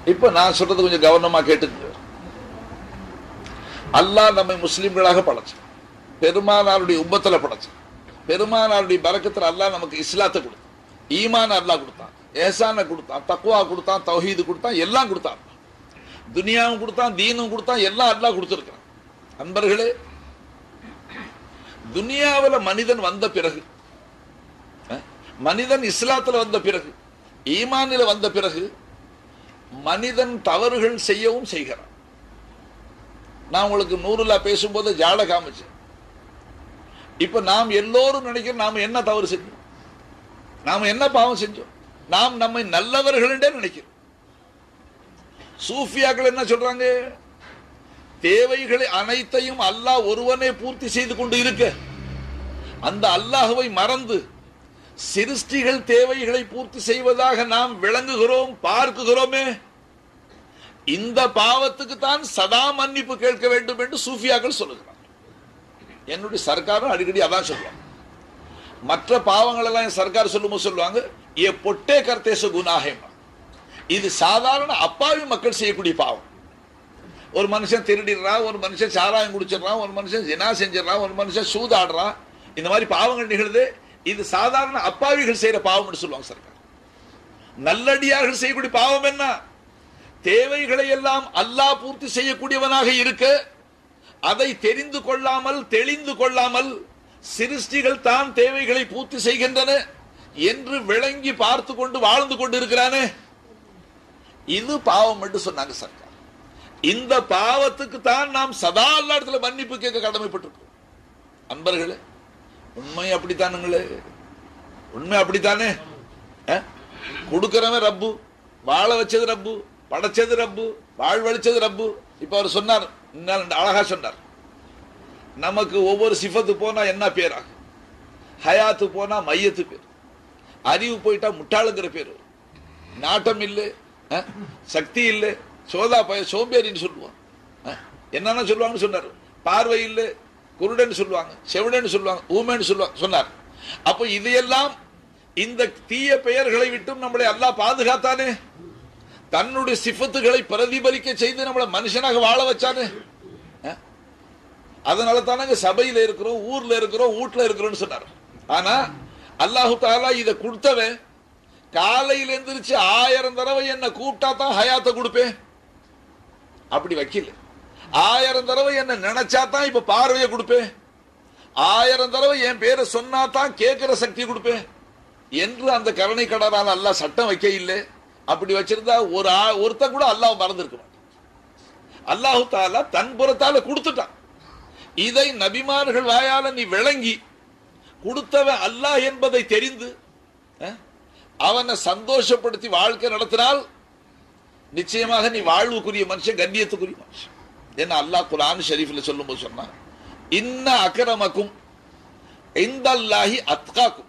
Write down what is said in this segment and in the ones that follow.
இப்ப நான் சொல்றது கொஞ்சம் கவனமா கேட்டுங்க. அல்லாஹ் நம்மை முஸ்லிம்களாக படைச்சான், பெருமானாருடைய உம்மத்துல படைச்சான், பெருமானாருடைய பரக்கத்துல அல்லாஹ் நமக்கு இஸ்லாத்தை கொடுத்தான், ஈமான் அல்லாஹ் கொடுத்தான், ஏசான கொடுத்தான், தக்வா கொடுத்தான், தௌஹீது கொடுத்தான், எல்லாம் கொடுத்தான். துனியாவும் கொடுத்தான், தீனும் கொடுத்தான், எல்லாம் அல்லாஹ் கொடுத்திருக்கிறான். அன்பர்களே, துனியாவில் மனிதன் வந்த பிறகு, மனிதன் இஸ்லாத்துல வந்த பிறகு, ஈமானில வந்த பிறகு மனிதன் தவறுகள் செய்யவும் செய்கிறான். நான் உங்களுக்கு நூறுலா பேசும்போது ஜாட காமிச்சேன். இப்ப நாம் எல்லோரும் நினைக்கிறோம் நாம என்ன தவறு செஞ்சோம், நாம என்ன பாவம் செஞ்சோம், நாம் நம்மை நல்லவர்கள் என்றே நினைக்கிறோம். சூஃபியாக்கள் என்ன சொல்றாங்க, தேவைகளை அனைத்தையும் அல்லாஹ் ஒருவனே பூர்த்தி செய்து கொண்டு இருக்க, அந்த அல்லாஹ்வை மறந்து சிருஷ்டிகள் தேவைகளை பூர்த்தி செய்வதாக நாம் விளங்குகிறோம், பார்க்குகிறோமே. இந்த பாவத்துக்கு தான் சதா மன்னிப்பு கேட்க வேண்டும் என்று சூஃபியாக்கள் சொல்லுகிறார். என்னுடைய சர்க்காரும் அடிக்கடி அதான் சொல்லுவாங்க. மற்ற பாவங்கள் எல்லாம் சர்க்கார் சொல்லும்போது சொல்லுவாங்க, ஏ பொட்டே கர்த்தேச குனாஹேமா, இது சாதாரண அப்பாவி மக்கள் செய்யக்கூடிய பாவம். ஒரு மனுஷன் திருடிடுறான், ஒரு மனுஷன் சாராயம் குடிச்சிடறான், ஒரு மனுஷன் ஜினா செஞ்சிடறான், ஒரு மனுஷன் சூதாடுறான், இந்த மாதிரி பாவங்கள் நிகழுது, இது சாதாரண அப்பாவிகள் செய்யற பாவம் சொல்லுவாங்க சர்க்கார். நல்லடியார்கள் செய்யக்கூடிய பாவம் என்ன, தேவைகளை எல்லாம் அல்லாஹ் பூர்த்தி செய்யக்கூடியவனாக இருக்க, அதை தெரிந்து கொள்ளாமல் தெளிந்து கொள்ளாமல் சிருஷ்டிகள் தான் தேவைகளை பூர்த்தி செய்கின்றன என்று விளங்கி பார்த்து கொண்டு வாழ்ந்து கொண்டு இருக்கிறானே, இது பாவம் என்று சொன்னாங்க சர்க்கார். இந்த பாவத்துக்கு தான் நாம் சதா அல்லா இடத்துல மன்னிப்பு கேட்க கடமைப்பட்டிருக்கோம். அன்பர்களே, உண்மை அப்படித்தானுங்களே, உண்மை அப்படித்தானே. கொடுக்கிறவன் ரப்பு, வாழ வச்சது ரப்பு, படைச்சது ரப்பு, வாழ்வழிச்சது ரப்பு. இப்ப அவர் சொன்னார், அழகா சொன்னார், நமக்கு ஒவ்வொரு சிஃபத்து போனா என்ன பேரா, ஹயாத்து போனா மையத்து பேர், அறிவு போயிட்டா முட்டாளுங்கிற பேர், நாட்டம் இல்லை, சக்தி இல்லை, சோதா பய சோம்பேறின்னு சொல்லுவான், என்னன்னா சொல்லுவாங்கன்னு சொன்னார். பார்வை இல்லை, குருடன் சொல்லுவாங்க, செவிடன் சொல்லுவாங்க, ஊமேன்னு சொல்லுவாங்க சொன்னார். அப்ப இதையெல்லாம் இந்த தீய பெயர்களை விட்டும் நம்மளை அல்லாஹ் பாதுகாத்தானே, தன்னுடைய சிஃபத்துகளை பிரதிபலிக்க செய்து நம்மளை மனுஷனாக வாழ வச்சானே. அதனால தானங்க சபையில இருக்கிறோம், ஊர்ல இருக்கிறோம், வீட்டுல இருக்கிறோம்னு சொன்னார். ஆனா அல்லாஹு தஆலா இதை கொடுத்தவன் காலையில் எந்திரிச்சு 1000 தடவை என்ன கூப்பிட்டா தான் ஹயாத்தை கொடுப்பேன், அப்படி வைக்கல. 1000 தடவை என்ன நினைச்சா தான் இப்ப பார்வையை கொடுப்பேன், 1000 தடவை என் பேரை சொன்னா தான் கேட்கிற சக்தி கொடுப்பேன் என்று அந்த கருணை கடரால் அல்லாஹ் சட்டம் வைக்க இல்லை. அப்படி வச்சிருந்தா ஒருத்தன் கூட அல்லாஹ் மறந்திருக்க மாட்டான். அல்லாஹு தஆலா தன் புறத்தால கொடுத்துட்டான். இதை நபிமார்கள் வாயால நீ விளங்கி கொடுத்தவன் அல்லாஹ் என்பதை தெரிந்து அவனை சந்தோஷப்படுத்தி வாழ்க்கை நடத்தினால் நிச்சயமாக நீ வாழ்வுக்குரிய மனுஷன், கண்ணியத்துக்குரிய மனுஷன். என்ன அல்லாஹ் குர்ஆன் ஷரீஃப்ல சொல்லும்போது சொன்னா, இன்ன அக்ரமக்கும் இந்தல்லாஹி அத்காக்கும்,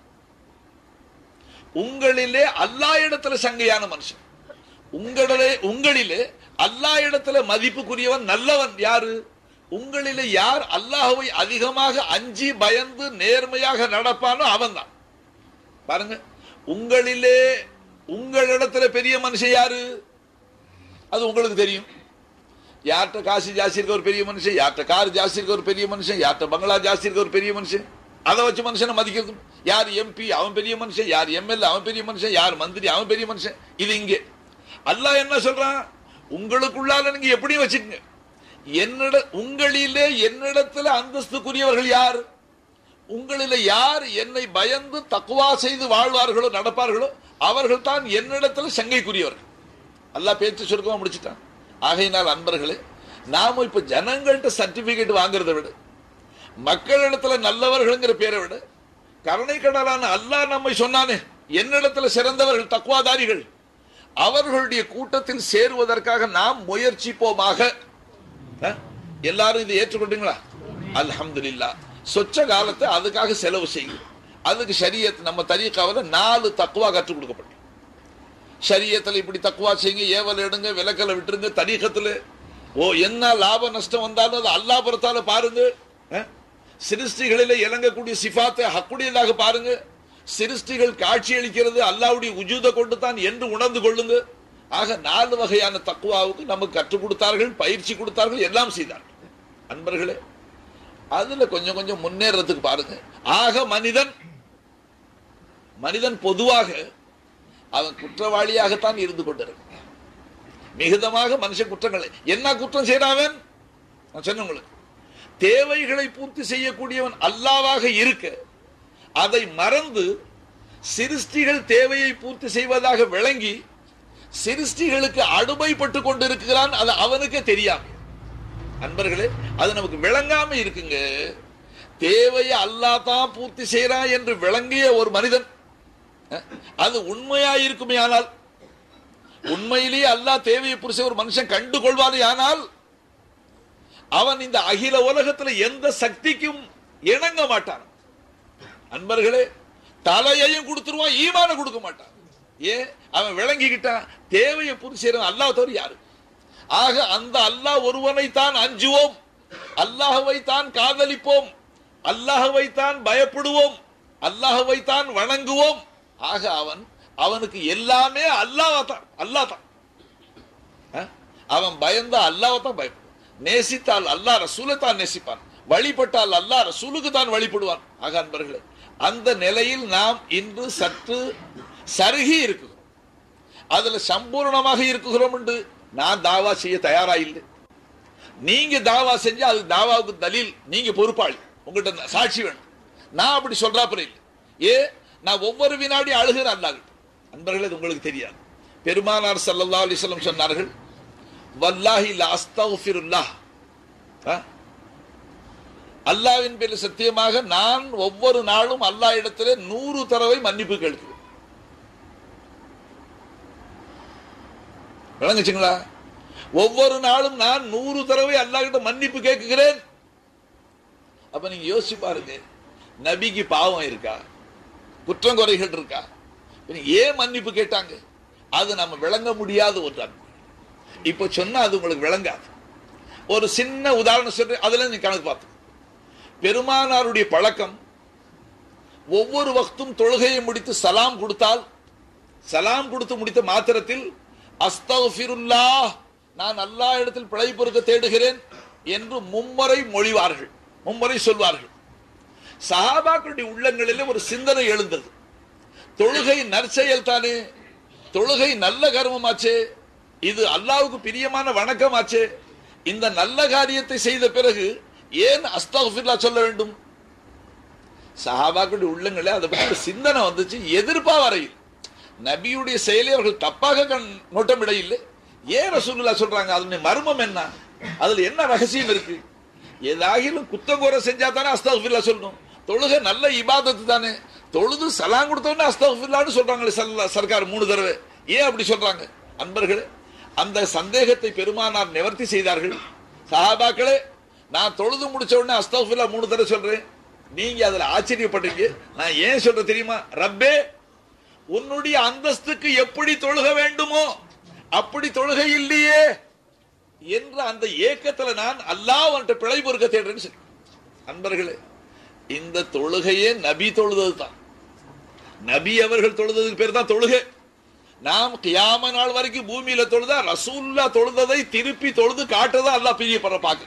உங்களிலே அல்லாஹ் இடத்துல சங்கையான மனுஷன், உங்களிலே அல்லாஹ் இடத்துல மதிப்புக்குரியவன் நல்லவன் யாரு, உங்களிலே யார் அல்லாஹ்வை அதிகமாக அஞ்சி பயந்து நேர்மையாக நடப்பானோ அவன் தான். பாருங்க, உங்களிலே உங்களிடத்துல பெரிய மனுஷன் யாரு, அது உங்களுக்கு தெரியும். யார்கிட்ட காசு ஜாஸ்தி இருக்க ஒரு பெரிய மனுஷன், யார்கிட்ட கார் ஜாஸ்தி இருக்க ஒரு பெரிய மனுஷன், யார்கிட்ட பங்களா ஜாஸ்தி இருக்க ஒரு பெரிய மனுஷன், அதை வச்சு மனுஷனை மதிக்கிறது. யார் எம்பி அவன் பெரிய மனுஷன், யார் எம்எல்ஏ அவன் பெரிய மனுஷன், யார் மந்திரி அவன் பெரிய மனுஷன். இது இங்கே அல்லாஹ் என்ன சொல்றான், உங்களுக்குள்ளால நீங்க எப்படியும் வச்சுக்கங்க, உங்களிலே என்னிடத்துல அந்தஸ்துக்குரியவர்கள் யார், உங்களிலே யார் என்னை பயந்து தக்வா செய்து வாழ்வார்களோ நடப்பார்களோ அவர்கள் தான் என்னிடத்துல சங்கைக்குரியவர்கள். அல்லாஹ் பேச்சு சுருக்கமா முடிச்சுட்டான். ஆகையினால் அன்பர்களே, நாம இப்ப ஜனங்கள்ட்ட சர்டிபிகேட் வாங்குறதை விட, மக்களிடத்துல நல்லவர்கள்ங்கிற பேரை விட, கருணை கடலான அல்லாஹ் நம்மை சொன்னானே, என்னிடத்துல சிறந்தவர்கள் தக்வாதாரிகள், அவர்களுடைய கூட்டத்தில் சேருவதற்காக நாம் முயற்சிப்போமாக. எல்லாரும் இதை ஏற்றுக்கொண்டீங்களா? அல்ஹம்துலில்லாஹ். சொச்ச காலத்தை அதுக்காக செலவு செய்யும். அதுக்கு ஷரியத் நம்ம தரீகாவில் 4 தக்வா கற்றுக் கொடுக்கப்படும். ஷரியத்தில் இப்படி தக்வா செய்யுங்க, ஏவல் எடுங்க, விலக்கலை விட்டுருங்க. தரீகத்தில் என்ன லாப நஷ்டம் வந்தாலும் அது அல்லாஹ் புறத்தால பாருங்க. சிருஷ்டிகளிலே இறங்கக்கூடிய சிஃபாத்தை ஹக்குடையதாக பாருங்க. சிருஷ்டிகள் காட்சி அளிக்கிறது அல்லாஹ்வுடைய உஜூதை கொண்டு தான் என்று உணர்ந்து கொள்ளுங்க. ஆக 4 வகையான தக்குவாவுக்கு நமக்கு கற்றுக் கொடுத்தார்கள், பயிற்சி கொடுத்தார்கள், எல்லாம் செய்தார்கள். அன்பர்களே, அதுல கொஞ்சம் கொஞ்சம் முன்னேறதுக்கு பாருங்க. ஆக மனிதன் பொதுவாக அவன் குற்றவாளியாகத்தான் இருந்து கொண்டிருக்க. மிகுதமாக மனுஷ குற்றங்களை என்ன குற்றம் செய்யறாவன்? நான் சொன்ன உங்களுக்கு, தேவைகளை பூர்த்தி செய்யக்கூடியவன் அல்லாவாக இருக்க அதை மறந்து சிருஷ்டிகள் தேவையை பூர்த்தி செய்வதாக விளங்கி சிருஷ்டிகளுக்கு அடிமைப்பட்டு கொண்டிருக்கிறான். அது அவனுக்கே தெரியாம. அன்பர்களே, அது நமக்கு விளங்காம இருக்குங்க. தேவையை அல்லாஹ் தான் பூர்த்தி செய்யறான் என்று விளங்கிய ஒரு மனிதன் அது உண்மையா இருக்குமே, ஆனால் உண்மையிலேயே அல்லாஹ் தேவையை பூர்த்தி ஒரு மனுஷன் கண்டு கொள்வானே, ஆனால் அவன் இந்த அகில உலகத்தில் எந்த சக்திக்கும் இணங்க மாட்டான். அன்பர்களே, தலையையும் கொடுத்துருவான், ஈமான கொடுக்க மாட்டான். ஏன்? அவன் விளங்கிக்கிட்டான் தேவையை பூர்த்தி செய்யறவன் அல்லாஹ் தவிர யாரு? ஆக அந்த அல்லாஹ் ஒருவனை தான் அஞ்சுவோம், அல்லாஹ்வை தான் காதலிப்போம், அல்லாஹ்வை தான் பயப்படுவோம், அல்லாஹ்வை தான் வணங்குவோம். ஆக அவனுக்கு எல்லாமே அல்லாஹ் தான். அவன் பயந்தா அல்லாஹ் தான் பயப்படுவான், நேசித்தால் அல்லாஹ் ரசூலை தான் நேசிப்பான், வழிபட்டால் அல்லாஹ் ரசூலுக்கு தான் வழிபடுவான். ஆக அன்பர்களே, அந்த நிலையில் நாம் இன்று சற்று சருகி இருக்குகிறோம். அதுல சம்பூர்ணமாக இருக்குகிறோம் என்று நான் தாவா செய்ய தயாரா இல்லை. நீங்க தாவா செஞ்சா அது தாவாவுக்கு தலீல், நீங்க பொறுப்பாளி, உங்கள்கிட்ட சாட்சி வேணும். நான் அப்படி சொல்றாப்புல இல்லை. நான் ஒவ்வொரு வினாடி அழுகிறேன் அல்லாஹ். அன்பர்களே, இது உங்களுக்கு தெரியாது. பெருமானார் ஸல்லல்லாஹு அலைஹி வஸல்லம் சொன்னார்கள், வல்லாஹி லா அஸ்தக்ஃபிருல்லாஹ், அல்லாஹ்வின் பேரில் சத்தியமாக நான் ஒவ்வொரு நாளும் அல்லாஹ் இடத்திலே 100 தடவை மன்னிப்பு கேட்கிறேன். விளங்குச்சுங்களா? ஒவ்வொரு நாளும் நான் 100 தடவை அல்லாஹ் கிட்ட மன்னிப்பு கேட்கிறேன். அப்ப நீங்க யோசிச்சு பாருங்க, நபிக்கு பாவம் இருக்கா, குற்றம் குறைகள் இருக்கா? ஏன் மன்னிப்பு கேட்டாங்க? அது நம்ம விளங்க முடியாத ஒன்று. இப்ப சொன்னா அது உங்களுக்கு விளங்காது. ஒரு சின்ன உதாரணம் சொல்றேன், அதுல நீங்க கணக்கு பார்த்து. பெருமானாருடைய பழக்கம், ஒவ்வொரு வக்தும் தொழுகையை முடித்து சலாம் கொடுத்தால், சலாம் கொடுத்து முடித்த மாத்திரத்தில் அஸ்தக்ஃபிருல்லாஹ், நான் அல்லாஹ் இடத்தில் பிழை பொறுக்க தேடுகிறேன் என்று மும்முறை மொழிவார்கள், மும்முறை சொல்வார்கள். சஹாபாக்களுடைய உள்ளங்களிலே ஒரு சிந்தனை எழுந்தது. தொழுகை நற்செயல் தானே, தொழுகை நல்ல கர்மமாச்சே, இது அல்லாஹ்வுக்கு பிரியமான வணக்கமாச்சே, இந்த நல்ல காரியத்தை செய்த பிறகு ஏன் அஸ்தக்ஃபிருல்லாஹ் சொல்ல வேண்டும்? சஹாபாக்களுடைய உள்ளங்களே அதை பற்றி சிந்தனை வந்துச்சு. எதிர்ப்பா வரையில் நபியுடைய செயலை அவர்கள் தப்பாக நோட்டமிட இல்லை. ஏன் ரசூலுல்லாஹ் சொல்றாங்க? அதனுடைய மர்மம் என்ன? அதுல என்ன ரகசியம் இருக்கு? ஏதாகிலும் குத்தம் குறை செஞ்சா தானே அஸ்தக்ஃபிருல்லாஹ் சொல்லணும். தொழுகை நல்ல இபாதத்து தானே, தொழுது சலாம் கொடுத்தோன்னே அஸ்தக்ஃபிருல்லாஹ்னு சொல்றாங்களே சர்க்கார் 3 தடவை. ஏன் அப்படி சொல்றாங்க? அன்பர்களே, அந்த சந்தேகத்தை பெருமானார் நிவர்த்தி செய்தார்கள். சஹாபாக்களே, நான் தொழுது முடிச்ச உடனே அஸ்தக்ஃபிருல்லாஹ் 3 தடவை சொல்றேன், நீங்க அதுல ஆச்சரியப்படுறீங்க. நான் ஏன் சொல்றேன் தெரியுமா? ரப்பே, உன்னுடைய அந்தஸ்துக்கு எப்படி தொழுக வேண்டுமோ அப்படி தொழுகை இல்லையே என்ற அந்த ஏக்கத்துல நான் அல்லாஹ்விட்ட பிழை பொறுக்க தேடுறேன்னு சொல்லி. அன்பர்களே, இந்த தொழுகையே நபி தொழுதது தான். நபி அவர்கள் தொழுததுக்கு பேர் தான் தொழுகை. நாம் கியாம நாள் வரைக்கும் பூமியில தொழுதா ரசூலுல்லாஹ் தொழுததை திருப்பி தொழுது காட்டுறதா அல்லாஹ் பிரியப்படுற பாக்க.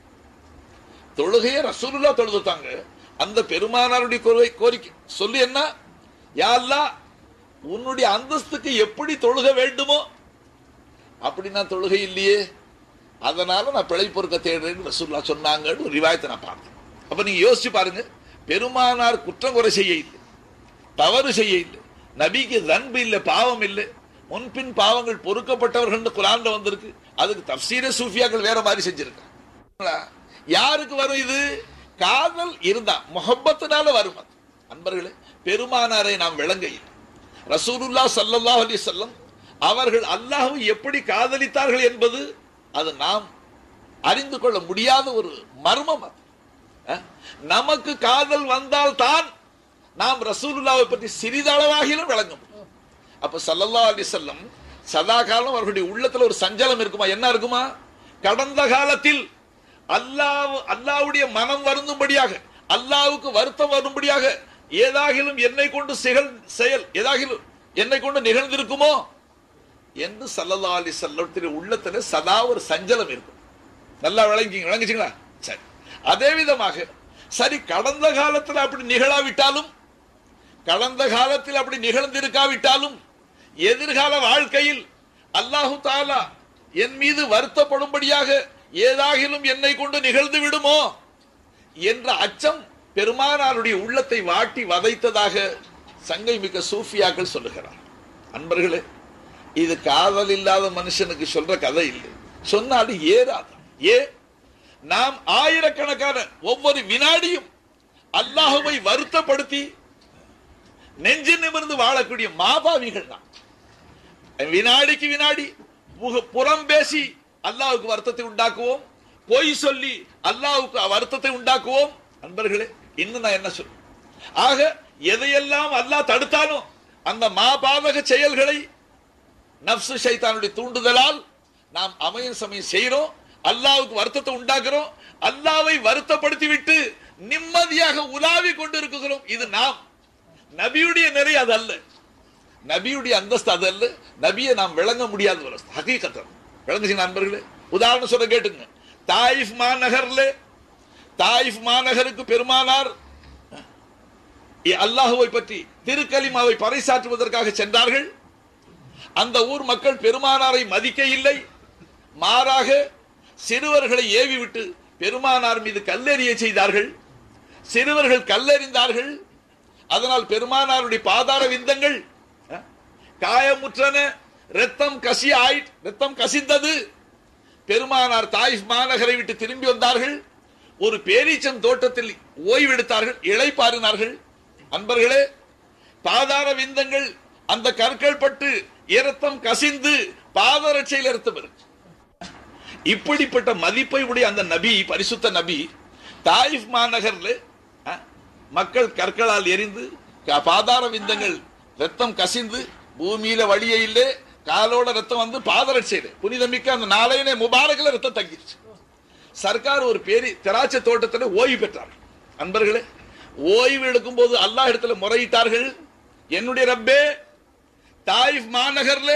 தொழுகையை ரசூலுல்லாஹ் தொழுதுட்டாங்க. அந்த பெருமானாருடைய கோரிக்கை சொல்லி என்ன? யா அல்லாஹ், உன்னுடைய அந்தஸ்துக்கு எப்படி தொழுக வேண்டுமோ அப்படி நான் தொழுகை இல்லையே, அதனால நான் பிழை பொறுக்க தேடுறேன்னு ரசூலுல்லாஹ் சொன்னாங்கன்னு ரிவாயத்தை நான் பார்த்தேன். அப்ப நீங்க யோசிச்சு பாருங்க, பெருமானார் குற்றம் குறை செய்ய இல்லை, தவறு செய்ய இல்லை, நபிக்கு தன்பு இல்லை, பாவம் இல்லை, முன்பின் பாவங்கள் பொறுக்கப்பட்டவர்கள் குர்ஆன்ல வந்திருக்கு. அதுக்கு தஃப்சீரே சூஃபியாக்கள் வேற மாதிரி செஞ்சிருக்காங்க. யாருக்கு வரும் இது? காதல் இருந்தா, முஹப்பத்தினால வரும். அன்பர்களே, பெருமானாரை நாம் விளங்க இல்லை. ரசூலுல்லாஹ் ஸல்லல்லாஹு அலைஹி வஸல்லம் அவர்கள் அல்லாஹ்வை எப்படி காதலித்தார்கள் என்பது அது நாம் அறிந்து கொள்ள முடியாத ஒரு மர்மம். நமக்கு காதல் வந்தால் தான் நாம் ரசூலுல்லாஹ்வை பற்றி சிறிதளவாகிலும் விளங்க முடியும். அப்ப ஸல்லல்லாஹு அலைஹி வஸல்லம் சதா காலம் அவர்களுடைய உள்ளத்துல ஒரு சஞ்சலம் இருக்குமா? என்ன இருக்குமா? கடந்த காலத்தில் அல்லாஹ்வுடைய மனம் வருந்தும்படியாக, அல்லாஹ்வுக்கு வருத்தம் வரும்படியாக ஏதாகிலும் என்னை கொண்டு செயல் ஏதாகிலும் என்னை கொண்டு நிகழ்ந்திருக்குமோ என்று ஸல்லல்லாஹு அலைஹி வஸல்லம் உள்ளத்துல சதா ஒரு சஞ்சலம் இருக்கும். நல்லா விளங்குச்சுங்களா? சரி. அதே விதமாக சரி, கடந்த காலத்தில் அப்படி நிகழாவிட்டாலும், கடந்த காலத்தில் அப்படி நிகழ்ந்திருக்காவிட்டாலும், எதிர்கால வாழ்க்கையில் அல்லாஹு தஆலா என் மீது வருத்தப்படும்படியாக ஏதாகிலும் என்னை கொண்டு நிகழ்ந்து விடுமோ என்ற அச்சம் பெருமானாருடைய உள்ளத்தை வாட்டி வதைத்ததாக சங்கை மிக்க சூஃபியாக்கள் சொல்லுகிறார். அன்பர்களே, இது காதல் இல்லாத மனுஷனுக்கு சொல்ற கதை இல்லை, சொன்னாலும் ஏறாது. நாம் ஆயிரக்கணக்கான ஒவ்வொரு வினாடியும் அல்லாஹுவை வருத்தப்படுத்தி நெஞ்சு நிமிர்ந்து வாழக்கூடிய மாபாவிகள் தான். வினாடிக்கு வினாடி புறம் பேசி அல்லாஹ்வுக்கு வருத்தத்தை உண்டாக்குவோம், பொய் சொல்லி அல்லாஹ்வுக்கு வருத்தத்தை உண்டாக்குவோம். அன்பர்களே, இன்னும் நான் என்ன சொல்றேன், ஆக எதையெல்லாம் அல்லாஹ் தடுத்தாலும் அந்த மாபாதக செயல்களை நஃப்சு ஷைத்தானுடைய தூண்டுதலால் நாம் அமையும் சமயம் செய்கிறோம், அல்லாஹ்வுக்கு வருத்தத்தை உண்டாக்குறோம், அல்லாஹ்வை வருத்தப்படுத்தி விட்டு நிம்மதியாக உலாவி கொண்டு இருக்கிறோம். இது நாம் நபியுடைய நிலை அது அல்ல, நபியுடைய அந்தஸ்து அது அல்ல. நபியை நாம் விளங்க முடியாத ஒரு ஹகீகத்தன் விளங்குச்சு நண்பர்களே. உதாரணம் சொல்ல கேட்டுங்க. தாயிஃப் மாநகருக்கு பெருமானார் அல்லாஹுவை பற்றி திருக்கலிமாவை பறைசாற்றுவதற்காக சென்றார்கள். அந்த ஊர் மக்கள் பெருமானாரை மதிக்க இல்லை, மாறாக சிறுவர்களை ஏவி விட்டு பெருமானார் மீது கல்லெறிய செய்தார்கள். சிறுவர்கள் கல்லெறிந்தார்கள். அதனால் பெருமானாருடைய பாதார விந்தங்கள் காயமுற்றன, ரத்தம் கசிந்தது. பெருமானார் தாயிஃப் மாநகரை விட்டு திரும்பி வந்தார்கள். ஒரு பேரீச்சம் தோட்டத்தில் ஓய்வெடுத்தார்கள், இளைப்பாறினார்கள். அன்பர்களே, பாதார விந்தங்கள் அந்த கற்கள் பட்டு இரத்தம் கசிந்து பாதரட்சையில் இரத்தம் இருக்கு. இப்படிப்பட்ட மதிப்பை உடைய அந்த நபி, பரிசுத்த நபி, தாயிஃப் மாநகர்ல மக்கள் கற்களால் எரிந்து பாதார விந்தங்கள் ரத்தம் கசிந்து பூமியில வழியே இல்லை, காலோட ரத்தம் வந்து பாதரட்சையில புனிதமிக்க அந்த நாளையின முபாரக்ல ரத்தம் தங்கிருச்சு. சர்க்கார் ஒரு பேரி திராட்சை தோட்டத்தில் ஓய்வு பெற்றார். அன்பர்களே, ஓய்வு எடுக்கும் போது அல்லாஹ் இடத்துல முறையிட்டார்கள், என்னுடைய ரப்பே, தாயிஃப் மாநகர்ல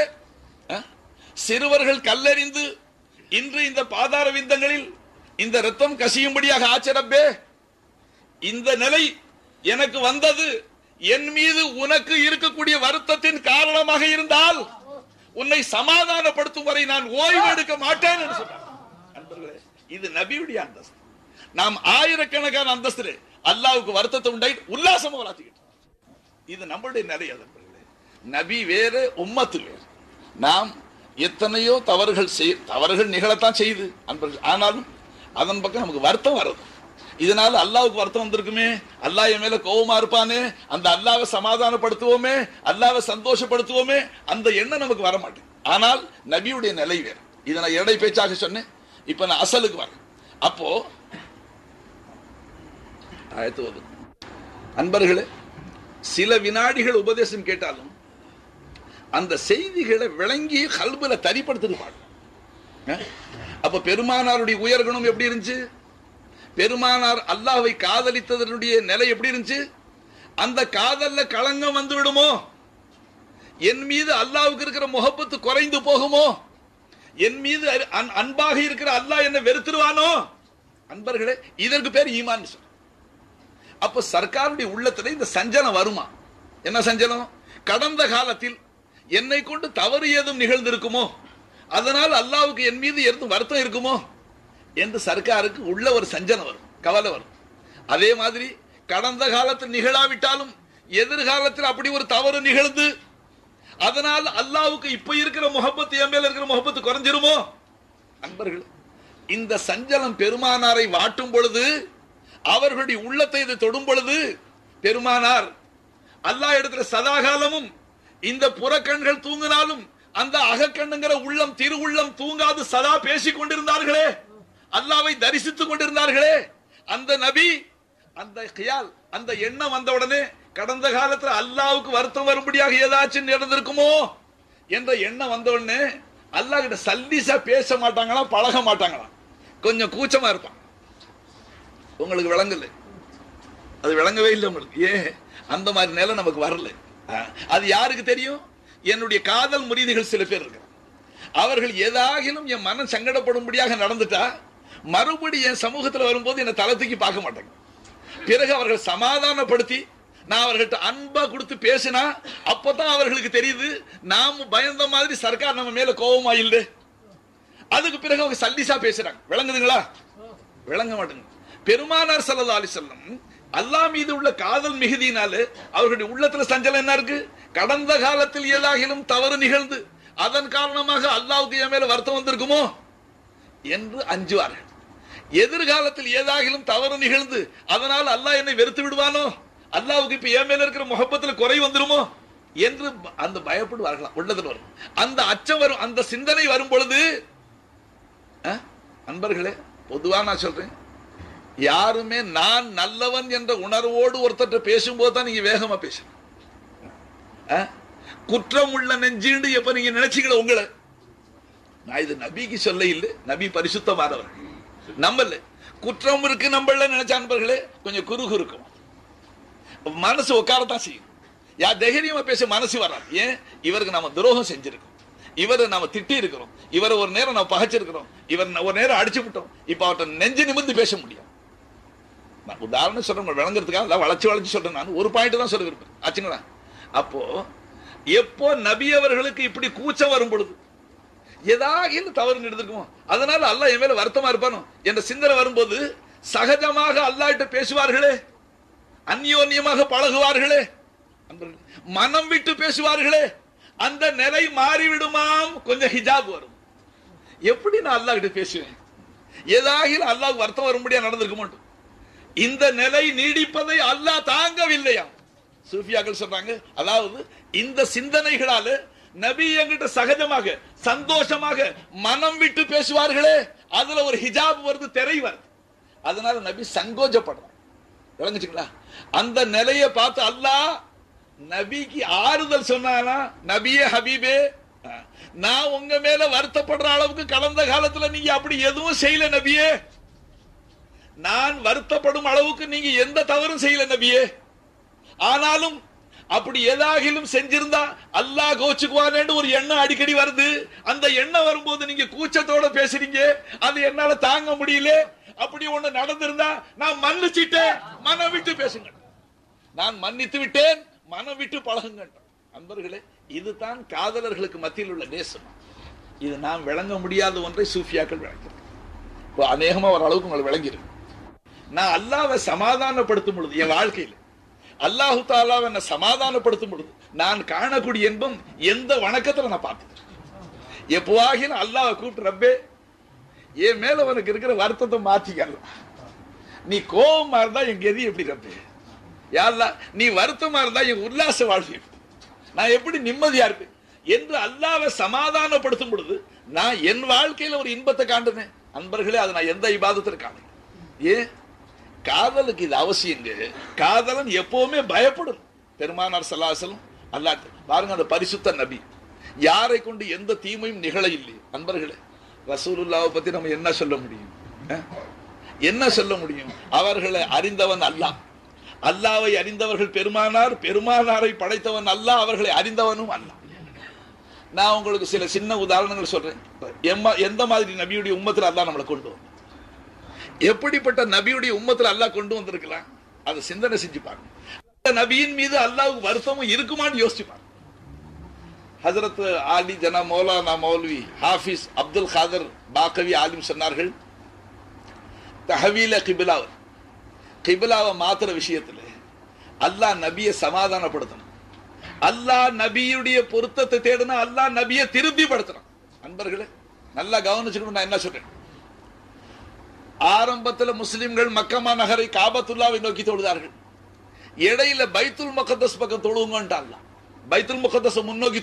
சிறுவர்கள் கல்லெறிந்து இன்று இந்த பாதார விந்தங்களில் இந்த ரத்தம் கசியும்படியாக ஆச்ச ரப்பே, இந்த நிலை எனக்கு வந்தது என் மீது உனக்கு இருக்கக்கூடிய வருத்தத்தின் காரணமாக இருந்தால் உன்னை சமாதானப்படுத்தும் வரை நான் ஓய்வு எடுக்க மாட்டேன் என்று சொன்னார். அன்பர்களே, இது நபியுடைய அந்தஸ்து. நாம் ஆயிரக்கணக்கான அந்தஸ்து அல்லாஹ்வுக்கு வருத்தத்தை உண்டாக்கி உல்லாசமா வளர்த்துக்கிட்டு, இது நம்மளுடைய நிலை. அன்பர்களே, நபி வேறு, உம்மத்து வேறு. நாம் எத்தனையோ தவறுகள் நிகழத்தான் செய்து அன்பர்கள், ஆனாலும் அதன் பக்கம் நமக்கு வருத்தம் வருது. இதனால அல்லாஹ்வுக்கு வருத்தம் வந்திருக்குமே, அல்லாஹ் என் மேல கோபமா இருப்பானே, அந்த அல்லாஹ்வை சமாதானப்படுத்துவோமே, அல்லாஹ்வை சந்தோஷப்படுத்துவோமே, அந்த எண்ணம் நமக்கு வர மாட்டேன். ஆனால் நபியுடைய நிலை வேறு. இதை நான் இடை பேச்சாக சொன்னேன். இப்ப நான் அசலுக்கு வரேன். அப்போ அன்பர்களே, சில வினாடிகள் உபதேசம் கேட்டாலும் அந்த செய்திகளை விளங்கி கல்புல தரிப்படுத்திருப்பாங்க. அப்ப பெருமானாருடைய உயர்குணம் எப்படி இருந்துச்சு? பெருமானார் அல்லாஹ்வை காதலித்ததனுடைய நிலை எப்படி இருந்துச்சு? அந்த காதல்ல களங்கம் வந்து விடுமோ? என் மீது அல்லாஹ்வுக்கு இருக்கிற முஹப்பத்து குறைந்து போகுமோ? என் மீது அன்பாக இருக்கிற அல்லாஹ் என்ன வெறுத்துருவானோ? அன்பர்களே, இதற்கு பேர் ஈமான். அப்ப சர்க்காருடைய உள்ளத்துல இந்த சஞ்சலம் வருமா? என்ன சஞ்சலம்? கடந்த காலத்தில் என்னை கொண்டு தவறு ஏதும் நிகழ்ந்திருக்குமோ, அதனால் அல்லாஹ்வுக்கு என் மீது எதுவும் வருத்தம் இருக்குமோ என்று சர்க்காருக்கு உள்ள ஒரு சஞ்சலம் வரும், கவலை வரும். அதே மாதிரி கடந்த காலத்தில் நிகழாவிட்டாலும் எதிர்காலத்தில் அப்படி ஒரு தவறு நிகழ்ந்து அதனால் அல்லாஹ்வுக்கு இப்ப இருக்கிற முஹப்பத்து, என் மேல இருக்கிற முஹப்பத்து குறைஞ்சிருமோ? அன்பர்கள், இந்த சஞ்சலம் பெருமானாரை வாட்டும் பொழுது, அவர்களுடைய உள்ளத்தை இது தொடும் பொழுது, பெருமானார் அல்லாஹ் இடத்துல சதாகாலமும் இந்த புறக்கண்கள் தூங்கினாலும் அந்த அகக்கண்ணுங்கிற உள்ளம், திரு உள்ளம் தூங்காது சதா பேசிக் கொண்டிருந்தார்களே, அல்லாஹ்வை தரிசித்துக் கொண்டிருந்தார்களே. அந்த நபி, அந்த கியால், அந்த எண்ணம் வந்த உடனே கடந்த காலத்தில் அல்லாஹ்வுக்கு வருத்தம் வரும்படியாக ஏதாச்சும் நடந்திருக்குமோ என்ற எண்ணம் வந்த உடனே அல்லாஹ் கிட்ட சல்லிசா பேச மாட்டாங்களா, பழக மாட்டாங்களா, கொஞ்சம் கூச்சமா இருப்பான். உங்களுக்கு விளங்கல, அது விளங்கவே இல்லை உங்களுக்கு. ஏன் அந்த மாதிரி நிலை நமக்கு வரல? அது யாருக்கு தெரியும்? என்னுடைய காதல் முரீதிகள் சில பேர் இருக்கிறாங்க. அவர்கள் ஏதாகிலும் என் மனம் சங்கடப்படும்படியாக நடந்துட்டா மறுபடி என் சமூகத்தில் வரும்போது என்னை தளத்துக்கு பார்க்க மாட்டாங்க. பிறகு அவர்கள் சமாதானப்படுத்தி நான் அவர்கள்ட்ட அன்பா கொடுத்து பேசினா அப்பதான் அவர்களுக்கு தெரியுது நாம பயந்த மாதிரி சர்க்கார் நம்ம மேல கோபமா இல்லை. அதுக்கு பிறகு அவங்க சல்லிசா பேசுறாங்க. விளங்குதுங்களா? விளங்க மாட்டேங்க. பெருமானார் ஸல்லல்லாஹு அலைஹி வஸல்லம் அல்லாஹ் மீது உள்ள காதல் மிகுதியினால அவர்களுடைய உள்ளத்துல சஞ்சலம் என்ன இருக்கு? கடந்த காலத்தில் ஏதாகிலும் தவறு நிகழ்ந்து அதன் காரணமாக அல்லாஹ்வுக்கு என் மேல வருத்தம் வந்திருக்குமோ என்று அஞ்சுவார்கள். எதிர்காலத்தில் ஏதாகிலும் தவறு நிகழ்ந்து அதனால் அல்லாஹ் என்னை வெறுத்து விடுவானோ, அல்லாஹ்வுக்கு இப்ப என் மேல இருக்கிற முகப்பத்தில் குறை வந்துருமோ என்று அந்த பயப்படுவார்களாம். உள்ளத்தில் வரும் அந்த அச்சம் வரும், அந்த சிந்தனை வரும் பொழுது அன்பர்களே, பொதுவா நான் சொல்றேன், யாருமே நான் நல்லவன் என்ற உணர்வோடு ஒருத்தர் பேசும்போது தான் நீங்க வேகமா பேசணும். குற்றம் உள்ள நெஞ்சிண்டு எப்ப நீங்க நினைச்சீங்களோ உங்களை, நான் இது நபிக்கு சொல்ல இல்லை, நபி பரிசுத்தமானவர்கள் நம்மள குற்றம் இருக்கு நம்மள நினைச்ச அன்பர்களே கொஞ்சம் குறுகு இருக்கும், மனசு உட்காரத்தான் செய்யும். யார் தைரியமா பேச மனசு வராது. ஏன்? இவருக்கு நாம துரோகம் செஞ்சிருக்கோம், இவரை நாம திட்டி இருக்கிறோம், இவரை ஒரு நேரம் நம்ம பகைச்சிருக்கிறோம், இவர் ஒரு நேரம் அடிச்சு விட்டோம், இப்ப அவர்கிட்ட நெஞ்சு நிமிர்ந்து பேச முடியும். உதாரணம் சொல்றேன் விளங்குறதுக்காக வளைச்சு வளைச்சு சொல்றேன். நான் ஒரு பாயிண்ட் தான் சொல்ல விரும்புறேன் ஆச்சுங்களா. அப்போ எப்போ நபி அவர்களுக்கு இப்படி கூச்சம் வரும் பொழுது ஏதாவது தவறு நடந்திருக்குமோ, அதனால அல்லாஹ் என் மேல வருத்தமா இருப்பானோ என்ற சிந்தனை வரும்போது சகஜமாக அல்லாஹ்கிட்ட பேசுவார்களே, அந்யோன்யமாக பழகுவார்களே, மனம் விட்டு பேசுவார்களே, அந்த நிலை மாறிவிடுமாம். கொஞ்சம் ஹிஜாப் வரும். எப்படி நான் அல்லாஹ் கிட்ட பேசுவேன்? ஏதாகிலும் அல்லாஹ் வருத்தம் வரும்படியா நடந்திருக்க மாட்டோம். இந்த நிலை நீடிப்பதை அல்லாஹ் தாங்கவில்லையா? சூஃபியாக்கள் சொல்றாங்க, அதாவது இந்த சிந்தனைகளால நபி என்கிட்ட சகஜமாக சந்தோஷமாக மனம் விட்டு பேசுவார்களே, அதுல ஒரு ஹிஜாப் வருது, திரை வருது. அதனால நபி சங்கோஜப்படுறாங்க. விளங்குச்சுங்களா? அந்த நிலையை பார்த்து அல்லாஹ் நபிக்கு ஆறுதல் சொன்னானா, நபியே ஹபீபே, நான் உங்க மேல வருத்தப்படுற அளவுக்கு கடந்த காலத்துல நீங்க அப்படி எதுவும் செய்யல நபியே, நான் வருத்தப்படும் அளவுக்கு நீங்க எந்த தவறும் செய்யல நபியே, ஆனாலும் அப்படி ஏதாகிலும் செஞ்சிருந்தா அல்லாஹ் கோச்சுக்குவானேன்னு ஒரு எண்ணம் அடிக்கடி வருது. அந்த எண்ணம் வரும்போது நீங்க கூச்சத்தோட பேசுறீங்க, அது என்னால தாங்க முடியல. அப்படி ஒண்ணு நடந்திருந்தா நான் மன்னிச்சிட்டேன், மனம் விட்டு பேசுங்க, நான் மன்னித்து விட்டேன், மனம் விட்டு பழகுங்க. அன்பர்களே, இதுதான் காதலர்களுக்கு மத்தியில் உள்ள நேசம். இது நாம் விளங்க முடியாத ஒன்றை சூஃபியாக்கள் விளங்கிறது. இப்போ அநேகமா ஒரு அளவுக்கு உங்களுக்கு விளங்கிருக்கு. நான் அல்லாஹ்வை சமாதானப்படுத்தும் பொழுது என் வாழ்க்கையில் அல்லாஹு தாலாவை என்ன சமாதானப்படுத்தும் பொழுது நான் காணக்கூடிய இன்பம் எந்த வணக்கத்துல நான் பார்த்தது. எப்போவாகிலும் அல்லாஹ்வை கூப்பிட்டு, ரப்பே என் மேல உனக்கு இருக்கிற வருத்தத்தை மாத்திக்கலாம், நீ கோபமா இருந்தா என் கதி எப்படி ரப்பே, யா அல்லாஹ் நீ வருத்தமா இருந்தா என் உல்லாச வாழ்க்கை நான் எப்படி நிம்மதியா இருப்பேன் என்று அல்லாஹ்வை சமாதானப்படுத்தும் பொழுது நான் என் வாழ்க்கையில ஒரு இன்பத்தை காண்டுனேன். அன்பர்களே, அதை நான் எந்த இபாதத்தில் காணேன். ஏன்? காதலுக்கு இது அவசியங்க. காதலன் எப்பவுமே பயப்படும். பெருமானார் ஸல்லல்லாஹு அலைஹி வஸல்லம் அல்லாஹ் பாருங்க, அந்த பரிசுத்த நபி யாரை கொண்டு எந்த தீமையும் நிகழ இல்லை. அன்பர்களே, ரசூலுல்லாஹ்வை பத்தி நம்ம என்ன சொல்ல முடியும்? என்ன சொல்ல முடியும்? அவர்களை அறிந்தவன் அல்லாஹ், அல்லாஹ்வை அறிந்தவர்கள் பெருமானார், பெருமானாரை படைத்தவன் அல்லாஹ், அவர்களை அறிந்தவனும் அல்லாஹ். நான் உங்களுக்கு சில சின்ன உதாரணங்கள் சொல்றேன். எந்த மாதிரி நபியுடைய உம்மத்தில் அல்லாஹ் நம்மளை கொண்டு வந்தார், எப்படிப்பட்ட நபியுடைய உம்மத்தில் அல்லாஹ் கொண்டு வந்திருக்கலாம், அதை சிந்தனை செஞ்சு பாருங்க. நபியின் மீது அல்லாஹ்வுக்கு வருத்தமும் இருக்குமான்னு யோசிச்சு பாருங்க. ஹஜரத் ஆலி ஜனா மௌலானா மௌலவி ஹாஃபிஸ் அப்துல் காதர் பாக்கவி ஆலிம் சொன்னார்கள், தஹவீல கிபிலாவை மாத்திர விஷயத்துல அல்லாஹ் நபியை சமாதானப்படுத்தணும், அல்லாஹ் நபியுடைய பொருத்தத்தை தேடினா அல்லாஹ் நபியை திருப்திப்படுத்தணும். அன்பர்களே, நல்லா கவனிச்சுக்கணும். நான் என்ன சொல்றேன், ஆரம்பத்தில் முஸ்லிம்கள் மக்கமா நகரை காபத்துல்லாவை நோக்கி தொழுதார்கள். இடையில பைத்துல் முகத்தஸ் பக்கம் தொழுவுங்க, பைத்துல் முகத்தஸ் முன்னோக்கி,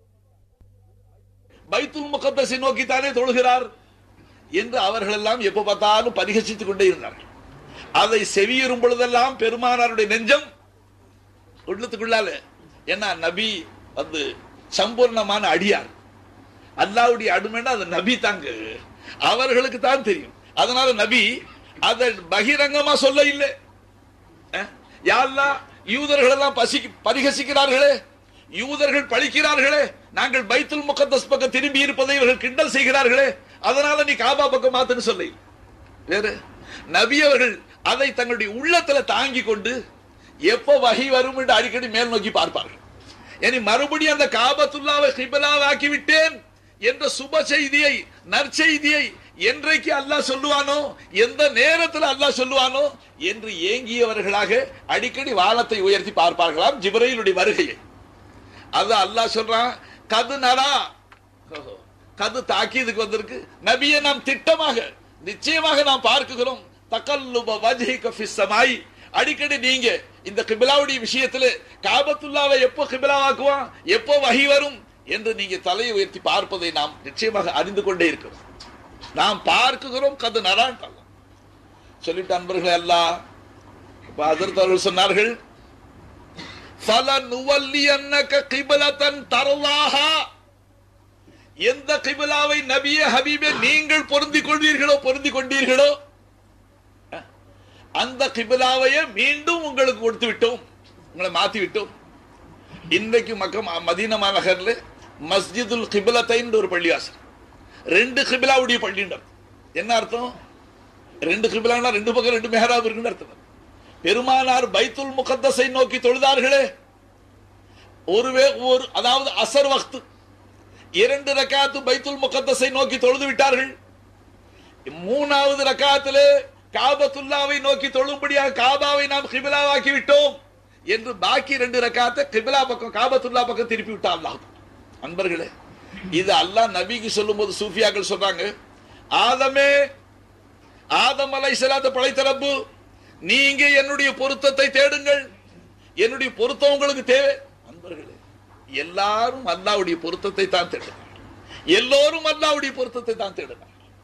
பைத்துல் முகத்தஸை நோக்கி தானே தொழுகிறார் என்று அவர்கள் எல்லாம் எப்ப பார்த்தாலும் பரிகசித்துக் கொண்டே இருந்தார்கள். அதை செவியுறும் பொழுதெல்லாம் பெருமானாருடைய நெஞ்சம் உள்ளத்துக்குள்ளால, ஏன்னா நபி வந்து சம்பூர்ணமான அடியார், அல்லாஹ்வுடைய அடிமைன்னா அது நபி தாங்க, அவர்களுக்கு தான் தெரியும். அதனால நபி அதை பகிரங்கமா சொல்ல இல்லை. யா அல்லாஹ் யூதர்கள் எல்லாம் பரிகசிக்கிறார்களே, யூதர்கள் பழிக்கிறார்களே, நாங்கள் பைத்துல் முகத்தஸ் பக்கம் திரும்பி இருப்பதை இவர்கள் கிண்டல் செய்கிறார்களே, அதனால நீ காபா பக்கம் மாத்துன்னு சொல்ல. வேறு நபி அவர்கள் அதை தங்களுடைய உள்ளத்துல தாங்கி கொண்டு எப்ப வஹி வரும் என்று அடிக்கடி மேல் நோக்கி பார்ப்பார்கள். இனி மறுபடியும் அந்த காபத்துல்லாவை கிபிலாவாக்கி விட்டேன் என்ற சுப செய்தியை, நற்செய்தியை என்றைக்கு அல்லாஹ் சொல்லுவானோ, எந்த நேரத்தில் அல்லாஹ் சொல்லுவானோ என்று ஏங்கியவர்களாக அடிக்கடி வானத்தை உயர்த்தி பார்ப்பார்களாம் ஜிப்ரீலுடைய வருகையை. அது அல்லாஹ் சொல்றான், கது நரா, கது தாக்கீதுக்கு வந்திருக்கு. நபியை நாம் திட்டமாக நிச்சயமாக நாம் பார்க்கிறோம். தகல்லுப வஜ்ஹிக ஃபிஸ் ஸமாய், அடிக்கடி நீங்க இந்த கிபிலாவுடைய விஷயத்துல காபத்துல்லாவை எப்போ கிபிலாவாக்குவான், எப்போ வஹி வரும் என்று நீங்க தலையை உயர்த்தி பார்ப்பதை நாம் நிச்சயமாக அறிந்து கொண்டே இருக்கிறோம். நாம் பார்க்கிறோம். கது நரான் சொல்லிட்டு அன்பர்களே, அல்லாஹ் ஹஜ்ரத் அவர்கள் சொன்னார்கள், ஃபலனுவல்லியன்னக கிப்லத்தன் தர்லாஹா, எந்த கிபிலாவை நபியே ஹபீபே நீங்கள் பொருந்திக் கொண்டீர்களோ அந்த கிபிலாவையே மீண்டும் உங்களுக்கு கொடுத்து விட்டோம், உங்களை மாத்தி விட்டோம். இன்றைக்கு மதீனா நகர்ல மஸ்ஜிதுல் கிப்லத்தைன் ஒரு பள்ளிவாசல், ரெண்டு கிபிலாவுடைய பள்ளி. என்ன அர்த்தம்? ரெண்டு கிபிலானா ரெண்டு பக்கம் ரெண்டு மெஹராப் இருக்குன்னு அர்த்தம். பெருமானார் பைத்துல் முகத்தஸை நோக்கி தொழுதார்களே, அதாவது அசர் வக்த் 2 ரக்காத்து பைத்துல் முகத்தஸை நோக்கி தொழுது விட்டார்கள். 3வது ரக்காத்திலே காபத்துல்லாவை நோக்கி தொழும்படியாக காபாவை நாம் கிபிலாவாக்கி விட்டோம் என்று பாக்கி 2 ரக்காத்தை கிபிலா பக்கம், காபத்துல்லா பக்கம் திருப்பி விட்டான் அல்லாஹ். அன்பர்களே, இது அல்லாஹ் நபிக்கு சொல்லும் போது சூஃபியாக்கள் சொல்றாங்க, ஆதம் அலைஹிஸ்ஸலாத்தை படைத்த ரப்பு, நீங்க என்னுடைய பொருத்தத்தை தேடுங்கள், என்னுடைய பொருத்தம் உங்களுக்கு தேவை. அன்பர்களே, எல்லாரும் அல்லாஹ்வுடைய பொருத்தத்தை தான் தேடுறாங்க. எல்லோரும் அல்லாஹ்வுடைய பொருத்தத்தை தான் தேடுறாங்க.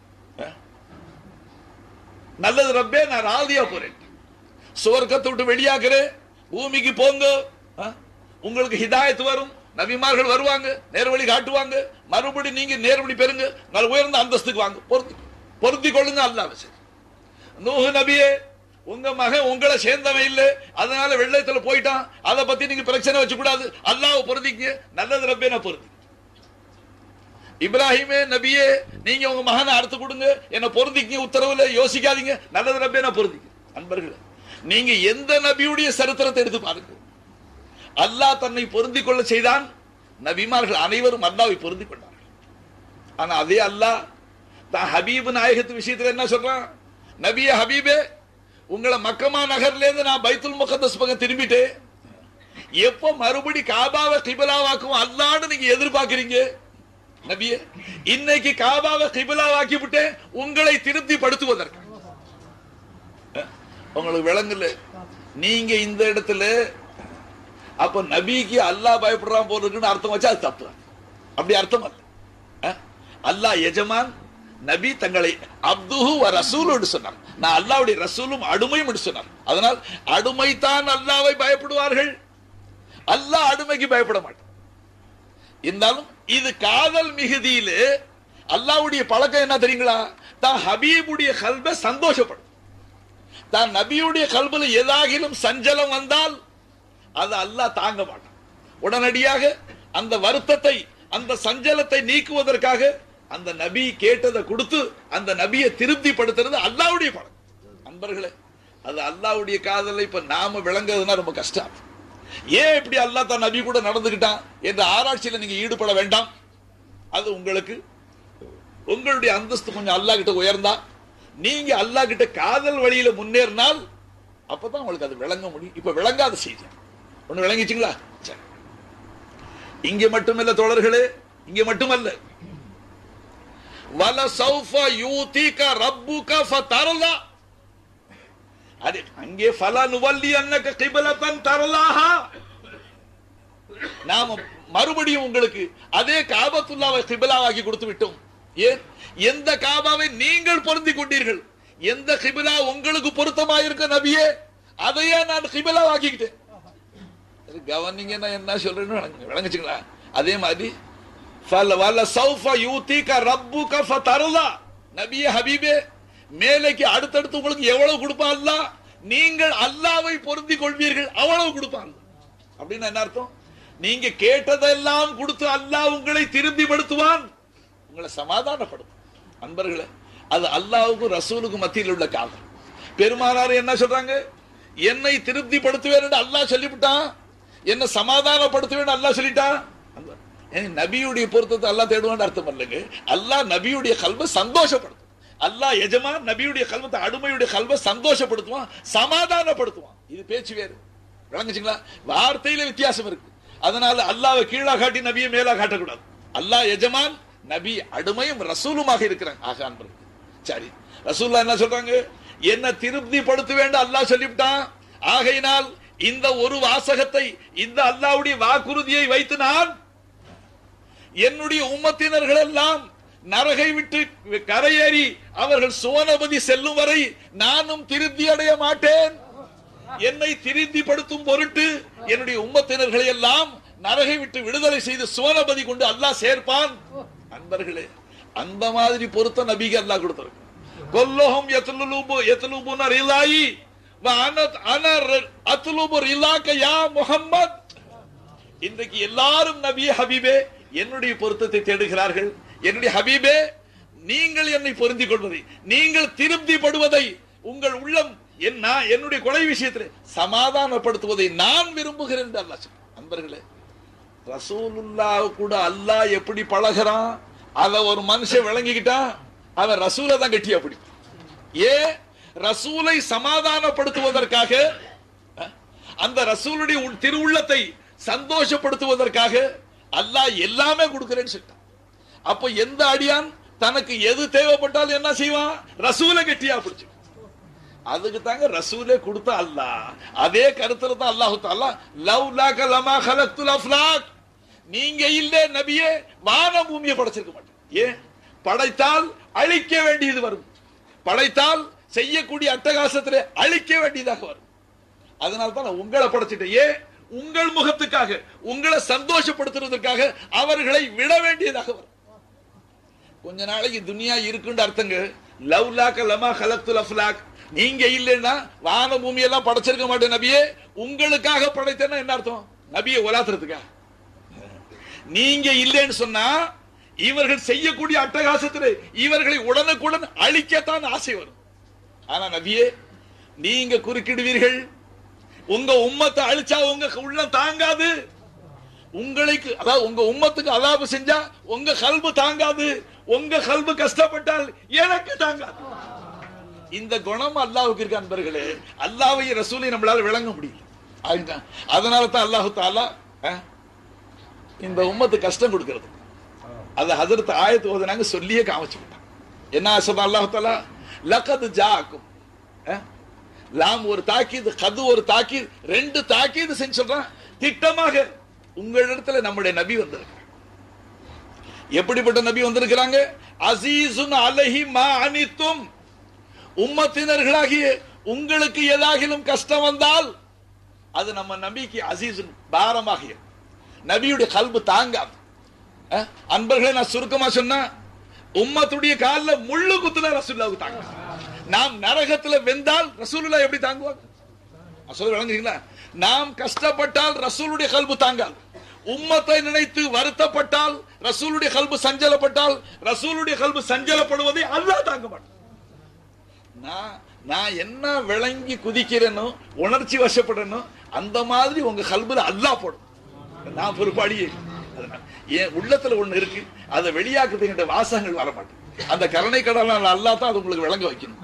நல்லது ரப்பே, நான் ராதியா போறேன், சுவர்க்கத்தை விட்டு வெளியாக்குறேன், பூமிக்கு போங்க, உங்களுக்கு ஹிதாயத் வரும், நபிமார்கள் வருவாங்க, நேர்வழி காட்டுவாங்க, மறுபடி நீங்க நேர்வழி பெறுங்க, நல்ல உயர்ந்த அந்தஸ்துக்கு வாங்க, பொருத்தி கொள்ளுங்க. அல்லாஹ் நூஹ் நபியே, உங்க மகன் உங்களை சேர்ந்தவன் இல்லை, அதனால வெள்ளத்துல போயிட்டான், அதை பத்தி நீங்க பிரச்சனை வச்சு கூடாது, அல்லாஹ் பொருந்திக்க. நல்லது ரப்பே, நான் பொருந்தி. இப்ராஹிமே நபியே, நீங்க உங்க மகனை அறுத்து கொடுங்க, என்ன பொருந்திக்க, உத்தரவுல யோசிக்காதீங்க, நல்லது ரப்பே, நான் பொருந்திக்க. அன்பர்களே, நீங்க எந்த நபியுடைய சரித்திரத்தை எடுத்து பாருங்க, அல்லாஹ் தன்னை பொருந்திக் கொள்ள செய்தான், நபிமார்கள் அனைவரும் அல்லாஹ்வை பொருந்திக் கொண்டார்கள். ஆனா அதே அல்லாஹ் தான் ஹபீப் நாயகத்து விஷயத்துல என்ன சொல்றான், நபியே ஹபீபே, உங்களை மக்கமா நகர்ல இருந்து நான் பைத்துல் முகத்தஸ் பக்கம் திரும்பிட்டேன், எப்ப மறுபடி காபாவை கிபிலாவாக்கும் அல்லாஹ்னு நீங்க எதிர்பார்க்கிறீங்க நபியே? இன்னைக்கு காபாவை கிபிலாவாக்கி விட்டேன் உங்களை திருப்தி படுத்துவதற்கு. உங்களுக்கு விளங்கல, நீங்க இந்த இடத்துல அப்ப நபிக்கு அல்லாஹ் பயப்படுறான் போல இருக்குன்னு அர்த்தம் வச்சா அது தப்பு. அப்படி அர்த்தம் அல்ல. அல்லாஹ் எஜமான், நபி தங்களை அப்துஹு வ ரசூலுன்னு சொன்னார். நான் அல்லாஹ்வுடைய ரசூலும் அடிமையும் என்று சொன்னார். அதனால் அடிமைதான் அல்லாஹ்வை பயப்படுவார்கள், அல்லாஹ் அடிமைக்கு பயப்பட மாட்டான். இருந்தாலும் இது காதல் மிகுதியிலே அல்லாஹ்வுடைய பழக்கம் என்ன தெரியுங்களா, தான் ஹபீபுடைய கல்பை சந்தோஷப்படும். தான் நபியுடைய கல்புல ஏதாகிலும் சஞ்சலம் வந்தால் அது அல்லாஹ் தாங்க மாட்டான். உடனடியாக அந்த வருத்தத்தை, அந்த சஞ்சலத்தை நீக்குவதற்காக அந்த நபி கேட்டதை கொடுத்து அந்த நபியை திருப்திப்படுத்துறது அல்லாஹ்வுடைய பழக்கம். அன்பர்களே, அது அல்லாஹ்வுடைய காதலை இப்ப நாம விளங்குறதுனா ரொம்ப கஷ்டம். ஏன் இப்படி அல்லாஹ் தான் நபி கூட நடந்துகிட்டான் என்ற ஆராய்ச்சியில நீங்க ஈடுபட வேண்டாம். அது உங்களுக்கு உங்களுடைய அந்தஸ்து கொஞ்சம் அல்லாஹ் கிட்ட உயர்ந்தா, நீங்க அல்லாஹ் கிட்ட காதல் வழியில முன்னேறினால் அப்பதான் உங்களுக்கு அது விளங்க முடியும். இப்ப விளங்காத செய்தி ஒண்ணு விளங்கிச்சுங்களா? இங்க மட்டுமல்ல தோழர்களே, இங்க மட்டுமல்ல, வல சௌஃப யூதிக ரப்புக ஃபதர்லா, அது அங்கே ஃபலனுவல்லி அன்னக கிப்லத்தன் தர்லாஹா, நாம மறுபடியும் உங்களுக்கு அதே காபத்துல்லாவை கிபிலாவாக்கி கொடுத்து விட்டோம். ஏன்? எந்த காபாவை நீங்கள் பொருந்திக் கொண்டீர்கள், எந்த கிபிலா உங்களுக்கு பொருத்தமாயிருக்க நபியே, அதையே நான் கிபிலாவாக்கிக்கிட்டேன். கவனிங்க, நான் என்ன சொல்றேன்னு விளங்குச்சுங்களா? அதே மாதிரி நபியே ஹபீபே, மேலைக்கு அடுத்தடுத்து உங்களுக்கு எவ்வளவு கொடுப்பான் அல்லாஹ், நீங்கள் அல்லாஹ்வை பொருந்திக் கொள்வீர்கள் அவ்வளவு கொடுப்பான். அப்படின்னு என்ன அர்த்தம்? நீங்க கேட்டதெல்லாம் கொடுத்து அல்லாஹ் உங்களை திருப்திப்படுத்துவான், உங்களை சமாதானப்படுத்தும். அன்பர்களே, அது அல்லாஹ்வுக்கும் ரசூலுக்கும் மத்தியில் உள்ள காதல். பெருமானார் என்ன சொல்றாங்க? என்னை திருப்திப்படுத்துவேன் என்று அல்லாஹ் சொல்லிவிட்டான், என்ன சமாதானப்படுத்துவேன் அல்லாஹ் சொல்லிட்டான். நபியுடைய பொருத்தத்தை அல்லாஹ் தேடுவான்னு அர்த்தம் இல்லைங்க. அல்லாஹ் நபியுடைய கல்வை சந்தோஷப்படுத்தும். அல்லாஹ் எஜமான் நபியுடைய கல்வத்தை, அடிமையுடைய கல்வை சந்தோஷப்படுத்துவான், சமாதானப்படுத்துவான். இது பேச்சு வேறு, விளங்குச்சுங்களா? வார்த்தையில வித்தியாசம் இருக்கு. அதனால அல்லாஹ்வை கீழா காட்டி நபியை மேலா காட்டக்கூடாது. அல்லாஹ் எஜமான், நபி அடிமையும் ரசூலுமாக இருக்கிறாங்க. ஆக அன்பர்கள், சரி, ரசூலுல்லாஹ் என்ன சொல்றாங்க? என்ன திருப்திப்படுத்த வேண்டும் அல்லாஹ் சொல்லிவிட்டான். ஆகையினால் இந்த ஒரு வாசகத்தை, இந்த அல்லாஹ்வுடைய வாக்குறுதியை வைத்து நான் என்னுடைய உம்மத்தினர்கள் எல்லாம் நரகை விட்டு கரையேறி அவர்கள் சுவனபதி செல்லும் வரை நானும் திருப்தி அடைய மாட்டேன். என்னை திருப்திப்படுத்தும் பொருட்டு என்னுடைய உம்மத்தினர்களை எல்லாம் நரகை விட்டு விடுதலை செய்து சுவனபதி கொண்டு அல்லாஹ் சேர்ப்பான். அன்பர்களே, அந்த மாதிரி பொருத்த நபிக்கு அல்லாஹ் கொடுத்திருக்கு. கொல்லோஹம் யத்லுபுன ரிலாயி வ அன அத்லுபு ரிலாக யா முஹம்மத். இன்றைக்கு எல்லாரும் நபியே ஹபீபே என்னுடைய பொருத்தத்தை தேடுகிறார்கள். என்னுடைய ஹபீபே, நீங்கள் என்னை பொருந்திக் கொள்வதை, நீங்கள் திருப்திப்படுவதை, உங்கள் உள்ளம் என்னுடைய கொலை விஷயத்தில் சமாதானப்படுத்துவதை நான் விரும்புகிறேன் என்று அல்லாஹ் சொல்றான். அன்பர்களே, ரசூலுல்லாஹ் கூட அல்லாஹ் எப்படி பழகிறான் அத ஒரு மனுஷன் விளங்கிக்கிட்டா அவன் ரசூலை தான் கட்டியா பிடிப்பான். ரசூலை சமாதானப்படுத்துவதற்காக, அந்த ரசூலுடைய திருவுள்ளத்தை சந்தோஷப்படுத்துவதற்காக அல்லாஹ் எல்லாமே கொடுக்கிறேன்னு சொல்லிட்டான். அப்ப எந்த அடியான் தனக்கு எது தேவைப்பட்டாலும் என்ன செய்வான்? ரசூலை கட்டியா பிடிச்சு. அதுக்கு தாங்க ரசூலே கொடுத்த அல்லாஹ். அதே கருத்துல தான் அல்லாஹ் தஆலா லவ்லாக லமா ஹலக்துல் அஃப்லாக், நீங்க இல்ல நபியே வான பூமியை படைச்சிருக்க மாட்டேன். ஏன்? படைத்தால் அழிக்க வேண்டியது வரும், படைத்தால் செய்யக்கூடிய அட்டகாசத்திலே அழிக்க வேண்டியதாக வரும். அதனால தான் நான் உங்களை படைச்சிட்டேன். ஏன்? உங்கள் முகத்துக்காக, உங்களை சந்தோஷப்படுத்துறதுக்காக அவர்களை விட வேண்டியதாக வரும். கொஞ்ச நாளைக்கு துனியா இருக்குன்னு அர்த்தங்க. லவ்லாக லமா ஹலக்துல் அஃப்லாக், நீங்க இல்லைன்னா வான பூமி எல்லாம் படைச்சிருக்க மாட்டேன் நபியே, உங்களுக்காக படைத்தேன்னா என்ன அர்த்தம்? நபியை ஒலாத்துறதுக்கா? நீங்க இல்லைன்னு சொன்னா இவர்கள் செய்யக்கூடிய அட்டகாசத்திலே இவர்களை உடனுக்குடன் அழிக்கத்தான் ஆசை வரும். ஆனா நபியே, நீங்க குறுக்கிடுவீர்கள், உங்க உம்மத்தை அழிச்சா உங்க உள்ளம் தாங்காது, உங்களுக்கு அதாவது உங்க உம்மத்துக்கு அதாபு செஞ்சா உங்க கல்பு தாங்காது, உங்க கல்பு கஷ்டப்பட்டால் எனக்கு தாங்காது. இந்த குணம் அல்லாஹ்வுக்கு இருக்கு. அன்பர்களே, அல்லாஹ்வை ரசூலை நம்மளால விளங்க முடியல. அதனால தான் அல்லாஹ் தஆலா இந்த உம்மத்து கஷ்டம் கொடுக்கிறது. அது ஹஜ்ரத் ஆயத்து ஓதுனாங்க, சொல்லியே காமிச்சு விட்டாங்க. என்ன சொல்ற அல்லாஹ் தஆலா? லகத் ஜாஅக்கும், லாம் ஒரு தாக்கீது, கது ஒரு தாக்கீது, ரெண்டு தாக்கீது செஞ்சு சொல்றான். திட்டமாக உங்களிடத்துல நம்முடைய நபி வந்திருக்கிறார். எப்படிப்பட்ட நபி வந்திருக்கிறாங்க? அஸீஸுன் அலைஹி மா அனித்தும், உம்மத்தினர்களாகிய உங்களுக்கு ஏதாகிலும் கஷ்டம் வந்தால் அது நம்ம நபிக்கு அஸீஸுன் பாரமாக, நபியுடைய கல்பு தாங்காது. அன்பர்களே, நான் சுருக்கமா சொன்னா, உம்மத்துடைய காலில் முள்ளு குத்துனா ரசூலுல்லாஹ்வுக்கு தாங்காது. நாம் நரகத்துல வெந்தால் ரசூலுல்லாஹ் எப்படி தாங்குவாங்க? சொல்ல விளங்குறீங்களா? நாம் கஷ்டப்பட்டால் ரசூலுடைய கல்பு தாங்காது. உம்மத்தை நினைத்து வருத்தப்பட்டால், ரசூலுடைய கல்பு சஞ்சலப்பட்டால், ரசூலுடைய கல்பு சஞ்சலப்படுவதை அல்லாஹ் தாங்க மாட்டான். நான் என்ன விளங்கி குதிக்கிறேனோ, உணர்ச்சி வசப்படனோ, அந்த மாதிரி உங்க கல்புல அல்லாஹ் போடும். நான் பொறுப்பாடியே. என் உள்ளத்துல ஒண்ணு இருக்கு, அதை வெளியாக்குறதுங்கிட்ட வாசகங்கள் வர மாட்டேன். அந்த கருணை கடலால் அல்லாஹ் தான் அது உங்களுக்கு விளங்க வைக்கணும்.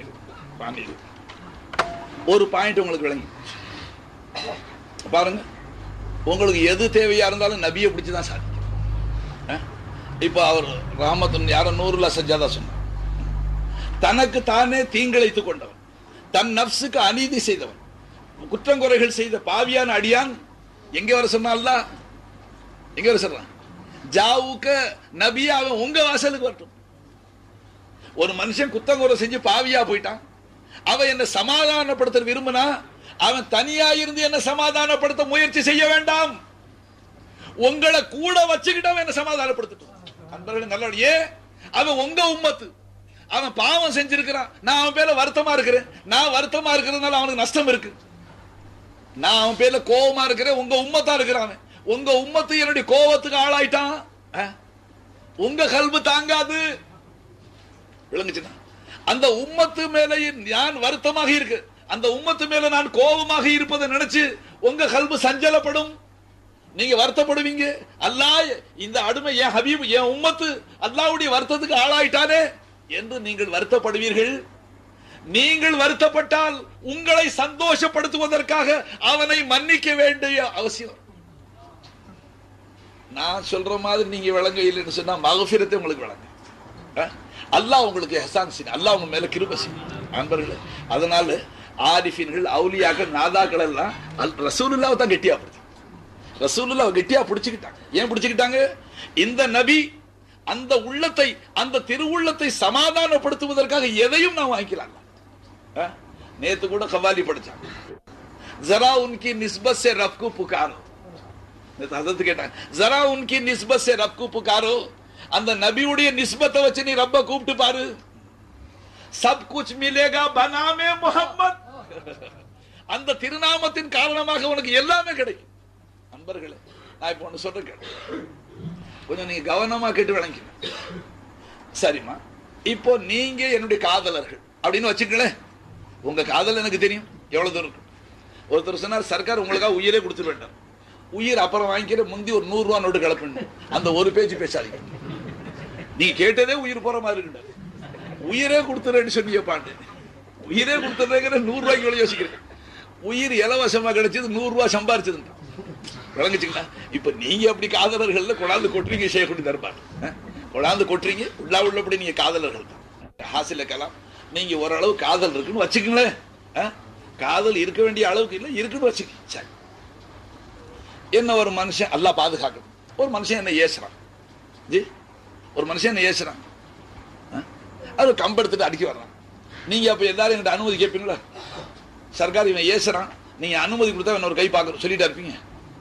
ஒரு பாயிண்ட் உங்களுக்கு விளங்கி பாருங்க. உங்களுக்கு எது தேவையா இருந்தாலும் நபியை பிடிச்சுதான் சாதிக்கும். இப்ப அவர் ரஹமத்துன் யாரோ 100 சஜ்ஜாதா சொன்னார். தனக்கு தானே தீங்கிழைத்துக் கொண்டவன், தன் நப்சுக்கு அநீதி செய்தவன், குற்றங்குறைகள் செய்த பாவியான அடியான் எங்க வர சொன்னா? எங்க வர சொல்றான்? ஜாவுக்க நபியா, அவன் உங்க வாசலுக்கு வரட்டும். ஒரு மனுஷன் குற்றங்குறை செஞ்சு பாவியா போயிட்டான், அவன் என்ன சமாதானப்படுத்த விரும்பினா அவன் தனியா இருந்து என்ன சமாதானப்படுத்த முயற்சி செய்ய வேண்டாம், உங்களை கூட வச்சுக்கிட்டு என்ன சமாதானப்படுத்தட்டும். அன்பர்களே, நல்ல அவன் உங்க உம்மத்து, அவன் பாவம் செஞ்சிருக்கிறான், நான் அவன் பேர்ல வருத்தமா இருக்கிறேன், நான் வருத்தமா இருக்கிறதுனால அவனுக்கு நஷ்டம் இருக்கு, நான் அவன் பேர்ல கோபமா இருக்கிறேன், உங்க உம்மத்தா இருக்கிறான், உங்க உம்மத்து என்னுடைய கோபத்துக்கு ஆளாயிட்டான், உங்க கல்பு தாங்காது. விளங்குச்சுன்னா அந்த உம்மத்து மேல நான் வருத்தமாக இருக்கு, அந்த உம்மத்து மேல நான் கோபமாக இருப்பதை நினைச்சு உங்க கல்பு சஞ்சலப்படும், நீங்க வருத்தப்படுவீங்க. அல்லாஹ் இந்த அடிமை என் ஹபீப் என் உம்மத்து அல்லாஹ்வுடைய வருத்தத்துக்கு ஆளாயிட்டானே என்று நீங்கள் வருத்தப்படுவீர்கள். நீங்கள் வருத்தப்பட்டால் உங்களை சந்தோஷப்படுத்துவதற்காக அவனை மன்னிக்க வேண்டிய அவசியம். நான் சொல்ற மாதிரி நீங்க விளங்க இல்லைன்னு சொன்னா மகஃபிரத்தை உங்களுக்கு விளங்க. அல்லாஹ் உங்களுக்கு எஹ்சான் செய்யும், அல்லாஹ் உங்க மேல கிருபை செய்யும் நண்பர்களே. அதனால ஆரிஃபின்கள் அவுலியாக்கள் நாதாக்கள் எல்லாம் ரசூலுல்லாஹ் தான் கெட்டியா பிடிச்சி, ரசூலுல்லாஹ் கெட்டியா பிடிச்சுக்கிட்டாங்க. ஏன் பிடிச்சுக்கிட்டாங்க? இந்த நபி அந்த உள்ளத்தை, அந்த திருவுள்ளத்தை சமாதானப்படுத்துவதற்காக எதையும் நான் வாங்கிக்கலாம். நேத்து கூட கவாலி படிச்சாங்க, ஜரா உன்கி நிஸ்பத் சே ரப் को पुकारो. ஹஜரத் கேட்டாங்க, ஜரா உன்கி நிஸ்பத் சே ரப் को पुकारो, அந்த நபியுடைய நிஸ்பத்தை வச்சு நீ ரப்ப கூப்பிட்டு பாரு. சப் குச் மிலேகா பனாமே முஹம்மத், அந்த திருநாமத்தின் காரணமாக உனக்கு எல்லாமே கிடைக்கும். நண்பர்களே, நான் இப்ப ஒன்னு சொல்றேன் கேட்டு, கொஞ்சம் நீங்க கவனமா கேட்டு விளங்கிக்கணும். சரிம்மா, இப்போ நீங்க என்னுடைய காதலர்கள் அப்படின்னு வச்சுக்கங்களேன். உங்க காதல் எனக்கு தெரியும் எவ்வளவு தூரம் இருக்கு. ஒருத்தர் சொன்னார், சர்க்கார் உங்களுக்காக உயிரே கொடுத்துட வேண்டாம், உயிர் அப்புறம் வாங்கிக்கிற முந்தி ஒரு 100 ரூபா நோட்டு கலப்பண்ணு, அந்த ஒரு பேச்சு பேசாதீங்க. நீங்க கேட்டதே உயிர் போற மாதிரி இருக்கு, உயிரே கொடுத்துறேன்னு சொன்னீங்க பாண்டு, உயிரே கொடுத்துறேங்கிற 100 ரூபாய்க்கு யோசிக்கிறேன். உயிர் இலவசமா கிடைச்சது 100 ரூபாய் சம்பாரிச்சது விளங்குச்சுங்களா? இப்ப நீங்க அப்படி காதலர்கள் கொண்டாந்து கொட்டுறீங்க, செய்ய கொண்டு தருப்பாரு கொண்டாந்து கொட்டுறீங்க, உள்ளபடி நீங்க காதலர்கள் தான். ஹாசில கலாம் நீங்க ஓரளவு காதல் இருக்குன்னு வச்சுக்கங்களேன். காதல் இருக்க வேண்டிய அளவுக்கு இல்லை, இருக்குன்னு வச்சுக்க. சரி, என்ன ஒரு மனுஷன் அல்லாஹ் பாதுகாக்கணும், ஒரு மனுஷன் என்ன ஏசுறான் ஜி, ஒரு மனுஷன் என்ன ஏசுறான், அது கம்பெடுத்துட்டு அடிக்க வர்றான். நீங்க அப்ப எல்லாரும் என்கிட்ட அனுமதி கேட்பீங்களா? சர்க்கார் இவன் ஏசுறான், நீங்க அனுமதி கொடுத்தா இன்னொரு கை பார்க்க சொல்லிட்டா இருப்பீங்க?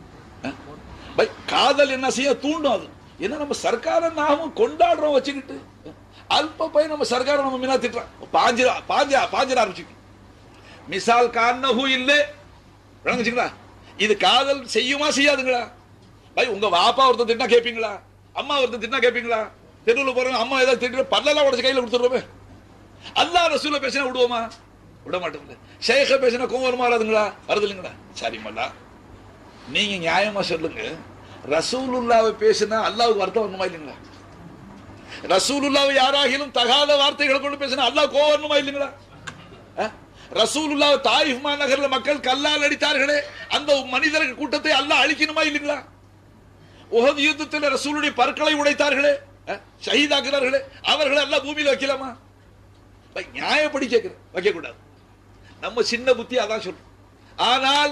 காதல் என்ன செய்ய தூண்டும். அது என்ன, நம்ம சர்க்கார நாமும் கொண்டாடுறோம் வச்சுக்கிட்டு அல்ப பையன் நம்ம சர்க்கார நம்ம மீனா திட்டுறான், பாஞ்சிட ஆரம்பிச்சு. மிசால் காரணஹு இல்லை, விளங்குச்சுங்களா? இது காதல் செய்யுமா செய்யாதுங்களா? பை உங்க வாப்பா ஒருத்தர் திட்டினா கேட்பீங்களா? அம்மா ஒருத்தர் திட்டினா கேட்பீங்களா? தெருவில் போறவங்க அம்மா ஏதாவது திட்டு பல்லெல்லாம் உடச்சு கையில கொடுத்துருவோமே. அல்லாஹ் ரசூலை பேசினா விடுவோமா? விட மாட்டோம்ல. ஷேഖ பேசினா கோவம் வராதுங்களா? வருது இல்லைங்களா? சரிமல்லா, நீங்க நியாயமா சொல்லுங்க, ரசூலுல்லாவை பேசினா அல்லாஹ்வுக்கு வருத்தம் வரணுமா இல்லைங்களா? ரசூலுல்லாவை யாராகிலும் தகாத வார்த்தைகளை கொண்டு பேசினா அல்லாஹ் கோவம் வரணுமா இல்லைங்களா? ரசூலுல்லாஹ் தாயிஃப் மாநகர்ல மக்கள் கல்லால் அடித்தார்களே, அந்த மனிதர்கள் கூட்டத்தை அல்லாஹ் அழிக்கணுமா இல்லைங்களா? உஹது யுத்தத்தில் ரசூலுடைய பற்களை உடைத்தார்களே, ஷஹீதாக்குறார்களே, அவர்களை அல்லாஹ் பூமியில வைக்கலாமா? நியாயப்படி கேட்கிறேன், வைக்க கூடாது. நம்ம சின்ன புத்தி அதான் சொல்றோம். ஆனால்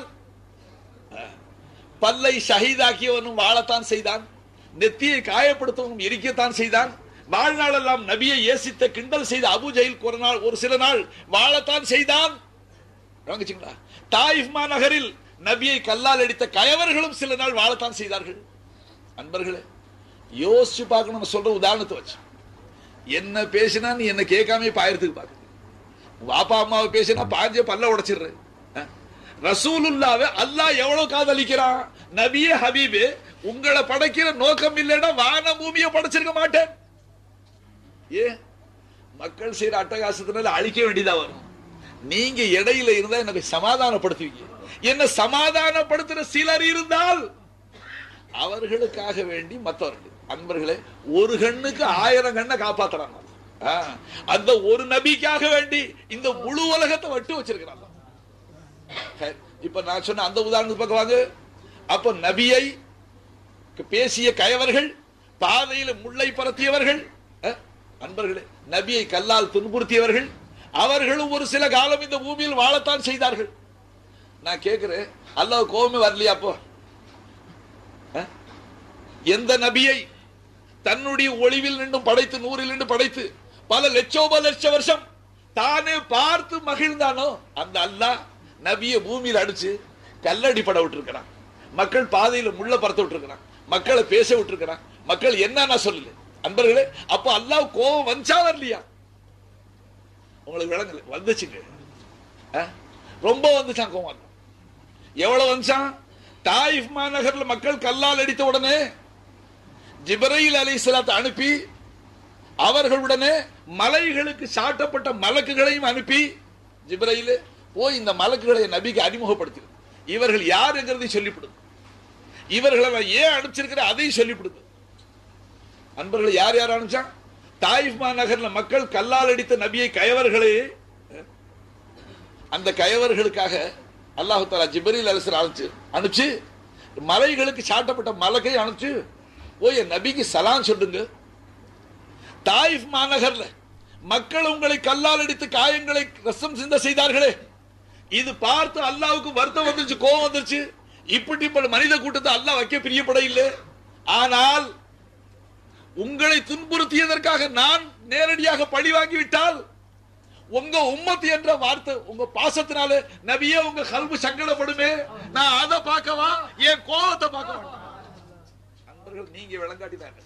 பல்லை ஷஹீதாக்கியவனும் வாழத்தான் செய்தான், நெத்தியை காயப்படுத்தவனும் எரிக்கத்தான் செய்தான், வாழ்நாளெல்லாம் நபியை ஏசித்த கிண்டல் செய்த அபு ஜஹில் ஒரு சில நாள் வாழத்தான் செய்தான். தாயிஃப் மாநகரில் நபியை கல்லால் அடித்த கயவர்களும் சில நாள் வாழத்தான் செய்தார்கள். அன்பர்களே, யோசிச்சு பார்க்கணும். சொல்ற உதாரணத்தை வச்சு, என்ன பேசினா நீ என்ன கேட்காம பாயறதுக்கு பாக்க, வாப்பா அம்மாவை பேசினா பாஞ்ச பல்ல உடைச்சிடுற. ரசூலுல்லாவை அல்லாஹ் எவ்வளவு காதலிக்கிறான். நபியே ஹபீபே, உங்களை படைக்கிற நோக்கம் இல்லைன்னா வான பூமியை படைச்சிருக்க மாட்டேன். ஏ, மக்கள் செய்யற அட்டகாசத்தினால அழிக்க வேண்டியதா வரும். நீங்க இடையில இருந்தா எனக்கு சமாதானப்படுத்துவீங்க. என்ன சமாதானப்படுத்துற சிலர் இருந்தால் அவர்களுக்காக வேண்டி மற்றவர்கள், அன்பர்களே, ஒரு கண்ணுக்கு 1000 கண்ணை காப்பாத்துறாங்க. அந்த ஒரு நபிக்காக வேண்டி இந்த முழு உலகத்தை வட்டு வச்சிருக்கிறாங்க. இப்ப நான் சொன்ன அந்த உதாரணத்துக்கு பக்கம் வாங்க. அப்ப நபியை பேசிய கயவர்கள், பாதையில முல்லை பரத்தியவர்கள், அன்பர்களே, நபியை கல்லால் துன்புறுத்தியவர்கள், அவர்களும் ஒரு சில காலம் இந்த பூமியில் வாழத்தான் செய்தார்கள். நான் கேட்கிறேன், அல்லாஹ் கோபமே வரலையா? அப்போ எந்த நபியை தன்னுடைய ஒளிவில் நின்று படைத்து, நூறில் நின்று படைத்து பல லட்சோப லட்ச வருஷம் தானே பார்த்து மகிழ்ந்தானோ அந்த அல்லாஹ் நபியை பூமியில் அடிச்சு கல்லடி பட விட்டுருக்கிறான். மக்கள் பாதையில முள்ள பறத்து விட்டுருக்கிறான். மக்களை பேச விட்டுருக்கிறான். மக்கள் என்ன சொல்லல. அன்பர்களே, அப்ப அல்லாஹ் கோபம் வந்துச்சா வரலையா? உங்களுக்கு விளங்கல? வந்துச்சுங்க, ரொம்ப வந்துச்சான் கோபம். எவ்வளவு வந்துச்சான்? தாயிஃப் மாநகர்ல மக்கள் கல்லால் அடித்த உடனே ஜிப்ரீல் அலைஹிஸ்ஸலாத்தை அனுப்பி அவர்களுடனே மலைகளுக்கு சாட்டப்பட்ட மலக்குகளையும் அனுப்பி ஜிப்ரீல் போய் இந்த மலக்குகளை நபிக்கு அறிமுகப்படுத்தி இவர்கள் யார் என்கிறதை சொல்லிவிடுது, இவர்களை ஏன் அனுப்பிச்சிருக்கிற அதையும் சொல்லிவிடுது. அன்பர்கள் யார் யார் அனுப்பிச்சான்? தாயிஃப் மாநகர்ல மக்கள் கல்லால் அடித்த நபியை கயவர்களே, அந்த கயவர்களுக்காக அல்லாஹ் தஆலா ஜிப்ரீல் அலைஹிஸ்ஸலாம் அனுப்பிச்சு மலைகளுக்கு சாட்டப்பட்ட மலக்கை அனுப்பிச்சு போய் நபிக்கு சலாம் சொல்லுங்க. தாயிஃப் மாநகர்ல மக்கள் உங்களை கல்லால் அடித்து காயங்களை ரத்தம் சிந்த செய்தார்களே, இது பார்த்து அல்லாஹ்வுக்கு வருத்தம் வந்துருச்சு, கோபம் வந்துருச்சு. இப்படிப்பட்ட மனித கூட்டத்தை அல்லாஹ் வைக்க பிரியப்பட இல்லை. ஆனால் உங்களை துன்புறுத்தியதற்காக நான் நேரடியாக பழி வாங்கி விட்டால் உங்க உம்மத் என்ற வார்த்தை உங்க பாசத்தினால நபியே உங்க கல்பு சங்கடப்படுமே, நான் அதை பார்க்கவா என் கோபத்தை பார்க்க மாட்டேன். நீங்க விளங்காட்டிதான்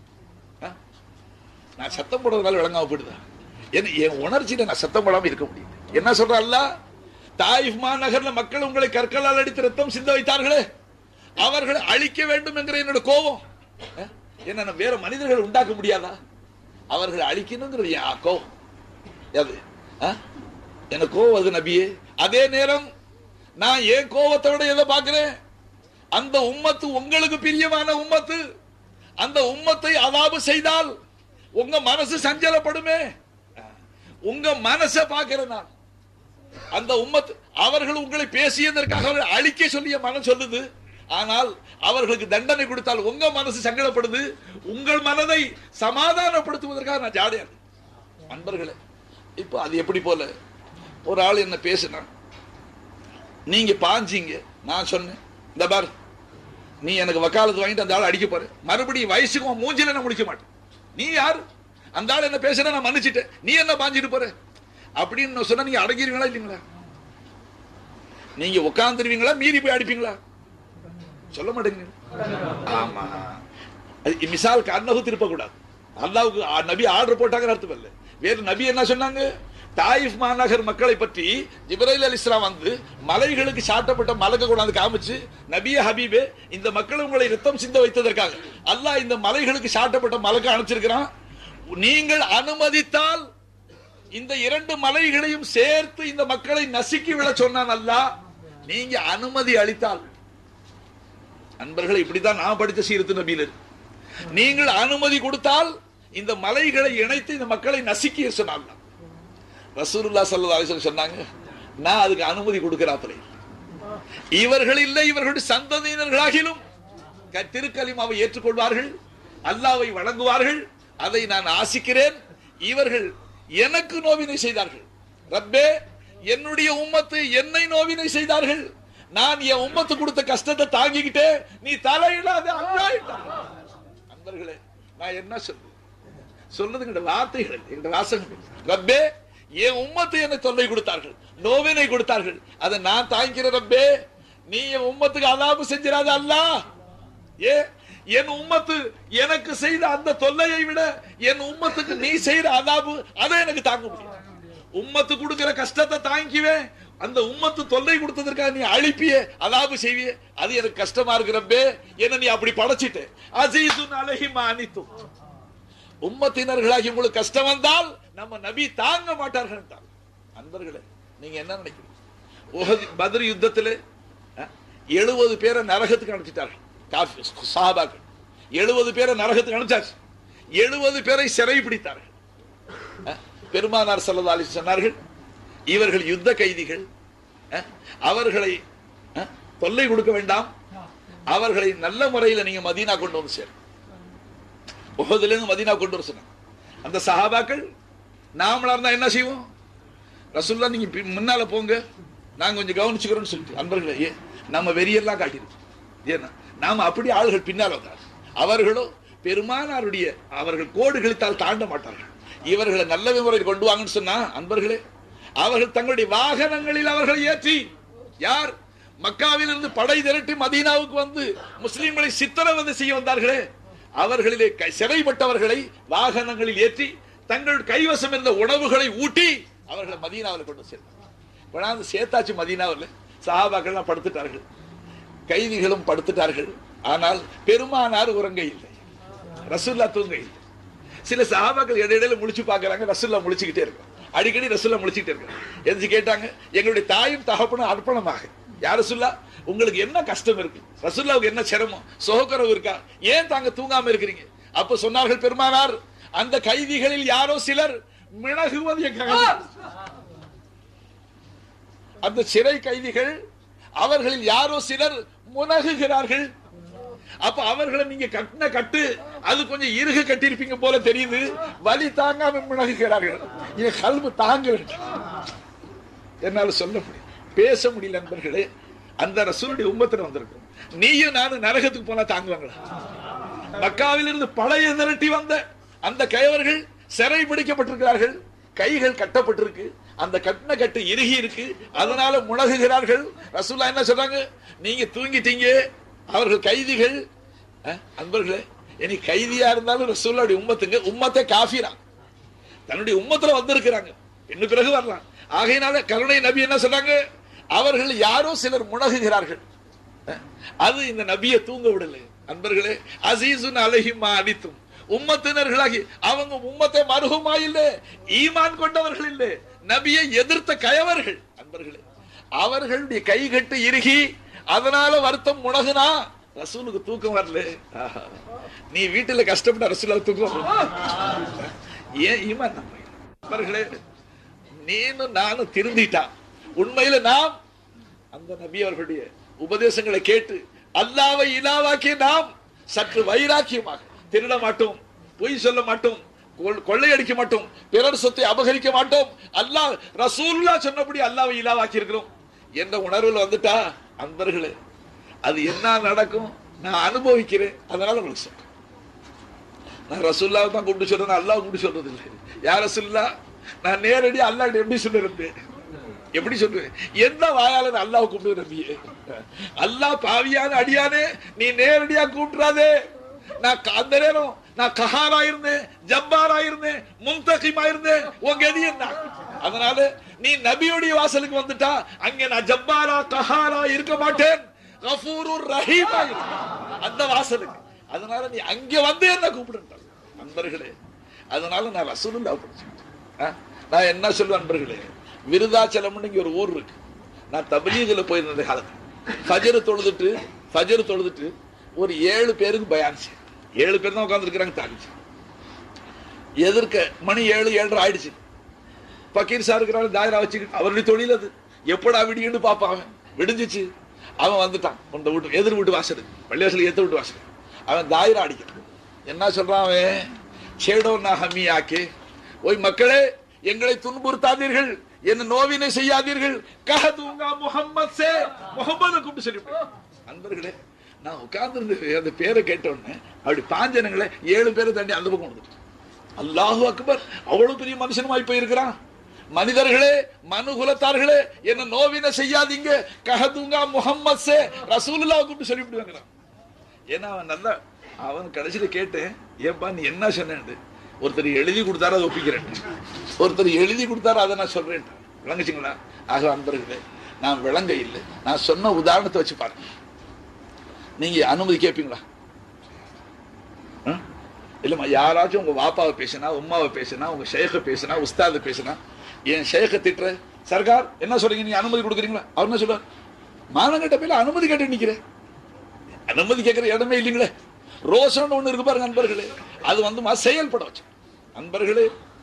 நான் சத்தம் போடுறதுனால விளங்காம போயிடுதா? என் உணர்ச்சியில நான் சத்தம் போடாம இருக்க முடியும். என்ன சொல்ற அல்லாஹ்? தாயிஃப் மாநகர்ல மக்கள் உங்களை கற்களால் அடித்து ரத்தம் சிந்த வைத்தார்களே, அவர்களை அழிக்க வேண்டும் என்கிற என்னோட கோபம் என்ன வேற மனிதர்கள் உண்டாக்க முடியாதா? அவர்களை அழிக்கணுங்கிறது என் கோபம். அது எனக்கு கோபம் அது நபியே. அதே நேரம் நான் ஏன் கோபத்தை விட எதை பார்க்கிறேன்? அந்த உம்மத்து உங்களுக்கு பிரியமான உம்மத்து, அந்த உம்மத்தை அதாபு செய்தால் உங்க மனசு சஞ்சலப்படுமே. உங்க மனசை பார்க்கிறேன் நான். அந்த உம்மத் அவர்கள் உங்களை பேசியதற்காக அழிக்க சொல்லிய மனம் சொல்லுது. ஆனால் அவர்களுக்கு தண்டனை கொடுத்தால் உங்க மனசு சங்கடப்படுது. உங்கள் மனதை சமாதானப்படுத்துவதற்காக நான் ஜாடியா. அன்பர்களே, இப்போ அது எப்படி போல ஒரு ஆள் என்ன பேசினா, நீங்க பாஞ்சீங்க, நான் சொன்னேன் இந்த பார் நீ எனக்கு வக்காலத்து வாங்கிட்டு அந்த ஆள் அடிக்க போற, மறுபடியும் வயசுக்கும் மூஞ்சில நான் முடிக்க மாட்டேன். நீ யார்? அந்த ஆள் என்ன பேசுற நான் மன்னிச்சிட்டேன், நீ என்ன பாஞ்சிட்டு போற அப்படின்னு சொன்னா நீங்க அடங்கிடுவீங்களா இல்லைங்களா? நீங்க உட்கார்ந்துருவீங்களா மீறி போய் அடிப்பீங்களா? சொல்ல மாட்டேங்க. ஆமா, மிசால் கண்ணகு திருப்ப கூடாது. அல்லாஹ்வுக்கு நபி ஆர்டர் போட்டாங்க அர்த்தம் இல்ல. வேறு நபி என்ன சொன்னாங்க? தாயிஃப் மாநகர் மக்களை பற்றி ஜிப்ரீல் அலைஹிஸ்ஸலாம் வந்து மலைகளுக்கு சாட்டப்பட்ட மலக்க கொண்டாந்து காமிச்சு, நபியே ஹபீபே இந்த மக்கள் உங்களை ரத்தம் சிந்த வைத்ததற்காக அல்லாஹ் இந்த மலைகளுக்கு சாட்டப்பட்ட மலக்க அனுப்பிச்சிருக்கிறான். நீங்கள் அனுமதித்தால் இந்த இரண்டு மலைகளையும் சேர்த்து இந்த மக்களை நசுக்கி விட சொன்னான் அல்லாஹ். நீங்க அனுமதி அளித்தால், அன்பர்களை இப்படித்தான் நான் படித்த சீரத்து நபியில, நீங்கள் அனுமதி கொடுத்தால் இந்த மலைகளை இணைத்து இந்த மக்களை நசுக்கி சொன்னாங்க. ரசூலுல்லாஹ் ஸல்லல்லாஹு அலைஹி வஸல்லம் சொன்னாங்க, நான் அதுக்கு அனுமதி கொடுக்கிறாப்பல. இவர்கள் இல்லை, இவர்களுடைய சந்ததியினர்களாகிலும் திருக்கலிமாவை ஏற்றுக்கொள்வார்கள், அல்லாஹ்வை வணங்குவார்கள், அதை நான் ஆசிக்கிறேன். இவர்கள் எனக்கு நோவினை செய்தார்கள், ரப்பே என்னுடைய உம்மத்து என்னை நோவினை செய்தார்கள், நான் என் உம்மத்து கொடுத்த கஷ்டத்தை தாங்கிக்கிட்டே நீ தலையிடாத அல்லாஹ். அன்பர்களே, நான் என்ன சொல்றது வார்த்தைகள் என்ற வாசகங்கள். ரப்பே என் உம்மத்து என்னை தொல்லை கொடுத்தார்கள், நோவினை கொடுத்தார்கள், அதை நான் தாங்கிக்கிறேன். ரப்பே நீ என் உம்மத்துக்கு அதாபு செஞ்சிராத அல்லாஹ். என் உம்மத்து எனக்கு செய்த அந்த தொல்லையை விட என் உம்மத்துக்கு நீ செய்த அதாபு அதை எனக்கு தாங்க முடியும். உம்மத்து கொடுக்கிற கஷ்டத்தை தாங்கிக்குவேன், அந்த உம்மத்து தொல்லை கொடுத்ததற்காக நீ அழிப்பியே அதாபு செய்வியே, அது எனக்கு கஷ்டமா இருக்கிறப்பே. என்ன நீ அப்படி படைச்சிட்டு அஸீஸுன் அலைஹி மா அனித்தும், உம்மத்தினர்களாகி உங்களுக்கு கஷ்டம் வந்தால் நம்ம நபி தாங்க மாட்டார்கள் என்றால். அன்பர்களே, நீங்க என்ன நினைக்கிறீங்க? பத்ர் யுத்தத்தில் 70 பேரை நரகத்துக்கு அனுப்பிச்சிட்டார்கள் சஹாபாக்கள். 70 பேரை நரகத்துக்கு அனுப்பிச்சாச்சு, 70 பேரை சிறை பிடித்தார்கள். பெருமானார் ஸல்லல்லாஹு அலைஹி வஸல்லம் சொன்னார்கள், இவர்கள் யுத்த கைதிகள், அவர்களை தொல்லை கொடுக்க வேண்டாம், அவர்களை நல்ல முறையில் நீங்க மதீனா கொண்டு வந்து சேரும். உஹதிலிருந்து மதீனா கொண்டு வர சொன்னாங்க. அந்த சஹாபாக்கள் நாமளா இருந்தா என்ன செய்வோம்? ரசூலுல்லாஹ் நீங்க முன்னால போங்க, நாங்க கொஞ்சம் கவனிச்சுக்கிறோம்னு சொல்லிட்டு. அன்பர்களே, நம்ம வெறியெல்லாம் காட்டிருக்கு. ஏன்னா நாம அப்படி ஆளுகள் பின்னால் வந்தார். அவர்களோ பெருமானாருடைய அவர்கள் கோடுகளித்தால் தாண்ட மாட்டார்கள். இவர்களை நல்ல முறையில் கொண்டு வாங்கன்னு சொன்னா, அன்பர்களே, அவர்கள் தங்களுடைய வாகனங்களில் அவர்களை ஏற்றி, யார் மக்காவில் இருந்து படை திரட்டி மதீனாவுக்கு வந்து முஸ்லிம்களை சித்திரவதை செய்ய வந்தார்களே, அவர்களிலே சிறைப்பட்டவர்களை வாகனங்களில் ஏற்றி தங்கள் கைவசம் இருந்த உணவுகளை ஊட்டி அவர்களை மதீனாவில் கொண்டு சேர்த்தார். சேர்த்தாச்சு மதீனாவில் சஹாபாக்கள்லாம் படுத்துட்டார்கள். கைதிகளும் படுத்துட்டார்கள். ஆனால் பெருமானார் உறங்க இல்லை, ரசூல்லா தூங்க இல்லை. சில சஹாபாக்கள் இடையில முழிச்சு பாக்குறாங்க, ரசூல்லா முழிச்சுக்கிட்டே இருக்கும். அடிக்கடி ரசூல்லா முழிச்சுக்கிட்டே இருக்காங்க. எதிர்த்து கேட்டாங்க, எங்களுடைய தாயும் தகப்பனும் அர்ப்பணமாக, யார் ரசூல்லா உங்களுக்கு என்ன கஷ்டம் இருக்கு, ரசூல்லாவுக்கு என்ன சிரமம் சுகக்குறவு இருக்கா, ஏன் தாங்க தூங்காம இருக்கிறீங்க? அப்ப சொன்னார்கள் பெருமானார், அந்த கைதிகளில் யாரோ சிலர் மிளகுவது அந்த சிறை கைதிகள், அவர்களில் யாரோ சிலர் முனகுகிறார்கள். அப்ப அவர்களை நீங்க கட்டின கட்டு அது கொஞ்சம் இறுக கட்டிருப்பீங்க போல தெரியுது, வலி தாங்காம மிளகுகிறார்கள். என் கல்வி தாங்கல, என்னால சொல்ல முடியும், பேச முடியல. நண்பர்களே, அந்த ரசூலுடைய உம்மத்துல வந்திருக்கும். நீயும் நானும் நரகத்துக்கு போனா தாங்குவாங்களா? மக்காவிலிருந்து பழைய திரட்டி வந்த அந்த கயவர்கள் சிறை பிடிக்கப்பட்டிருக்கிறார்கள், கைகள் கட்டப்பட்டிருக்கு, அந்த கட்டின கட்டு இறுகி இருக்கு, அதனால முனகுகிறார்கள். ரசூலுல்லாஹ் என்ன சொல்றாங்க, நீங்க தூங்கிட்டீங்க, அவர்கள் கைதிகள். அன்பர்களே, இனி கைதியா இருந்தாலும் ரசூலுல்லாஹ்வுடைய உம்மத்துங்க, உம்மத்தை காஃபிரா தன்னுடைய உம்மத்துல வந்திருக்கிறாங்க, இன்னும் பிறகு வரலாம். ஆகையினால கருணை நபி என்ன சொல்றாங்க, அவர்கள் யாரோ சிலர் முனகுகிறார்கள், அது இந்த நபியை தூங்க விடலை. அன்பர்களே, அசீசுன் அலைஹிமா அனித்தும், உம்மத்தினர்களாகி அவங்க உம்மத்தை மருகுமா இல்லை, ஈமான் கொண்டவர்கள் இல்லை, நபியை எதிர்த்த கயவர்கள். அன்பர்களே, அவர்களுடைய கை கட்டு இறுகி அதனால வருத்தம் முனகுனா ரசூலுக்கு தூக்கம் வரல. நீ வீட்டுல கஷ்டப்பட்ட ரசூலுக்கு தூக்கம் ஏன் ஈமான்? நண்பர்களே, நீனும் நானும் திருந்திட்டா உண்மையில நாம் அந்த நபி அவர்களுடைய உபதேசங்களை கேட்டு அல்லாஹ்வை இலாவாக்கி நாம் சற்று வைராக்கியமாக திருட மாட்டோம், பொய் சொல்ல மாட்டோம், கொள்ளையடிக்க மாட்டோம், பிறர் சொத்தை அபகரிக்க மாட்டோம், அல்லாஹ் ரசூலுல்லாஹ் சொன்னபடி அல்லாஹ்வை இலாவாக்கி இருக்கிறோம் என்ற உணர்வுல வந்துட்டா அன்பர்களே, அது என்ன நடக்கும் நான் அனுபவிக்கிறேன். அதனால உங்களுக்கு சொல்றேன், நான் ரசூலுல்லாஹ் தான் கூப்பிட்டு சொல்றேன், அல்லாஹ் கூப்பிட்டு சொல்றது இல்லை. யார் ரசூலுல்லாஹ்? நான் நேரடியா அல்லாஹ்ட்ட எப்படி சொல்லிருந்தேன், எப்படி சொல்றேன், எந்த வாயால அல்லாஹ் கூப்பிட்டு நபியே? அல்லாஹ் பாவியான அடியானே நீ நேரடியா கூப்பிடாதே. நான் அந்த நேரம் நான் கஹாரா இருந்தேன், ஜப்பாரா இருந்தேன், முன்தகிமா இருந்தேன், உங்க எது என்ன? அதனால நீ நபியுடைய வாசலுக்கு வந்துட்டா அங்க நான் ஜப்பாரா கஹாரா இருக்க மாட்டேன், கஃபூருர் ரஹீமா அந்த வாசலுக்கு. அதனால நீ அங்க வந்து என்ன கூப்பிடுறாங்க நண்பர்களே. அதனால நான் ரசூலுல்லாஹ் படிச்சேன். நான் என்ன சொல்லுவேன் நண்பர்களே, விருதாச்சலம் இங்க ஒரு ஊர் இருக்கு, நான் தப்லீக்ல போயிருந்த காலத்துல ஃபஜ்ர் தொழுதுட்டு ஒரு 7 பேருக்கு பயான் செய்ய, 7 பேர் தான் உட்கார்ந்து இருக்கிறாங்க. தாங்கிச்சு எதிர்க்க மணி 7, 7:30 ஆயிடுச்சு. பக்கீர் சார் இருக்கிறாங்க, தாயரா வச்சுக்கிட்டு அவருடைய தொழில் அது, எப்படா விடியுன்னு பார்ப்பான். அவன் விடிஞ்சிச்சு, அவன் வந்துட்டான் அந்த வீட்டு எதிர் வீட்டு வாசலுக்கு, பள்ளிவாசலுக்கு ஏத்த வீட்டு வாசல். அவன் தாயரா அடிக்கிறான். என்ன சொல்றான் அவன், சேடோ நான் ஹம்மி ஆக்கே, ஓய் மக்களே எங்களை துன்புறுத்தாதீர்கள், என்ன நோவினை செய்யாதீர்கள், கஹதுங்கா முஹம்மத் சே, முஹம்மதை கூப்பிட்டு சொல்லிவிட்டேன். அன்பர்களே, நான் உட்கார்ந்து அந்த பேரை கேட்டோன்னு அப்படி பாஞ்சனங்களை 7 பேரை தாண்டி அந்த பக்கம் வந்துட்டு, அல்லாஹு அக்பர், அவ்வளவு பெரிய மனுஷனுமாய் போயிருக்கிறான். மனிதர்களே, மனுகுலத்தார்களே, என்ன நோவினை செய்யாதீங்க, கஹதுங்கா முஹம்மத் சே, ரசூலுல்லாஹ் கூப்பிட்டு சொல்லிவிடுவாங்க. ஏன்னா அவன் நல்லா, அவன் கடைசியில கேட்டேன், ஏப்பா நீ என்ன சொன்னேன், ஒருத்தர் எழுதி கொடுத்தாரு அதை ஒப்பிக்கிறேன், ஒருத்தர் எழுதி கொடுத்தாரு அதை நான் சொல்றேன். விளங்குச்சிங்களா? ஆக அன்பர்களே, நான் விளங்க இல்லை, நான் சொன்ன உதாரணத்தை வச்சு பாருங்க. நீங்க அனுமதி கேட்பீங்களா? இல்லம்மா, யாராச்சும் உங்க வாப்பாவை பேசினா, உம்மாவை பேசினா, உங்க ஷேഖை பேசினா, உஸ்தாத பேசினா, என் ஷேഖை திட்டுற சர்க்கார் என்ன சொல்றீங்க, நீங்க அனுமதி கொடுக்குறீங்களா? அவர் என்ன சொல்றாரு, மானங்கட்ட பேர்ல அனுமதி கேட்டு நிக்கிறேன், அனுமதி கேட்கிற இடமே இல்லைங்களே. ரோஷன் ஒண்ணு இருக்கு பாருங்க நண்பர்களே, அது வந்து செயல்பட வச்சு நண்பர்களே.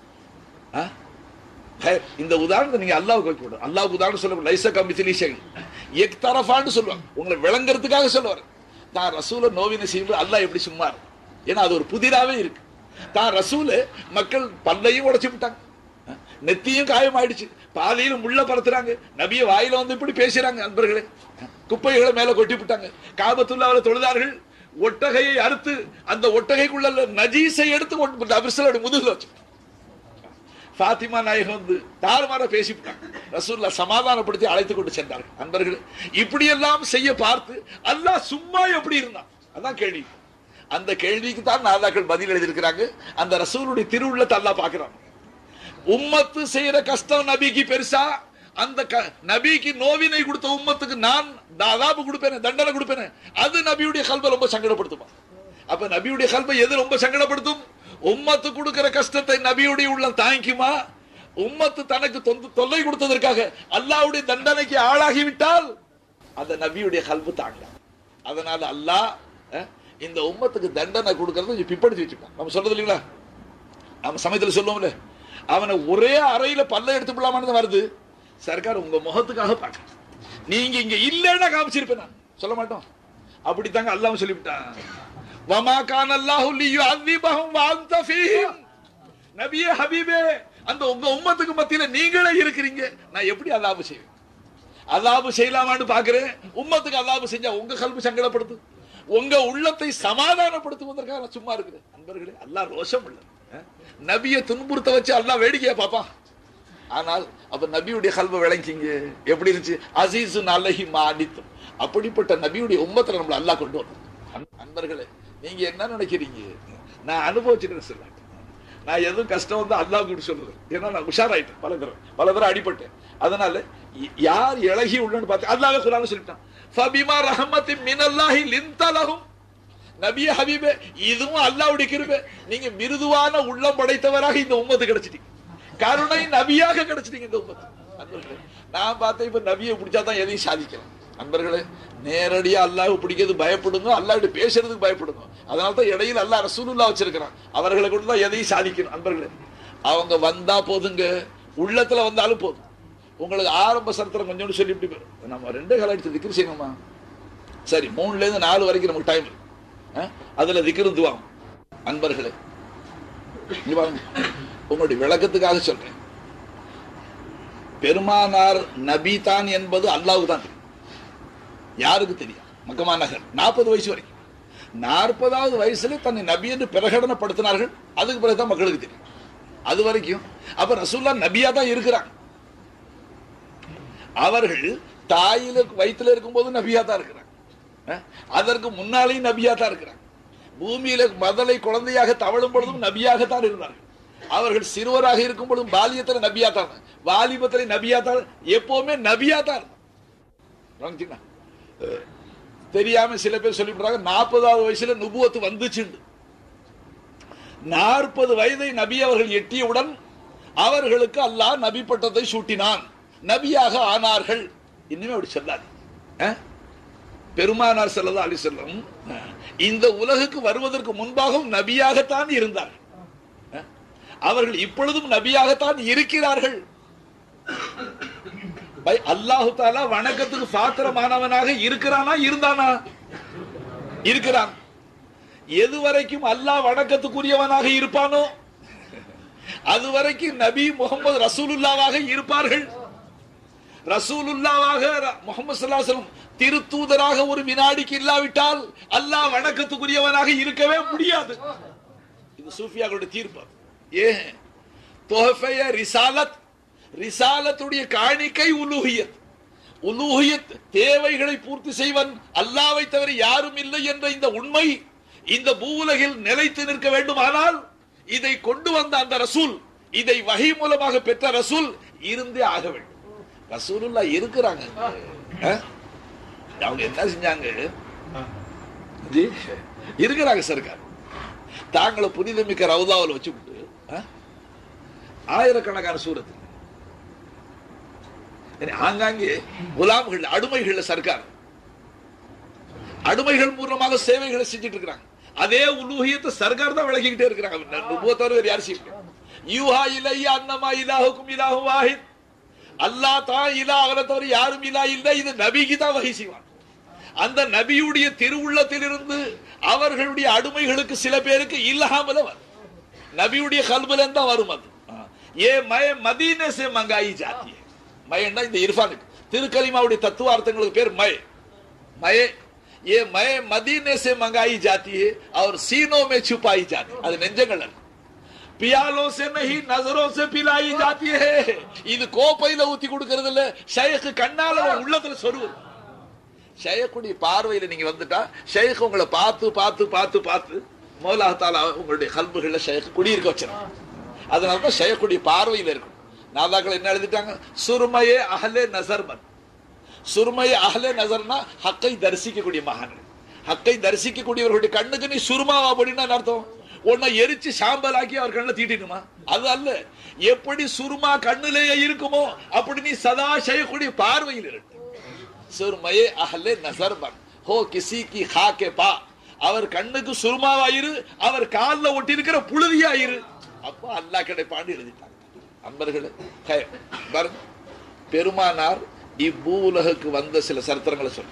இந்த உதாரணத்தை நீங்க அல்லாஹ்வுக்கு வைக்க கூடாது. அல்லாஹ்வுக்கு உதாரணம் சொல்ல லைஸா கமித்லி ஷைன் எக் தரஃபான்னு சொல்லுவாங்க, உங்களை விளங்குறதுக்காக சொல்லுவார். தான் ரசூலை நோவினை செய்யும்போது அல்லாஹ் எப்படி சும்மா, ஏன்னா அது ஒரு புதிராவே இருக்கு. தான் ரசூல மக்கள் பல்லையும் உடைச்சு விட்டாங்க, நெத்தியும் காயம் ஆயிடுச்சு, பாதையில முள்ள பறத்துறாங்க, நபிய வாயில வந்து இப்படி பேசுறாங்க. நண்பர்களே, குப்பைகளை மேல கொட்டி விட்டாங்க, காபத்துல்லாஹ்ல தொழுதார்கள், ஒட்டகையை அறுத்து அந்த ஒட்டகைக்குள்ள நஜீஸை எடுத்து அபிர்சலோட முதுகுல வச்சு ஃபாத்திமா நாயகம் வந்து தாறுமாற பேசிவிட்டாங்க. ரசூலுல்லாஹ் சமாதானப்படுத்தி அழைத்து கொண்டு சென்றார்கள். நண்பர்களே, இப்படியெல்லாம் செய்ய பார்த்து அல்லாஹ் சும்மா எப்படி இருந்தான், அதான் கேள்வி. அந்த கேள்விக்கு தான் நாதாக்கள் பதில் எழுதியிருக்கிறாங்க. அந்த ரசூலுடைய திருவுள்ளத்தை அல்லாஹ் பார்க்கிறான். உம்மத்து செய்யற கஷ்டம் நபிக்கு பெருசா, அந்த நபிக்கு நோவினை கொடுத்த உம்மத்துக்கு நான் அதாபு கொடுப்பேன், தண்டனை கொடுப்பேன். அது நபியுடைய கல்வை ரொம்ப சங்கடப்படுத்துமா? அப்ப நபியுடைய கல்வை எது ரொம்ப சங்கடப்படுத்தும்? உம்மத்து கொடுக்கிற கஷ்டத்தை நபியுடைய உள்ளம் தாங்கிக்குமா? உம்மத்து தனக்கு தொல்லை கொடுத்ததற்காக அல்லாஹ்வுடைய தண்டனைக்கு ஆளாகிவிட்டால் அந்த நபியுடைய கல்வு தாங்க. அதனால அல்லாஹ் இந்த உம்மத்துக்கு தண்டனை கொடுக்கறது பிற்படுத்தி வச்சுப்பான். நம்ம சொல்றது இல்லைங்களா? நம்ம சமயத்தில் சொல்லுவோம்ல, அவனை ஒரே அறையில பல்ல எடுத்து விடலாமான்னு வருது. சர்க்கார் உங்க முகத்துக்காக பார்க்க, நீங்க இங்க இல்லைன்னா காமிச்சிருப்பேன் நான் சொல்ல மாட்டோம். அப்படித்தாங்க அல்லாஹ் சொல்லிவிட்டான். வமா கான அல்லாஹு லியுஅذிபஹும் வஅன்த ஃபீஹிம். நபியே ஹபீபே, அந்த உங்க உம்மத்துக்கு மத்தியில நீங்களே இருக்கிறீங்க, நான் எப்படி அல்லாஹ் செய்வேன்? அல்லாஹ் செய்யலாமான்னு பாக்குறேன். உம்மத்துக்கு அல்லாஹ் செஞ்சா உங்க கல்வி சங்கடப்படுத்து, உங்க உள்ளத்தை சமாதானப்படுத்துவதற்காக நான் சும்மா இருக்கிறேன். அன்பர்களே, அல்லாஹ் ரோஷம் இல்லை. நபியை துன்புறுத்த வச்சு அல்லாஹ் வேடிக்கையா பாப்பான். ஆனால் அப்ப நபியுடைய கல்வை விளங்கிங்க எப்படி இருந்துச்சு? அசீசுன் அலைஹி மா அனித்தும். அப்படிப்பட்ட நபியுடைய உம்மத்துல நம்மள அல்லாஹ் கொண்டு வந்தோம். அன்பர்களே, நீங்க என்ன நினைக்கிறீங்க? நான் அனுபவிச்சுக்கிறேன் சொல்ல, நான் எதுவும் கஷ்டம் வந்து அல்லாஹ் கூட சொல்றது. ஏன்னா நான் உஷாராயிட்டேன், பல தடவை அடிபட்டேன். அதனால யார் இழகி உள்ளன்னு பார்த்து அல்லாஹ் குர்ஆன்ல சொல்லிட்டான், ஃபபிமா ரஹமத்தின் மினல்லாஹி லின்த லஹும். நபியே ஹபீபே, இதுவும் அல்லாஹ்வுடைய கிருபை. நீங்க மிருதுவான உள்ளம் படைத்தவராக இந்த உம்மத்து கிடைச்சிட்டீங்க, கருணை நபியாக கிடைச்சிட்டீங்க இந்த உம்மத்து. அன்பர்களே, நான் பார்த்தேன் இப்ப நபியை பிடிச்சாதான் எதையும் சாதிக்கலாம். அன்பர்களே, நேரடியா அல்லாஹ் பிடிக்கிறது பயப்படுங்க, அல்லாஹ்கிட்ட பேசுறதுக்கு பயப்படுங்க. அதனால்தான் இடையில் அல்லாஹ் ரசூலுல்லாஹ் வச்சிருக்கிறான். அவர்களை கொண்டு தான் எதையும் சாதிக்கணும். அன்பர்களே, அவங்க வந்தா போதுங்க, உள்ளத்துல வந்தாலும் போதும். உங்களுக்கு ஆரம்ப சரித்திரம் கொஞ்சோண்டு சொல்லிவிட்டு நம்ம 2 கால எடுத்து திக்ர் செய்யணுமா? சரி, 3ல இருந்து 4 வரைக்கும் நமக்கு டைம் இருக்கு. அதுல திக்ரும் துஆவும். அன்பர்களே, உங்களுடைய விளக்கத்துக்காக சொல்றேன். பெருமானார் நபி தான் என்பது அல்லாஹ்வுக்கு தான் தெரியும். யாருக்கு தெரியும்? மக்கமா நகர் 40 வயசு வரைக்கும், 40வது வயசுல தன்னை நபி என்று பிரகடனப்படுத்தினார்கள். அதுக்கு பிறகுதான் மக்களுக்கு தெரியும். அது வரைக்கும் அப்ப ரசூலுல்லாஹ் நபியா தான் இருக்கிறாங்க. அவர்கள் தாயில வயிற்றுல இருக்கும் போது நபியா தான் இருக்கிறாங்க. அதற்கு முன்னாலேயும் நபியா தான் இருக்கிறாங்க. பூமியில மதலை குழந்தையாக தவழும் பொழுதும் நபியாகத்தான் இருந்தார்கள். அவர்கள் சிறுவராக இருக்கும் பொழுதும் பாலியத்துல நபியா தான், வாலிபத்துல நபியா தான், எப்பவுமே நபியா தான் இருந்தாங்க. தெரியாம சில பேர் சொல்லிவிட்டாங்க 40வது வயசுல நுபுவத்து வந்துச்சு. 40 வயதை நபி அவர்கள் எட்டியவுடன் அவர்களுக்கு அல்லாஹ் நபி பட்டத்தை சூட்டினான், நபியாக ஆனார்கள். இன்னுமே அப்படி சொல்லாது. பெருமானார் ஸல்லல்லாஹு அலைஹி வஸல்லம் இந்த உலகுக்கு வருவதற்கு முன்பாகவும் நபியாகத்தான் இருந்தார்கள். அவர்கள் இப்பொழுதும் நபியாகத்தான் இருக்கிறார்கள். அல்லாஹு தஆலா வணக்கத்துக்கு பாத்திரமானவனாக இருக்கிறானா? இருந்தானா? இருக்கிறான். எதுவரைக்கும் அல்லாஹ் வணக்கத்துக்குரியவனாக இருப்பானோ அதுவரைக்கும் நபி முகமது ரசூலுல்லாவாக இருப்பார்கள். ரசூலுல்லாவாக முகமது ஸல்லல்லாஹு அலைஹி வஸல்லம் திருத்தூதராக ஒரு வினாடிக்கு இல்லாவிட்டால் அல்லாஹ் வணக்கத்துக்குரியவனாக இருக்கவே முடியாது. இது சூஃபியாக்களுடைய தீர்ப்பு. ஏன்? தோஹஃபய ரிசாலத், ரிசாலத்துடைய காணிக்கை உலூஹியத். உலூஹியத் தேவைகளை பூர்த்தி செய்வன் அல்லாஹ்வை தவிர யாரும் இல்லை என்ற இந்த உண்மை இந்த பூவுலகில் நிலைத்து நிற்க வேண்டுமானால் இதை கொண்டு வந்த அந்த ரசூல், இதை வஹி மூலமாக பெற்ற ரசூல் இருந்தே ஆக வேண்டும். ரசூலுல்லாஹ் இருக்கிறாங்க. அவங்க என்ன செஞ்சாங்க? இருக்கிறாங்க சர்க்கார். தாங்களை புனிதமிக்க ரவுதாவில் வச்சுக்கிட்டு ஆயிரக்கணக்கான சூரத்து ஆங்காங்கே குலாம்கள், அடிமைகள் சர்க்கார் அடிமைகள் மூலமாக சேவைகளை செஞ்சுட்டு இருக்கிறாங்க. அதே உலூஹியத்தை சர்க்கார் தான் விளக்கிக்கிட்டே இருக்கிறாங்க. நுபுவத்தோட வேற யார் செய்ய? யூஹா இலையா அன்னமா இலாஹுக்கும் இலாஹு வாஹித். அல்லாஹ் தான் இலா, அவரை தவிர யாரும் இலா இல்லை. இது நபிக்கு தான் வஹி செய்வான். அந்த நபியுடைய திருவுள்ளத்திலிருந்து அவர்களுடைய அடிமைகளுக்கு சில பேருக்கு இல்லாமல வரும். நபியுடைய கல்புல தான் வரும். அது ஏ மய மதீனே சே மங்காயி ஜாத்தி. மயன்னா இந்த இர்ஃபானுக்கு திருக்கலிமாவுடைய தத்துவார்த்தங்களுக்கு பேர் மய. மய ये मैं मदीने से मंगाई जाती है और सीनों में छुपाई जाती है. அது நெஞ்சங்கள் பியாலோ से नहीं नजरों से पिलाई जाती है. இது கோப்பையில ஊத்தி கொடுக்கிறது இல்ல, ஷைக் கண்ணால உள்ளத்துல சொருவு. ஷைக்குடைய பார்வையில நீங்க வந்துட்டா ஷைக் உங்களை பார்த்து பார்த்து பார்த்து பார்த்து மௌலா தஆலா உங்களுடைய கல்புகள்ல ஷைக் குடியிருக்க வச்சிருக்கான். அதனால தான் ஷைக்குடைய பார்வையில இருக்கும். நாதாக்கள் என்ன எழுதிட்டாங்க? சுர்மயே அஹ்லே நஸர்மன். சுர்மயே அஹ்லே நஸர்னா ஹக்கை தரிசிக்கக்கூடிய மகான்கள். ஹக்கை தரிசிக்கக்கூடியவர்களுடைய கண்ணுக்கு நீ சுருமாவா அப்படின்னா அர்த்தம்? உன்னை எரிச்சு சாம்பலாக்கி அவர் கண்ணில் தீட்டிடுமா? அது அல்ல. எப்படி சுருமா கண்ணிலேயே இருக்குமோ அப்படி நீ சதா செய்யக்கூடிய பார்வையில் இருக்கு. சுர்மயே அஹ்லே நஸர்மன் ஹோ கிசி கி ஹாக்கே பா. அவர் கண்ணுக்கு சுருமாவாயிரு, அவர் காலில் ஒட்டி இருக்கிற புழுதியாயிரு. அப்போ அல்லாஹ் கிடைப்பான்னு எழுதிட்டாங்க. அன்பர்களே, பாருங்க, பெருமானார் இவ்வூலகுக்கு வந்த சில சரித்திரங்களை சொல்ல,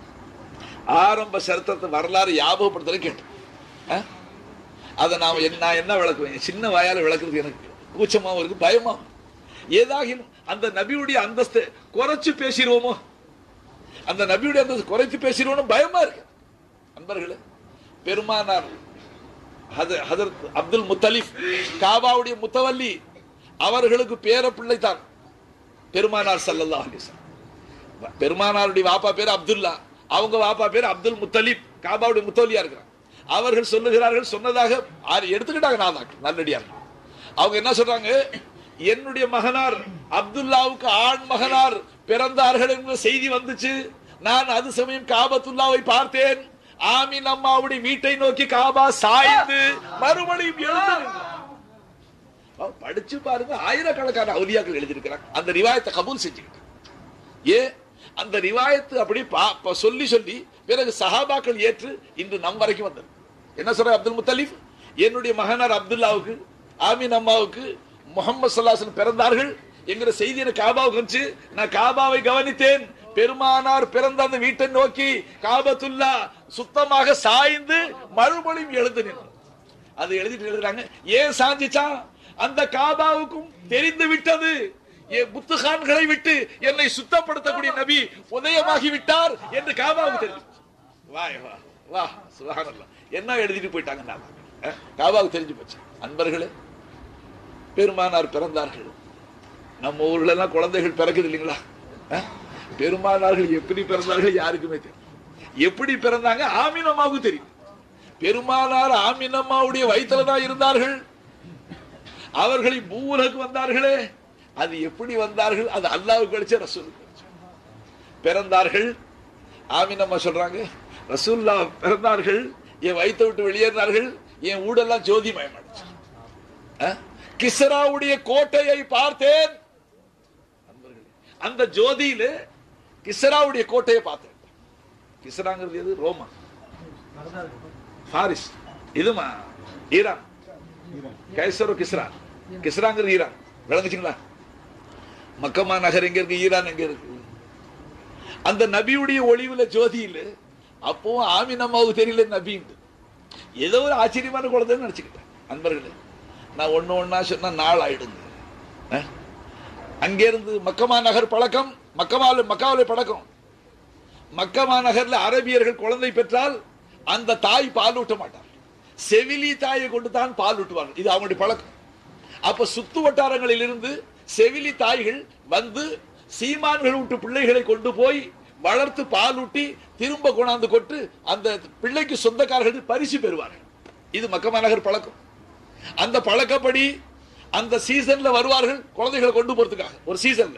ஆரம்ப சரித்திரத்தை வரலாறு ஞாபகப்படுத்த கேட்டேன். அதை நான் என்ன விளக்குவேன்? சின்ன வாயால விளக்குறது எனக்கு கூச்சமாவும் இருக்கு, பயமாவும். ஏதாகிலும் அந்த நபியுடைய அந்தஸ்தை குறைச்சு பேசிடுவோமோ, அந்த நபியுடைய அந்தஸ்து குறைத்து பேசிடுவோம் பயமா இருக்கு. அன்பர்களே, பெருமானார் ஹஜரத் அப்துல் முத்தலிப் காபாவுடைய முத்தவல்லி அவர்களுக்கு பேர பிள்ளை தான் பெருமானார் ஸல்லல்லாஹு அலைஹி வஸல்லம். பெருமானாருடைய வாப்பா பேர் அப்துல்லா, அவங்க வாப்பா பேர் அப்துல் முத்தலிப், காபாவுடைய முத்தவல்லியா இருக்கிறார். அவர்கள் சொல்லுகிறார்கள், சொன்னதாக எடுத்துக்கிட்டாங்க நாதாக்கள் நல்லடியார். அவங்க என்ன சொல்றாங்க? என்னுடைய மகனார் அப்துல்லாவுக்கு ஆண் மகனார் பிறந்தார்கள் என்ற செய்தி வந்துச்சு. நான் அது சமயம் காபத்துல்லாவை பார்த்தேன். ஆமீன் அம்மாவுடைய வீட்டை நோக்கி காபா சாய்ந்து மறுபடியும் எழுந்து படிச்சு பாருங்க. ஆயிரக்கணக்கான அவுலியாக்கள் எழுதியிருக்கிறாங்க. அந்த ரிவாயத்தை கபூல் செஞ்சுக்கிட்டாங்க. அந்த ரிவாயத்து அப்படி சொல்லி சொல்லி பிறகு சஹாபாக்கள் ஏற்று இன்று நம் வரைக்கும் வந்தது. என்ன சொல்ற அப்துல் முத்தலிப்? என்னுடைய மகனார் அப்துல்லாவுக்கு ஆமீன் அம்மாவுக்கு முஹம்மது ஸல்லல்லாஹு அலைஹி வஸல்லம் பிறந்தார்கள் என்கிற செய்தி எனக்கு காபாவுக்கு வந்துச்சு. நான் காபாவை கவனித்தேன். பெருமானார் பிறந்த அந்த வீட்டை நோக்கி காபத்துல்லா சுத்தமாக சாய்ந்து மறுபடியும் எழுந்து நின்று அது எழுதிட்டு எழுதுறாங்க. ஏன் சாஞ்சிச்சா? அந்த காபாவுக்கும் தெரிந்து விட்டது, புத்துகான்களை விட்டு என்னை சுத்தப்படுத்தக்கூடிய நபி உதயமாகி விட்டார் என்று காபாவுக்கு தெரிஞ்சு. வா வா சுப்ஹானல்லாஹ், என்ன எழுதிட்டு போயிட்டாங்க காபாவுக்கு தெரிஞ்சு போச்சு. அன்பர்களே, பெருமானார் பிறந்தார்கள். நம்ம ஊர்ல எல்லாம் குழந்தைகள் பிறக்குது இல்லைங்களா? பெருமானார்கள் எப்படி பிறந்தார்கள் யாருக்குமே தெரியும். எப்படி பிறந்தாங்க ஆமினம்மாவுக்கு தெரியும். பெருமானார் ஆமினம்மாவுடைய வயிற்றுல தான் இருந்தார்கள். அவர்களை பூவுலகு வந்தார்களே, அது எப்படி வந்தார்கள்? அது அல்லாஹ்வுக்கு கிடைச்ச ரசூலுக்கு பிறந்தார்கள். ஆமினம்மா சொல்றாங்க, ரசூலுல்லாஹ் பிறந்தார்கள், என் வயிற்றை விட்டு வெளியேறினார்கள், என் ஊடெல்லாம் ஜோதிமயமாச்சு. கிஸ்ராவுடைய கோட்டையை பார்த்தேன். அந்த ஜோதியில கிஸ்ராவுடைய கோட்டையை பார்த்தேன். கிஸ்ராங்கிறது எது? ரோமா, பாரிஸ், இதுமா ஈரான். கைசரோ கிஸ்ரா, கிஸ்ராங்கிறது ஈரான். விளங்குச்சுங்களா? மக்கமா நகர் எங்க இருக்கு, ஈரான் எங்க இருக்கு? அந்த நபியுடைய ஒளிவுல ஜோதியில அப்போ ஆமினம்மாவுக்கு தெரியல நபி. ஏதோ ஒரு ஆச்சரியமான குழந்தைன்னு நினைச்சுக்கிட்டேன். அன்பர்களே, நான் ஒன்னா சொன்னா நாள் ஆயிடுங்க. அங்கிருந்து மக்கமா நகர் பழக்கம், மக்காவிலே பழக்கம். மக்கமா நகர்ல அரபியர்கள் குழந்தை பெற்றால் அந்த தாய் பால் ஊட்ட மாட்டார், செவிலி தாயை கொண்டு தான் பால் ஊட்டுவார்கள். இது அவங்களுடைய பழக்கம். அப்ப சுத்து வட்டாரங்களில் இருந்து செவிலி தாய்கள் வந்து சீமான்கள் விட்டு பிள்ளைகளை கொண்டு போய் வளர்த்து பால் ஊட்டி திரும்ப கொண்டாந்து கொண்டு அந்த பிள்ளைக்கு சொந்தக்காரர்கள் பரிசு பெறுவார்கள். இது மக்கமா நகர் பழக்கம். அந்த பழக்கப்படி அந்த சீசன்ல வருவார்கள் குழந்தைகளை கொண்டு போறதுக்காக. ஒரு சீசன்ல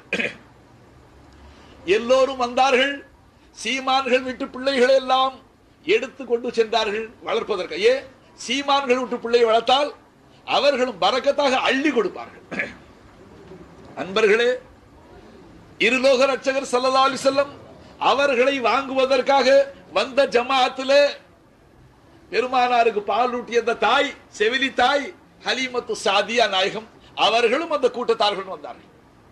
எல்லோரும் வந்தார்கள். சீமான்கள் விட்டு பிள்ளைகளை எல்லாம் எடுத்து கொண்டு சென்றார்கள் வளர்ப்பதற்கு. சீமான்கள் விட்டு பிள்ளையை வளர்த்தால் அவர்களும் பரக்கத்தாக அள்ளி கொடுப்பார்கள். அன்பர்களே, இருலோக ரட்சகர் ஸல்லல்லாஹு அலைஹி வஸல்லம் அவர்களை வாங்குவதற்காக வந்த ஜமாஅத்திலே பெருமானாருக்கு பால் ஊட்டிய அந்த தாய், செவிலி தாய் ஹலீமத்து சாதியா நாயகம், அவர்களும் அந்த கூட்டத்தார்கள் வந்தார்கள்.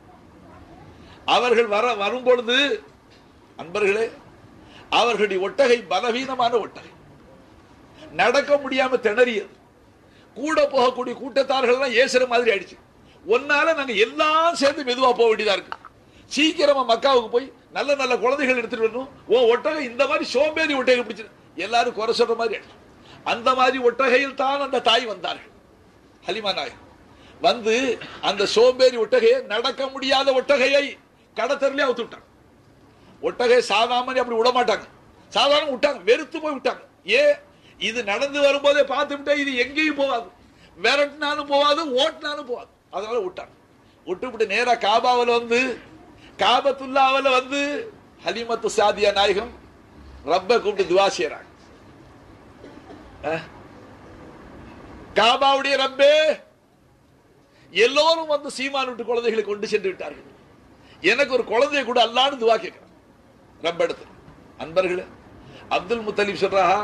அவர்கள் வரும்பொழுது அன்பர்களே, அவர்களுடைய ஒட்டகை பலவீனமான ஒட்டகை, நடக்க முடியாம திணறியது. கூட போகக்கூடிய கூட்டத்தார்கள் ஏசுற மாதிரி ஆயிடுச்சு. ஒன்னால நாங்க எல்லாம் சேர்ந்து மெதுவா போக வேண்டியதா இருக்கு. சீக்கிரமா மக்காவுக்கு போய் நல்ல நல்ல குழந்தைகள் எடுத்துட்டு வரணும். ஒட்டகை இந்த மாதிரி சோம்பேறி ஒட்டகை பிடிச்சு எல்லாரும் குறை சொல்ற மாதிரி ஆயிடுச்சு. அந்த மாதிரி ஒட்டகையில் தான் அந்த தாய் வந்தார்கள். ஹலிமா நாயகம் வந்து அந்த சோம்பேறி ஒட்டகையை, நடக்க முடியாத ஒட்டகையை கடத்தரிலே அவுத்து விட்டாங்க. ஒட்டகை சாதாரண அப்படி விட மாட்டாங்க, சாதாரண விட்டாங்க, வெறுத்து போய் விட்டாங்க. இது நடந்து வரும்போதே பார்த்து விட்டா இது எங்கேயும் போகாது, விரட்டினாலும் போகாது, ஓட்டினாலும் போகாது. அதனால விட்டாங்க. விட்டு நேரா காபாவில் வந்து காபத்துல்லாவில் வந்து ஹலிமத்து சாதியா நாயகம் ரப்ப கூப்பிட்டு துவா செய்றாங்க. காபாவுடைய ரப்பே, எல்லோரும் வந்து சீமான் விட்டு குழந்தைகளை கொண்டு சென்று விட்டார்கள், எனக்கு ஒரு குழந்தைய கூட அல்லான்னு துவா கேட்கிறான் ரப்ப எடுத்து. அன்பர்களே, அப்துல் முத்தலிப் சொல்றாஹா,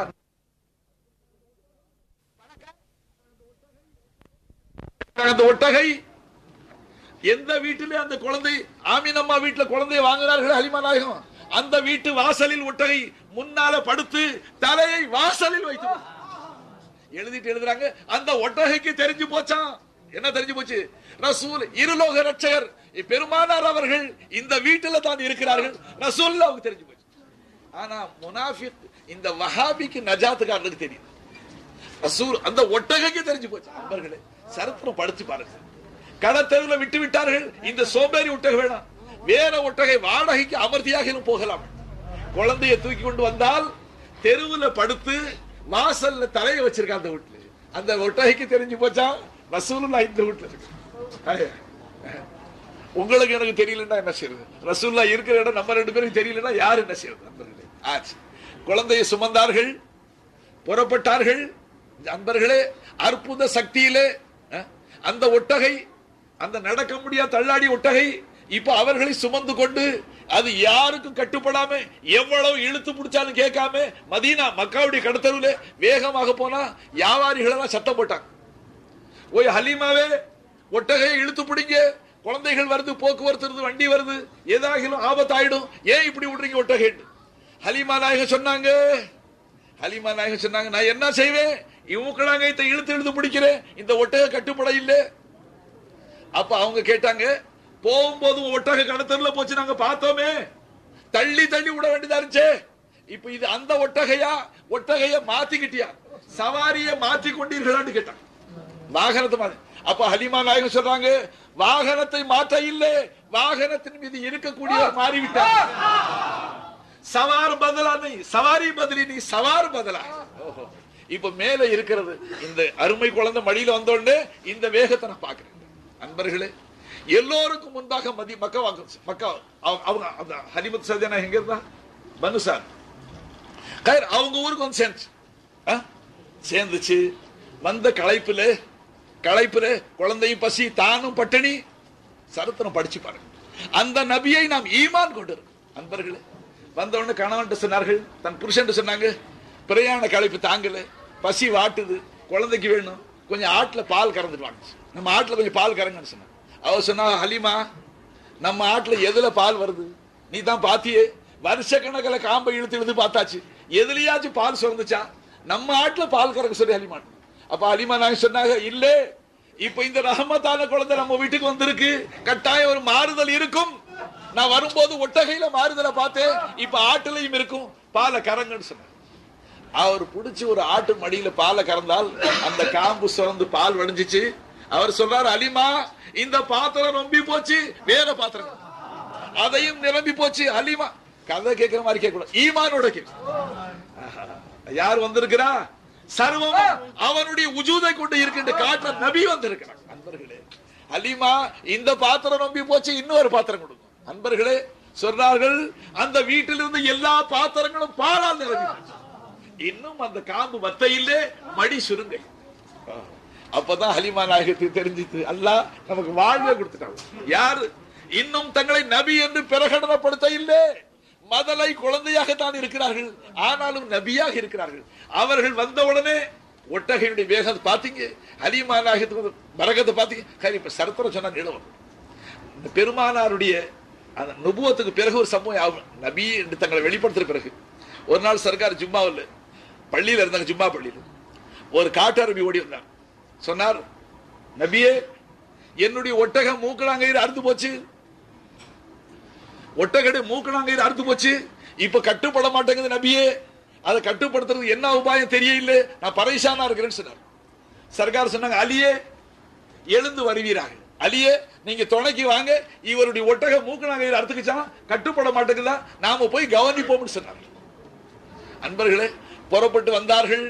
அந்த ஒட்டகை எந்த வீட்டிலே அந்த குழந்தை ஆமீனம்மா வீட்டுல குழந்தையை வாங்குறார்கள் ஹலிமா நாயகம், அந்த வீட்டு வாசலில் ஒட்டகை முன்னால படுத்து தலையை வாசலில் வைத்து எழுதிட்டு எழுதுறாங்க. அந்த ஒட்டகைக்கு தெரிஞ்சு போச்சான். என்ன தெரிஞ்சு போச்சு? ரசூல் இருலோக ரட்சகர் பெருமானார் அவர்கள் இந்த வீட்டில தான் இருக்கிறார்கள், ரசூலுல்லாஹ்வுக்கு தெரிஞ்சு போச்சு. ஆனா முனாஃபிக் இந்த வஹாபிக்கு நஜாத்துக்காரனுக்கு தெரியும், ரசூல் அந்த ஒட்டகைக்கு தெரிஞ்சு போச்சு. நண்பர்களே, சரித்திரம் படிச்சு பாருங்க. கடத்தெருவில் விட்டு விட்டார்கள். இந்த சோம்பேறி ஒட்டகை வேணாம், வேற ஒட்டகை வாடகைக்கு அமர்த்தியாக போகலாம். குழந்தையை தூக்கி கொண்டு வந்தால் தெருவில் படுத்து வாசல்ல தலையை வச்சிருக்க அந்த வீட்டுல. அந்த ஒட்டகைக்கு தெரிஞ்சு போச்சா ரசூலுல்லாஹ் இந்த வீட்டுல இருக்கு. உங்களுக்கு எனக்கு தெரியலன்னா என்ன செய்யறது? ரசூலுல்லாஹ் இருக்கிற இடம் நம்ம ரெண்டு பேரும் தெரியலன்னா யார் என்ன செய்யறது? நண்பர்களே, ஆச்சு. குழந்தையை சுமந்தார்கள், புறப்பட்டார்கள். நண்பர்களே, அற்புத சக்தியிலே அந்த ஒட்டகை, அந்த நடக்க முடியாத தள்ளாடி ஒட்டகை இப்ப அவர்களை சுமந்து கொண்டு அது யாருக்கும் கட்டுப்படாம எவ்வளவு இழுத்து பிடிச்சாலும் கேட்காம மதீனா மக்காவுடைய கடத்தருவிலே வேகமாக போனா வியாபாரிகள் எல்லாம் சத்தம் போட்டாங்க, ஓய் ஹலீமாவே ஒட்டகையை இழுத்து பிடிங்க, குழந்தைகள் வருது, போக்குவரத்து வருது, வண்டி வருது, ஏதாகிலும் ஆபத்தாயிடும், ஏன் இப்படி விடுறீங்க ஒட்டகை? ஹலீமா நாயகம் சொன்னாங்க, நான் என்ன செய்வேன், இவங்களாங்க இழுத்து இழுத்து பிடிக்கிறேன், இந்த ஒட்டகை கட்டுப்பட இல்லை. அப்ப அவங்க கேட்டாங்க, போகும்போது ஒட்டகை கடத்தல போச்சு, நாங்க பார்த்தோமே, தள்ளி தள்ளி விட வேண்டியதா இருந்துச்சு, இப்ப இது அந்த ஒட்டகைய மாத்திக்கிட்டியா, சவாரிய மாத்தி கொண்டீர்களான்னு கேட்டாங்க, வாகனத்தை மாத்தி. அப்ப ஹலீமா நாயகம் சொல்றாங்க, வாகனத்தை மாற்ற இல்லை, வாகனத்தின் மீது இருக்கக்கூடிய மாறிவிட்டார், சவார் பதலா நீ, சவாரி பதிலி நீ, சவார் பதலா. இப்ப மேல இருக்கிறது இந்த அருமை குழந்தை மடியில வந்தோடனே இந்த வேகத்தை நான் பாக்குறேன். அன்பர்களே, எல்லோருக்கும் முன்பாக மக்கா அவங்க அந்த ஹலிமத் சஜனா எங்க இருந்தா பனுசார் அவங்க ஊருக்கு வந்து சேர்ந்துச்சு. வந்த களைப்புல குழந்தையும் பசி, தானும் பட்டினி. சரித்திரம் படிச்சு பாருங்க. அந்த நபியை நாம் ஈமான் கொண்டு இருக்கோம். அன்பர்களே, வந்தவொடனே கணவன் சொன்னார்கள், தன் புருஷன் சொன்னாங்க, பிரயாண களைப்பு தாங்கல, பசி வாட்டுது, குழந்தைக்கு வேணும், கொஞ்சம் ஆட்டுல பால் கறந்துட்டு வாங்க, நம்ம ஆட்டுல கொஞ்சம் பால் கறங்கன்னு சொன்னாங்க. அவ சொன்னா, ஹலீமா நம்ம ஆட்டுல எதுல பால் வருது, நீ தான் பாத்தியே, வருஷ கணக்கில் காம்பை இழுத்து பார்த்தாச்சு, எதுலயாச்சும் பால் சுரந்துச்சா, நம்ம ஆட்டுல பால் கறக்க சொல்லி ஹலீமா. அப்ப ஹலீமா நாங்க சொன்னாங்க, இல்ல இப்ப இந்த ரஹமத்தான குழந்தை நம்ம வீட்டுக்கு வந்திருக்கு, கட்டாயம் ஒரு மாறுதல் இருக்கும், நான் வரும்போது ஒட்டகையில மாறுதலை பார்த்தேன், இப்ப ஆட்டுலையும் இருக்கும், பாலை கறங்கன்னு சொன்னார். அவர் பிடிச்சி ஒரு ஆட்டு மடியில பாலை கறந்தால் அந்த காம்பு சுரந்து பால் வடிஞ்சிச்சு. அவர் சொல்றாரு, அலிமா இந்த பாத்திரம் நம்பி போச்சு, வேற பாத்திரம் அதையும் நிரம்பி போச்சு. அலிமா கதை கேட்கிற மாதிரி கேட்கணும், ஈமானோட கேட்கணும். யார் வந்திருக்கிறா? சர்வம் அவனுடைய உஜூதை கொண்டு இருக்கின்ற காற்ற நபி வந்திருக்கிறார். அன்பர்களே, அலிமா இந்த பாத்திரம் நம்பி போச்சு, இன்னொரு பாத்திரம் கொடுக்கும். அன்பர்களே சொல்றார்கள், அந்த வீட்டிலிருந்து எல்லா பாத்திரங்களும் பாலால் நிரம்பி, இன்னும் அந்த காம்பு வத்தையிலே மடி சுருங்கை. அப்பதான் ஹலீமா நாயகத்துக்கு தெரிஞ்சிட்டு அல்லாஹ் நமக்கு வாழ்வே கொடுத்துட்டாங்க. யாரு இன்னும் தங்களை நபி என்று பிரகடனப்படுத்த இல்லை, மதலை குழந்தையாகத்தான் இருக்கிறார்கள், ஆனாலும் நபியாக இருக்கிறார்கள். அவர்கள் வந்தவுடனே ஒட்டகையுடைய வேகத்தை பாத்தீங்க, ஹலீமா நாயகத்துக்கு பரகத்தை பாத்தீங்க. இப்ப சரித்திரம் சொன்னா நிலவும், இந்த பெருமானாருடைய அந்த நுபுவத்துக்கு பிறகு ஒரு சம்பவம், நபி என்று தங்களை வெளிப்படுத்துற பிறகு ஒரு நாள் சர்க்கார் ஜும்மாவில் பள்ளியில இருந்தாங்க, ஜும்மா பள்ளியில் ஒரு காட்டரபி ஓடி வந்தார். சொன்னார், நபியே என்னுடைய ஒட்டகம் மூக்கணாங்கயிறு அறுத்து போச்சு, ஒட்டகை மூக்கணாங்கயிறு அறுத்து போச்சு, இப்ப கட்டுப்பட மாட்டேங்குது நபியே, அதை கட்டுப்படுத்துறது என்ன உபாயம் தெரியல, நான் பரைசானா இருக்கிறேன்னு சொன்னார். சர்க்கார் சொன்னாங்க, அலியே எழுந்து வருவீராக, அலியே நீங்க துணைக்கு வாங்க, இவருடைய ஒட்டக மூக்கணாங்கயிறு அறுத்துக்குச்சா, கட்டுப்பட மாட்டேங்குதா, நாம போய் கவனிப்போம்னு சொன்னாங்க. அன்பர்களே, புறப்பட்டு வந்தார்கள்.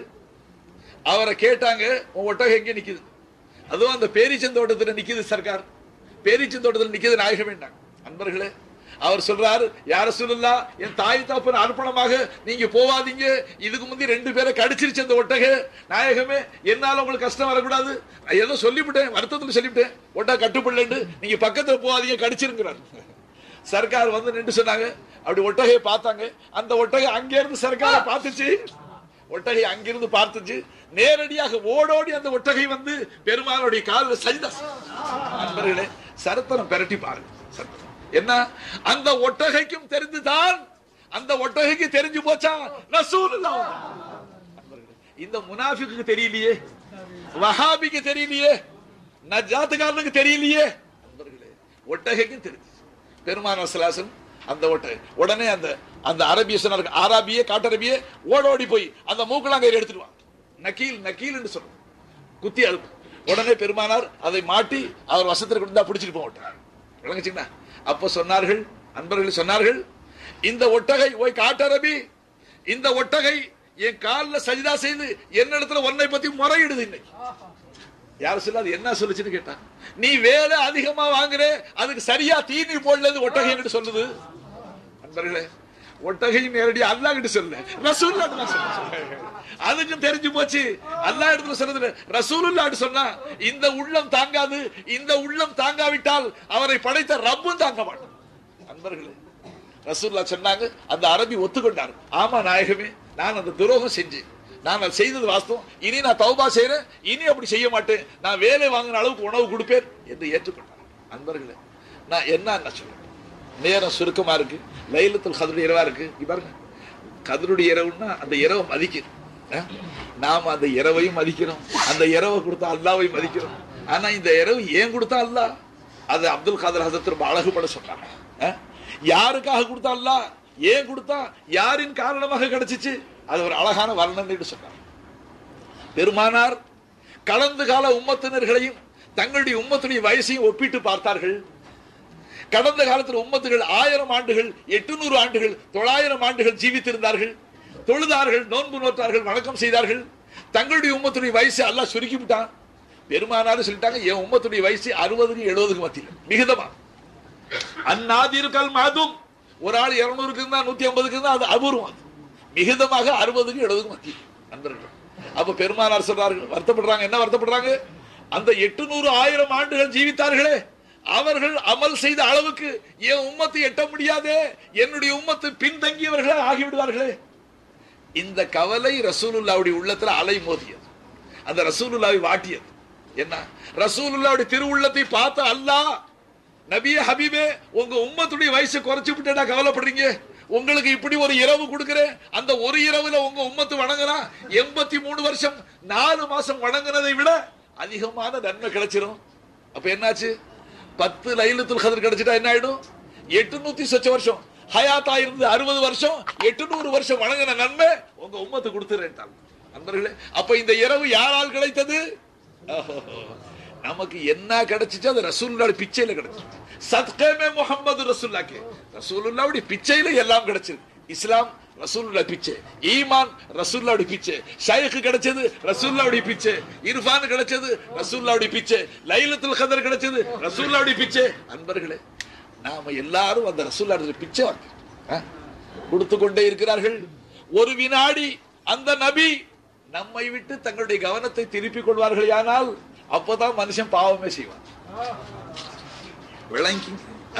அவரை கேட்டாங்க, உன் ஒட்டகம் எங்க நிக்குது? அதுவும் அந்த பேரிச்சந்தோட்டத்தில் நிக்குது சர்க்கார். பேரீச்சம் தோட்டத்தில் நிக்கிறது நாயகமே. அன்பர்களே, அவர் சொல்றாரு, யா ரசூலுல்லாஹ், என் தாய் தகப்பன் அர்ப்பணமாக நீங்க போவாதீங்க, இதுக்கு முந்தி 2 பேரை கடிச்சிருச்சு அந்த ஒட்டக. நாயகமே, என்னால உங்களுக்கு கஷ்டம் வரக்கூடாது, ஏதோ சொல்லிவிட்டேன், வருத்தத்துல சொல்லிவிட்டேன், ஒட்டக கட்டுப்படலன்னு, நீங்க பக்கத்துல போவாதீங்க, கடிச்சிருக்கிறார். சர்க்கார் வந்து நின்று சொன்னாங்க. அப்படி ஒட்டகையை பார்த்தாங்க. அந்த ஒட்டகை அங்கிருந்து சர்க்காரை பார்த்துச்சு. ஒட்டகை அங்கிருந்து பார்த்துச்சு. நேரடியாக ஓடோடி அந்த ஒட்டகை வந்து பெருமாளுடைய காலில் சஜ்தா. நண்பர்களே, சரித்திரம் பெரட்டி பாருங்க. என்ன, அந்த ஒட்டகைக்கும் தெரிந்துதான், அந்த ஒட்டகைக்கு தெரிஞ்சு போச்சா ரசூலுல்லாஹ். இந்த முனாஃபிக்கு தெரியலையே, வஹாபிக்கு தெரியலையே, நஜாத்துக்காரனுக்கு தெரியலையே. ஒட்டகைக்கும் தெரிஞ்சு பெருமானார் ஸல்லல்லாஹு அலைஹி வஸல்லம் அந்த ஒட்டகை உடனே அந்த அந்த அரபிய சொன்னார், ஆராபியே காட்டரபியே ஓடோடி போய் அந்த மூக்கலாங்கயிறு எடுத்துடுவான். நக்கீல் நக்கீல் என்று சொல்லுவோம், குத்தி அழுப்பு. உடனே பெருமானார் அதை மாட்டி அவர் வசத்திற்கு கொண்டு பிடிச்சிட்டு போக விளங்குச்சுங்களா. அப்ப சொன்னார்கள், அன்பர்கள் சொன்னார்கள், இந்த ஒட்டகை ஓய் காட்டரபி, இந்த ஒட்டகை என் காலில் சஜிதா செய்து என்னிடத்துல உன்னை பத்தி முறையிடுது. இன்னைக்கு யாரும் சொல்லாது, என்ன சொல்லுச்சுன்னு கேட்டான். நீ வேலை அதிகமா வாங்குற, அதுக்கு சரியா தீனி போடலது ஒட்டகை என்று சொல்லுது. அன்பர்களே, ஒட்டகை நேரடி அல்லாஹ் கிட்ட சொல்லல, ரசூலுல்லாஹ் கிட்ட சொல்லுது. அதுக்கும் தெரிஞ்சு போச்சு. அல்லாஹ் இடத்துல சொல்றது ரசூலுல்லாஹ் சொன்னா இந்த உள்ளம் தாங்காது, இந்த உள்ளம் தாங்காவிட்டால் அவரை படைத்த ரப்பும் தாங்க மாட்டான். அன்பர்களே, ரசூலுல்லாஹ் சொன்னாங்க. அந்த அரபி ஒத்துக்கொண்டார். ஆமா நாயகமே, நான் அந்த துரோகம் செஞ்சேன், நான் அதை செய்தது வாஸ்தவம், இனி நான் தௌபா செய்யறேன், இனி அப்படி செய்ய மாட்டேன், நான் வேலை வாங்கின அளவுக்கு உணவு கொடுப்பேன் என்று ஏற்றுக்கொண்டார். அன்பர்களே, நான் என்ன சொல்றேன், நேரம் சுருக்கமா இருக்கு, லைலத்துல் கத்ர் இரவா இருக்கு. பாருங்க, கத்ருடைய இரவுன்னா அந்த இரவை மதிக்கணும். நாம அந்த இரவையும் மதிக்கிறோம், அந்த இரவை கொடுத்தா அல்லாவையும் மதிக்கிறோம். ஆனா இந்த இரவு ஏன் கொடுத்தா அல்லாஹ், அது அப்துல் காதர் ஹஸரத் ரொம்ப அழகுபட சொன்னாங்க. யாருக்காக கொடுத்தா அல்லாஹ், ஏன் கொடுத்தா, யாரின் காரணமாக கிடைச்சிச்சு, அது ஒரு அழகான வர்ணனை சொன்னார். பெருமானார் கடந்த கால உம்மத்தினர்களையும் தங்களுடைய உம்மத்துடைய வயசையும் ஒப்பிட்டு பார்த்தார்கள். கடந்த காலத்தில் உம்மத்துகள் 1000 ஆண்டுகள், 800 ஆண்டுகள், 900 ஆண்டுகள் ஜீவித்திருந்தார்கள், தொழுதார்கள், நோன்பு நோட்டார்கள், வணக்கம் செய்தார்கள். தங்களுடைய உம்மத்துடைய வயசு அல்லாஹ் சுருக்கி விட்டான். பெருமானார் சொல்லிட்டாங்க, என் உம்மத்துடைய வயசு 60க்கு 70க்கு மத்தியில் மிகுதமா. அந்நாதிருக்கல் மாதும், ஒரு ஆள் 200க்கு இருந்தா 150க்கு இருந்தா அது அபூர்வம். மிகுதமாக 60க்கு 70க்கு மத்தியில். நண்பர்கள், அப்ப பெருமானார் சொல்றார்கள், வருத்தப்படுறாங்க. என்ன வருத்தப்படுறாங்க, அந்த 800 1000 ஆண்டுகள் ஜீவித்தார்களே, அவர்கள் அமல் செய்த அளவுக்கு என் உம்மத்தை எட்ட முடியாதே, என்னுடைய உம்மத்து பின்தங்கியவர்களே ஆகிவிடுவார்களே. இந்த கவலை ரசூலுல்லாஹ்வுடைய உள்ளத்துல அலை மோதியது, அந்த ரசூலுல்லாஹ்வை வாட்டியது. என்ன, ரசூலுல்லாஹ்வுடைய திருவுள்ளத்தை பார்த்த அல்லாஹ், நபியே ஹபீபே, உங்க உம்மத்துடைய வயசு குறைச்சு விட்டா கவலைப்படுறீங்க, உங்களுக்கு இப்படி ஒரு இரவு கொடுக்கிறேன், அந்த ஒரு இரவுல உங்க உம்மத்து வணங்கினா 83 வருஷம் 4 மாசம் வணங்கினதை விட அதிகமான நன்மை கிடைச்சிடும். அப்ப என்னாச்சு, 10 லைலத்துல் கத்ர் கிடைச்சிட்டா என்ன ஆயிடும், 800 சொச்ச வருஷம் ஹயாத்தா இருந்து 60 வருஷம் 800 வருஷம் வணங்கின நன்மை உங்க உம்மத்து கொடுத்துறேன். நண்பர்களே, அப்ப இந்த இரவு யாரால் கிடைத்தது, நமக்கு என்ன கிடைச்சிச்சு, அது ரசூலுல்லாஹ் பிச்சையில கிடைச்சு. சத்கே மே முஹம்மது ரசூலுல்லாஹ், ரசூலுல்லாஹ்வுடைய பிச்சையில எல்லாம் கிடைச்சது. இஸ்லாம் ரசூலுல்லாஹ் பிச்சை, ஈமான் ரசூலுல்லாஹ்வுடைய பிச்சை, ஷைக் கிடைச்சது ரசூலுல்லாஹ்வுடைய பிச்சை, இர்ஃபான் கிடைச்சது ரசூலுல்லாஹ்வுடைய பிச்சை, லைலத்துல் கத்ர் கிடைச்சது ரசூலுல்லாஹ்வுடைய பிச்சை. அன்பர்களே, நாம எல்லாரும் அந்த ரசூலுல்லாஹ்வுடைய பிச்சை கொடுத்து கொண்டே இருக்கிறார்கள். ஒரு வினாடி அந்த நபி நம்மை விட்டு தங்களுடைய கவனத்தை திருப்பிக் கொள்வார்கள், ஆனால் அப்பதான் மனுஷன் பாவமே செய்வான். விளங்கி,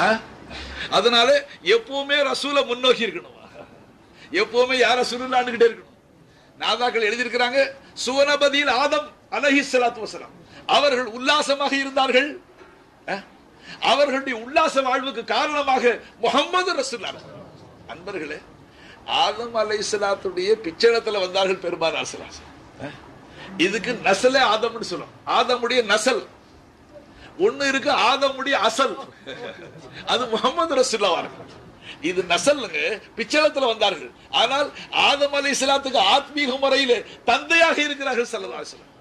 அதனால எப்பவுமே ரசூல முன்னோக்கி இருக்கணும், எப்பவுமே யார ரசூலுல்லாஹ்கிட்ட இருக்கணும். நாதாக்கள் எழுதியிருக்கிறாங்க, சுவனபதியில் ஆதம் அலைஹிஸ்ஸலாத்து வஸலாம் அவர்கள் உல்லாசமாக இருந்தார்கள். அவர்களுடைய உல்லாச வாழ்வுக்கு காரணமாக முஹம்மது ரசூலுல்லாஹ். அன்பர்களே, ஆதம் அலைஹிஸ்ஸலாத்துடைய பிச்சளத்துல வந்தார்கள் பெருமானார் ஸல்லல்லாஹு அலைஹி வஸல்லம். இதுக்கு நஸ்லே ஆதம்னு சொல்லும். ஆதமுடைய நசல் ஒண்ணு இருக்கு, ஆதமுடைய அசல், அது முஹம்மது ரசூலுல்லாஹ் இருக்கு. இது நசல்ங்க, பிச்சளத்துல வந்தார்கள். ஆனால் ஆதம் அலைஹிஸ்ஸலாத்துக்கு ஆத்மீக முறையில் தந்தையாக இருக்கிறார்கள் ஸல்லல்லாஹு அலைஹி வஸல்லம்.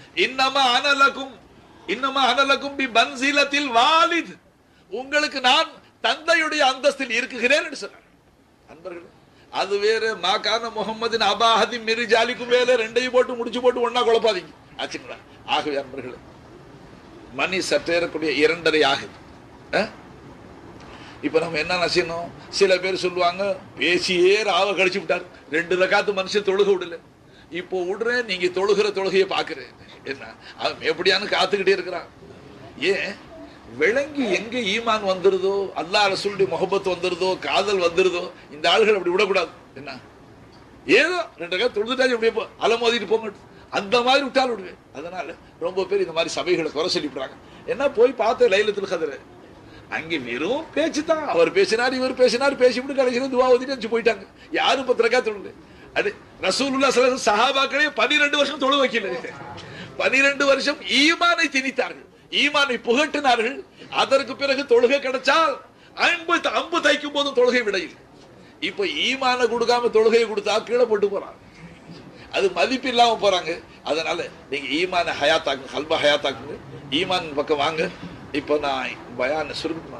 இன்னமா அனலக்கும் பி மன்சிலத்தில் வாலித், உங்களுக்கு நான் தந்தையுடைய அந்தஸ்தில் இருக்குகிறேன் என்று சொன்னார். அன்பர்களே, அது வேற, மாகான முஹம்மதின் அபாஹதி மிர்ஜாலிக்கும் வேலை, ரெண்டையும் போட்டு முடிச்சு போட்டு ஒன்னா குழப்பாதீங்க ஆச்சுங்களா. ஆகவே அன்பர்களே, மணி சற்றேறக்கூடிய 2:30 ஆகுது. இப்ப நம்ம என்ன செய்யணும்? சில பேர் சொல்லுவாங்க, பேசியே ராவ கழிச்சு விட்டார், 2 ரக்காத்து மனுஷன் தொழுக விடல, இப்போ விடுறேன், நீங்க தொழுகிற தொழுகையை பாக்குறேன். என்ன அவன் எப்படியானு காத்துக்கிட்டே இருக்கிறான். ஏன்? விளங்கி எங்க ஈமான் வந்துருதோ, அல்லாஹ் ரசூலுடைய முஹப்பத் வந்துருதோ, காதல் வந்துருதோ, இந்த ஆளுகள் அப்படி விடக்கூடாது. என்ன ஏதோ 2 ரக்காத்து தொழுதுட்டாச்சு, அப்படியே அலமோதிட்டு போங்க, அந்த மாதிரி விட்டால் விடுவேன். அதனால ரொம்ப பேர் இந்த மாதிரி சபைகளை குறை சொல்லிவிடுறாங்க. என்ன போய் பார்த்து லைலத்துல் கத்ர் அங்கே வெறும் பேச்சு தான். அவர் பேசினார், இவர் பேசினார், பேசிவிட்டு கடைசியில் துவா ஓதிட்டு போயிட்டாங்க. யாரும் 10 ரக்காத் தொழுது. அது ரசூலுல்லாஹ் ஸல்லல்லாஹு அலைஹி வஸல்லம் சஹாபாக்களே 12 வருஷம் தொழு வைக்கல. 12 வருஷம் ஈமானை திணித்தார்கள், ஈமானை புகட்டினார்கள். அதற்கு பிறகு தொழுகை கிடைச்சால் அம்பு தைக்கும் போதும் தொழுகை விடையில். இப்ப ஈமான கொடுக்காம தொழுகையை கொடுத்தா கீழே போட்டு போறாங்க, அது மதிப்பு இல்லாம போறாங்க. அதனால நீங்க ஈமான ஹயாத்தாக்குங்க, கல்ப ஹயாத்தாக்குங்க, ஈமான் பக்கம் வாங்க. இப்போ நான் பயான சுருக்கமா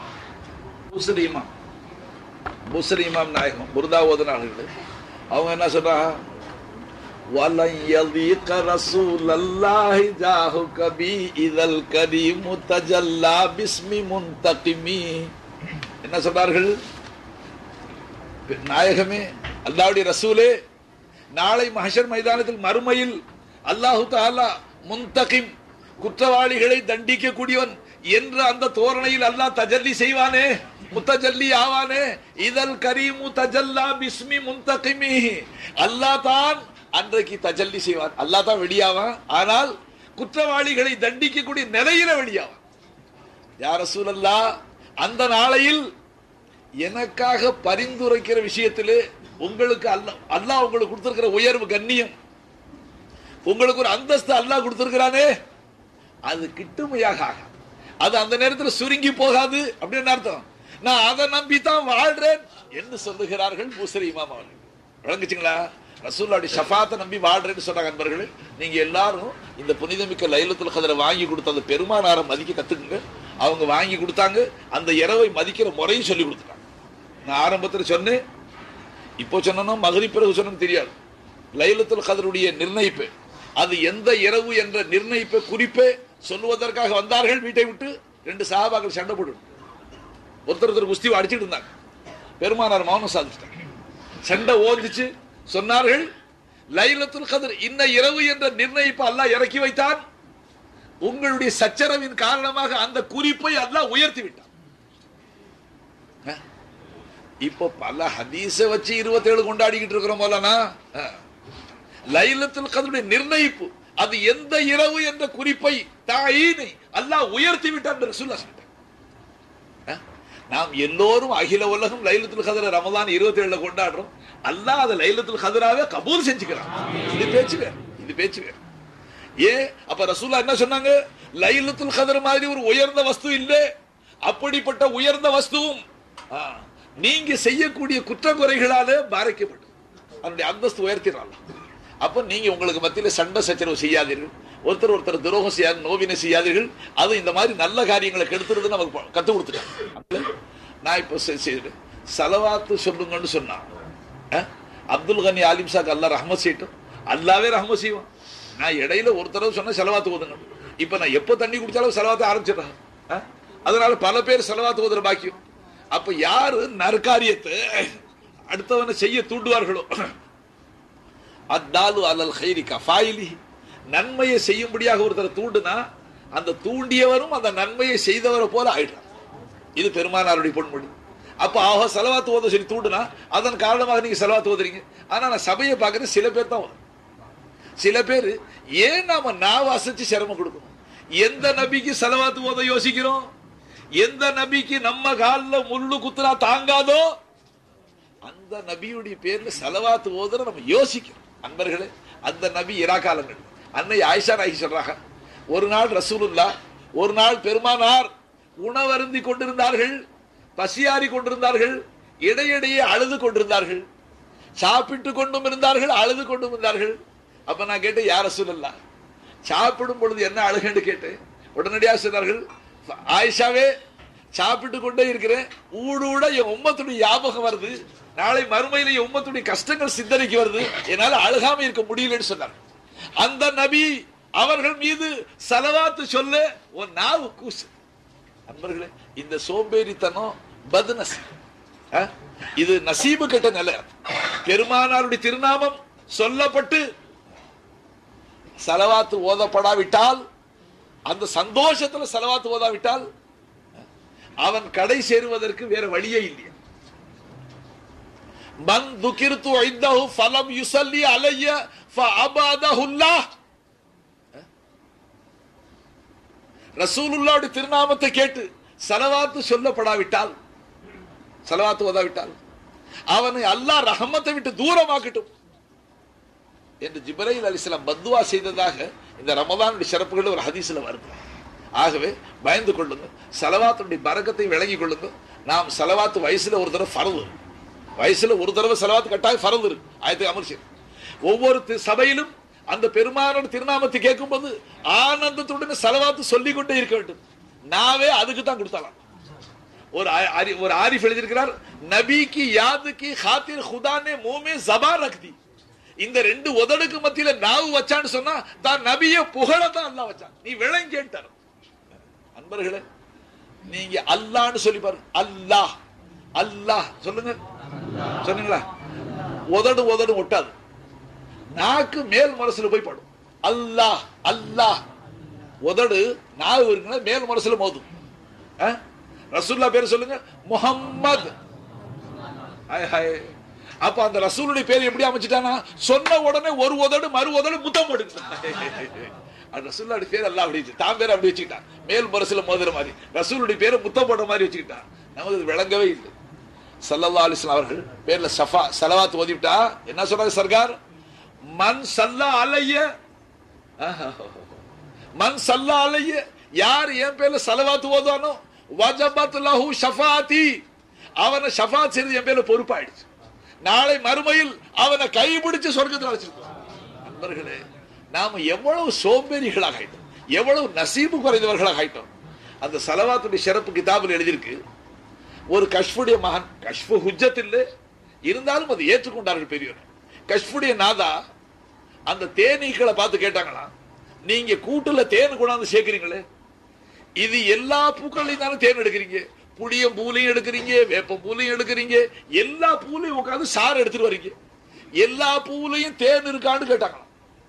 புஸ்ரி இமாம் நாயகம் புர்தா ஓதுனார்கள். அவங்க என்ன சொல்றாங்க? வலன் யதீக ரசூலல்லாஹி ஜாஹுக பி இதல் கரீம் தஜல்லா பிஸ்மி முன்தகிமி. என்ன சொல்றார்கள்? நாயகமே, அல்லாஹ்வுடைய ரசூலே, நாளை மஹ்ஷர் மைதானத்தில் மறுமையில் அல்லாஹு தஆலா முன்தகிம், குற்றவாளிகளை தண்டிக்க கூடியவன் என்ற அந்த தோரணையில் அல்லாஹ் தஜல்லி செய்வானே, முத்தஜல்லி ஆவானே. இதல் கரீமு தஜல்லா பிஸ்மி முன்தகிமி. அல்லாஹ் தான் அன்றைக்கு தஜல்லி செய்வான், அல்லாஹ் தான் வெளியாவான். ஆனால் குற்றவாளிகளை தண்டிக்க கூடிய நிலையில வெளியாவான். யா ரசூலல்லாஹ், அந்த நாளையில் எனக்காக பரிந்துரைக்கிற விஷயத்திலே உங்களுக்கு அல்லாஹ் உங்களுக்கு கொடுத்திருக்கிற உயர்வு, கண்ணியம், உங்களுக்கு ஒரு அந்தஸ்து அல்லாஹ் கொடுத்திருக்கிறானே, அது கிட்டுமையாக ஆகாது, அது அந்த நேரத்தில் சுருங்கி போகாது. அப்படின்னு அர்த்தம். நான் அதை நம்பித்தான் வாழ்றேன் என்று சொல்லுகிறார்கள் பூசரி இமாம் அவர்கள். விளங்குச்சுங்களா? ரசூலுல்லாஹி ஷஃபாத்தை நம்பி வாழ்றேன்னு சொன்னாங்க. நண்பர்களே, நீங்க எல்லாரும் இந்த புனிதமிக்க லைலத்துல் கத்ரை வாங்கி கொடுத்த அந்த பெருமானாரை மதிக்க கத்துக்குங்க. அவங்க வாங்கி கொடுத்தாங்க, அந்த இரவை மதிக்கிற முறையும் சொல்லி கொடுத்துட்டாங்க. நான் ஆரம்பத்தில் சொன்னேன், இப்போ சொன்னோம், மகரிப் பிறகு சொன்னோம் தெரியாது. லைலத்துல் கத்ருடைய நிர்ணயிப்பு, அது எந்த இரவு என்ற நிர்ணயிப்பை குறிப்பே சொல்லுவதற்காக வந்தார்கள். வீட்டை விட்டு 2 சஹாபாக்கள் சண்டை போட்டு ஒருத்தர் குஸ்தி அடிச்சுட்டு இருந்தாங்க. பெருமானார் மௌனம் சாதிச்சிட்டாங்க. சண்டை ஓதிச்சு சொன்னார்கள், லைலத்துல் கத்ர் இன்ன இரவு என்ற நிர்ணயிப்பை அல்லாஹ் இறக்கி வைத்தான், உங்களுடைய சச்சரவின் காரணமாக அந்த குறிப்பை அல்லாஹ் உயர்த்தி விட்டான். இப்போ பல ஹதீஸ வச்சு 27 கொண்டாடிக்கிட்டு இருக்கிறோம் போலனா, லைலத்துல் கத்ருடைய நிர்ணயிப்பு, அது எந்த இரவு என்ற குறிப்பை தாயினை அல்லாஹ் உயர்த்தி விட்டான் என்று ரசூலுல்லாஹ் சொல்லிட்டாங்க. நாம் எல்லோரும் அகில உலகம் லைலத்துல் கத்ர் ரமலான் 27 கொண்டாடுறோம். அல்லாஹ் அதை லைலத்துல் கத்ராவே கபூல் செஞ்சுக்கிறான். இது பேச்சு வேற, இது பேச்சு வேற. அப்ப ரசூலுல்லாஹ் என்ன சொன்னாங்க? லைலத்துல் கத்ர் மாதிரி ஒரு உயர்ந்த வஸ்து இல்லை. அப்படிப்பட்ட உயர்ந்த வஸ்துவும் நீங்க செய்யக்கூடிய குற்றக்குறைகளாலே பாதிக்கப்பட்டு அதனுடைய அந்தஸ்து உயர்த்திடலாம். அப்ப நீங்க உங்களுக்கு மத்தியில சண்டை சச்சரவு செய்யாதீர்கள், ஒருத்தர் துரோகம் செய்யாது, நோவினை செய்யாதீர்கள். அது இந்த மாதிரி நல்ல காரியங்களை கெடுத்துறது நமக்கு கத்து கொடுத்துட்டாங்க. நான் இப்ப சலவாத்து சொல்லுங்கன்னு சொன்னான். அப்துல் கனி ஆலிம் சாக் அல்லாஹ் ரஹ்மத் செய்யட்டும், அல்லாவே ரஹ்மத் செய்வான். நான் இடையில ஒரு தடவை சொன்ன செலவாத்து ஓதுங்க. இப்ப நான் எப்ப தண்ணி குடிச்சாலும் செலவாத்த ஆரம்பிச்சிடறேன். அதனால பல பேர் செலவாத்து ஓதுற பாக்கியம். அப்ப யாரு நற்காரியத்தை அடுத்தவனை செய்ய தூண்டுவார்களோ, அத்தாலு அலல் கைரி கஃபாயிலி, நன்மையை செய்யும்படியாக ஒருத்தர் தூண்டுனா அந்த தூண்டியவரும் அந்த நன்மையை செய்தவரை போல ஆயிடுறார். இது பெருமானாருடைய பொன்மொழி. அப்ப ஆக செலவாத்து ஓத சொல்லி தூண்டுனா அதன் காரணமாக நீங்க செலவாத்து ஓதுறீங்க. ஆனா நான் சபையை பார்க்கறது சில பேர் தான். சில பேர் ஏன் நாம நாவாசிச்சு சிரமம் கொடுக்கணும்? எந்த நபிக்கு செலவாத்து ஓத யோசிக்கிறோம்? எந்த நபிக்கு நம்ம காலில் முள்ளு குத்துனா தாங்காதோ அந்த நபியுடைய பேர்ல செலவாத்து ஓதுற நம்ம யோசிக்கிறோம். அன்பர்களே, அந்த நபி இராக்காலங்கள். அன்னை ஆயிஷா நாயகி சொல்றாங்க, ஒரு நாள் ரசூலுல்லாஹ், ஒரு நாள் பெருமானார் உணவருந்தி கொண்டிருந்தார்கள், பசியாறி கொண்டிருந்தார்கள், இடையிடையே அழுது கொண்டிருந்தார்கள், சாப்பிட்டு கொண்டும் இருந்தார்கள், அழுது கொண்டும் இருந்தார்கள். அப்ப நான் கேட்டேன், யா ரசூலுல்லாஹ், சாப்பிடும் பொழுது என்ன அழுகன்னு கேட்டேன். உடனடியாக சொன்னார்கள், ஆயிஷாவே, சாப்பிட்டு கொண்டே இருக்கிறேன், ஊட என் உம்மத்துடைய ஞாபகம் வருது, நாளை மறுமையில என் உம்மத்துடைய கஷ்டங்கள் சிந்தனைக்கு வருது, என்னால அழுகாம இருக்க முடியலன்னு சொன்னார். அந்த நபி அவர்கள் மீது சலவாத்து சொல்ல ஒரு நாவு கூசு. அன்பர்களே, இந்த சோம்பேறித்தனம் பத்நசீப், இது நசீபு கெட்ட நிலை. பெருமானாருடைய திருநாமம் சொல்லப்பட்டு ஸலவாத்து ஓதப்படாவிட்டால், அந்த சந்தோஷத்துல ஸலவாத்து ஓதாவிட்டால் அவன் கடை சேருவதற்கு வேற வழியே இல்லை. மன் துகிர்து இந்தஹு ஃபலம் யுஸல்லி அலைய ஃபஅபதஹுல்லாஹ். ரசூலுல்லாஹ்வுடைய திருநாமத்தை கேட்டு ஸலவாத்து சொல்லப்படாவிட்டால், ஸலவாத்து ஓதாவிட்டால் அவனை அல்லாஹ் ரஹமத்தை விட்டு தூரமாக்கட்டும் என்று ஜிப்ரீல் அலைஹிஸ்ஸலாம் பத்வா செய்ததாக இந்த ரமதானுடைய சிறப்புகள் ஒரு ஹதீஸ்ல வருது. ஆகவே பயந்து கொள்ளுங்க, ஸலவாத்துடைய பரக்கத்தை விளங்கி கொள்ளுங்க. நாம் ஸலவாத்து வயசுல ஒரு தடவை ஃபர்து, வயசுல ஒரு தடவை ஸலவாத்து கட்டாயம் ஃபர்து இருக்கு, ஆயத்தை அமல் செய்யும். ஒவ்வொரு சபையிலும் அந்த பெருமானோட திருநாமத்தை கேட்கும் போது ஆனந்தத்துடன் ஸலவாத்து சொல்லிக் கொண்டே இருக்க வேண்டும். நாவே அதுக்கு தான் கொடுத்தாலாம். ஒரு ஆரிஃப் எழுதியிருக்கிறார், நபி கி யாத் கி खातिर खुदा ने मुंह में ज़बान रख दी. இந்த ரெண்டு உதடுக்கு மத்தியில நாவு வச்சான்னு சொன்னா தான் நபியை புகழத்தான் அல்லாஹ் வச்சான். நீ விளங்கி கேட்டார். அன்பர்களே, நீங்க அல்லாஹ்னு சொல்லி பாருங்க. அல்லாஹ் அல்லாஹ் சொல்லுங்க, சொன்னீங்களா? உதடு ஒட்டாது, நாக்கு மேல் மனசுல போய் படும். அல்லாஹ் அல்லாஹ், உதடு நாவு இருக்குன்னா மேல் மனசுல மோதும். ரசூலுல்லாஹ் பேர் சொல்லுங்க, முஹம்மது. அப்ப அந்த ரசூலுடைய பேர் எப்படி அமைச்சிட்டானா, சொன்ன உடனே ஒரு உதடு மறு உதடு முத்தம் போடுது. ரசூலுல்லாஹ்வுடைய பேர் அல்லாஹ் அப்படி தான் பேர் அப்படி வச்சுக்கிட்டான், மேல் மனசுல மோதுற மாதிரி. ரசூலுடைய பேரை முத்தம் போடுற மாதிரி வச்சுக்கிட்டான். நமக்கு விளங்கவே இல்லை. ஸல்லல்லாஹு அலைஹி வஸல்லம் அவர்கள் பேர்ல ஸலவாத் ஓதிவிட்டா என்ன சொல்றாங்க சர்கார்? மன் ஸல்லா அலைய, மன் ஸல்லா அலைய, யார் என் பேர்ல ஸலவாத் ஓதுவானோ வஜபத் லஹு ஷஃபாஅத்தி, அவனை ஷஃபாத் செய்து என் பேர்ல பொறுப்பாயிடுச்சு. நாளை மறுமையில் அவனை கைபிடிச்சு சொர்க்கத்தில் வச்சிருக்கோம். நண்பர்களே, நாம எவ்வளவு சோம்பேறிகளாக ஆயிட்டோம், எவ்வளவு நசீபு குறைந்தவர்களாக ஆயிட்டோம். அந்த ஸலவாத்துடைய சிறப்பு கிதாபில் எழுதியிருக்கு. ஒரு கஷ்ஃபுடைய மகன், கஷ்ஃபு ஹுஜ்ஜத் இல்லை இருந்தாலும் அதை ஏற்றுக்கொண்டார்கள் பெரியவர். கஷ்ஃபுடைய நாதா அந்த தேனீக்களை பார்த்து கேட்டாங்களா, நீங்க கூட்டுல தேன் கொண்டாந்து சேர்க்கிறீங்களே, இது எல்லா பூக்களையும் தானே தேன் எடுக்கிறீங்க, புளியம் பூலையும் எடுக்கிறீங்க, வேப்ப பூலையும் எடுக்கிறீங்க, எல்லா பூலையும் உட்காந்து சாறு எடுத்துட்டு வரீங்க, எல்லா பூலையும் தேன் இருக்கான்னு கேட்டாங்களாம்.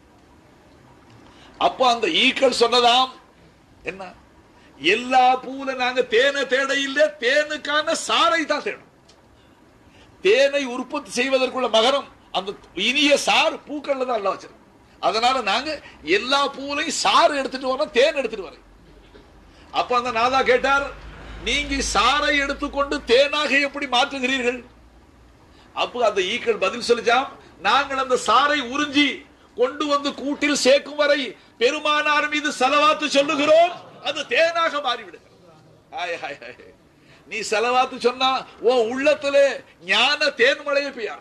அப்ப அந்த ஈக்கள் சொன்னதாம் என்ன, எல்லா பூல நாங்க தேனை தேட இல்ல, தேனுக்கான சாறை தான் தேடும். தேனை உற்பத்தி செய்வதற்குள்ள மகரம் அந்த இனிய சாறு பூக்கள்ல தான் எல்லாம் வச்சிருக்கோம். அதனால நாங்க எல்லா பூலையும் சாறு எடுத்துட்டு வரோம், தேன் எடுத்துட்டு வரோம். அப்ப அந்த நாதா கேட்டார், நீங்க சாறை எடுத்துக்கொண்டு தேனாக எப்படி மாற்றுகிறீர்கள்? அப்ப அந்த ஈக்கள் பதில் சொல்லிச்சாம், நாங்கள் அந்த சாறை உறிஞ்சி கொண்டு வந்து கூட்டில் சேர்க்கும் வரை பெருமானார் மீது ஸலவாத்து சொல்லுகிறோம், அது தேனாக மாறிவிடுகிறது. நீ ஸலவாத்து சொன்னா உன் உள்ளத்திலே ஞான தேன் மழையை பெய்யா,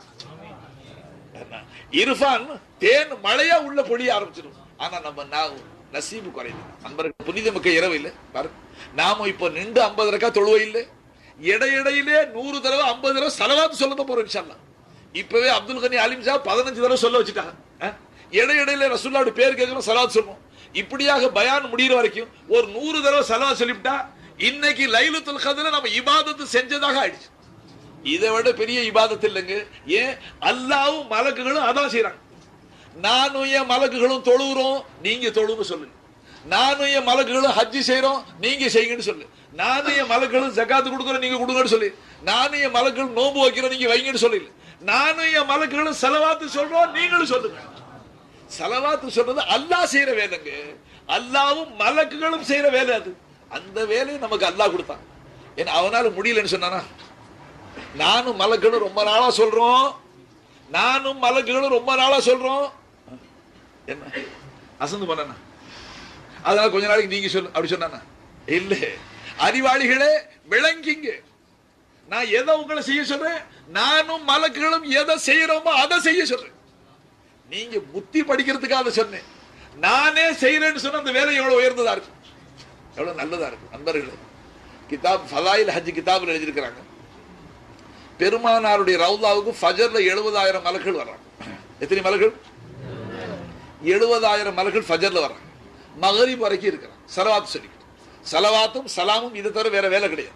இர்ஃபான் தேன் மழையா உள்ள பொழிய ஆரம்பிச்சிடும். ஆனா நம்ம நசீபு குறையுது. நண்பர்கள், புனிதமிக்க இரவு இல்லை பாருங்க, நாம இப்ப நின்று 50 ரக்கா தொழுவை இல்லை, இடையிடையிலே 100 தடவை 50 தடவை ஸலவாத்து சொல்லத போறோம் இன்ஷா அல்லாஹ். இப்பவே அப்துல் கனி அலிம் சாஹ் 15 தடவை சொல்ல வச்சுட்டாங்க. இடையிடையில ரசூலுல்லாஹ்வுடைய பேர் கேட்கணும், ஸலவாத் சொல்லணும். இப்படியாக பயான் முடிகிற வரைக்கும் ஒரு 100 தடவை ஸலவாத் சொல்லிவிட்டா இன்னைக்கு லைலத்துல் கத்ர நம்ம இபாதத்து செஞ்சதாக ஆயிடுச்சு. இதை விட பெரிய இபாதத்து இல்லைங்க. ஏன்? அல்லாஹ்வும் மலக்குகளும் அதான் செய்யறாங்க. நானும் என் மலக்குகளும் தொழுகிறோம், நீங்க தொழுன்னு சொல்லுங்க. நானும் என் மலக்குகளும் ஹஜ்ஜி செய்யறோம், நீங்க செய்யுங்கன்னு சொல்லு. நானும் என் மலக்குகளும் ஜகாத்து கொடுக்குறோம், நீங்க கொடுங்கன்னு சொல்லி. நானும் என் மலக்குகளும் நோன்பு வைக்கிறோம், நீங்க வைங்கன்னு சொல்லல. நானும் என் மலக்குகளும் ஸலவாத்து சொல்றோம், நீங்களும் சொல்லுங்க. ஸலவாத்து சொல்றது அல்லாஹ் செய்யற வேலைங்க, அல்லாஹ்வும் மலக்குகளும் செய்யற வேலை அது. அந்த வேலையை நமக்கு அல்லாஹ் கொடுத்தான். ஏன்னா அவனால முடியலன்னு சொன்னானா, நானும் மலக்குகளும் ரொம்ப நாளா சொல்றோம், நானும் மலக்குகளும் ரொம்ப நாளா சொல்றோம், என்ன அசந்து பண்ணா, அதனால கொஞ்ச நாளைக்கு நீங்க சொல்லு அப்படி சொன்னா இல்ல. அறிவாளிகளே விளங்கிங்க, நான் எதை உங்களை செய்ய சொல்றேன், நானும் மலக்குகளும் எதை செய்யறோமோ அதை செய்ய சொல்றேன். நீங்க புத்தி படிக்கிறதுக்காக சொன்னேன், நானே செய்யறேன்னு சொன்ன அந்த வேலை எவ்வளவு உயர்ந்ததா இருக்கும், எவ்வளவு நல்லதா இருக்கும். நண்பர்களே, கிதாப் ஃபலாயில் ஹஜ் கிதாபில் எழுதியிருக்கிறாங்க, பெருமானாருடைய ரவுதாவுக்கு ஃபஜர்ல 70,000 மலக்குகள் வர்றாங்க. எத்தனை மலக்குகள்? 70,000 மலக்குகள் ஃபஜர்ல வர்றாங்க. மகரிப் வரைக்கும் இருக்கிறாங்க ஸலவாத் சொல்லிக்கிட்டு. சலவாத்தும் சலாமும் இது தவிர வேற வேலை கிடையாது.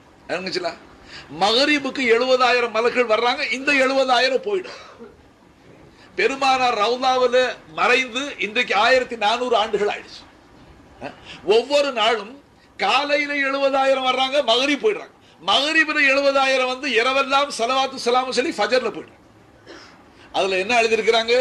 மகரிபுக்கு 70,000 மலக்குகள் வர்றாங்க, இந்த 70,000 போயிடும். பெருமானார் ரவுதாவில் மறைந்து இன்றைக்கு 1400 ஆண்டுகள் ஆயிடுச்சு. ஒவ்வொரு நாளும் காலையில 70,000 வர்றாங்க, மகரிப் போயிடுறாங்க. மகரிபில 70,000 வந்து இரவெல்லாம் சலவாத்து சலாமு சொல்லி ஃபஜர்ல போயிடுறாங்க. அதுல என்ன எழுதியிருக்கிறாங்க?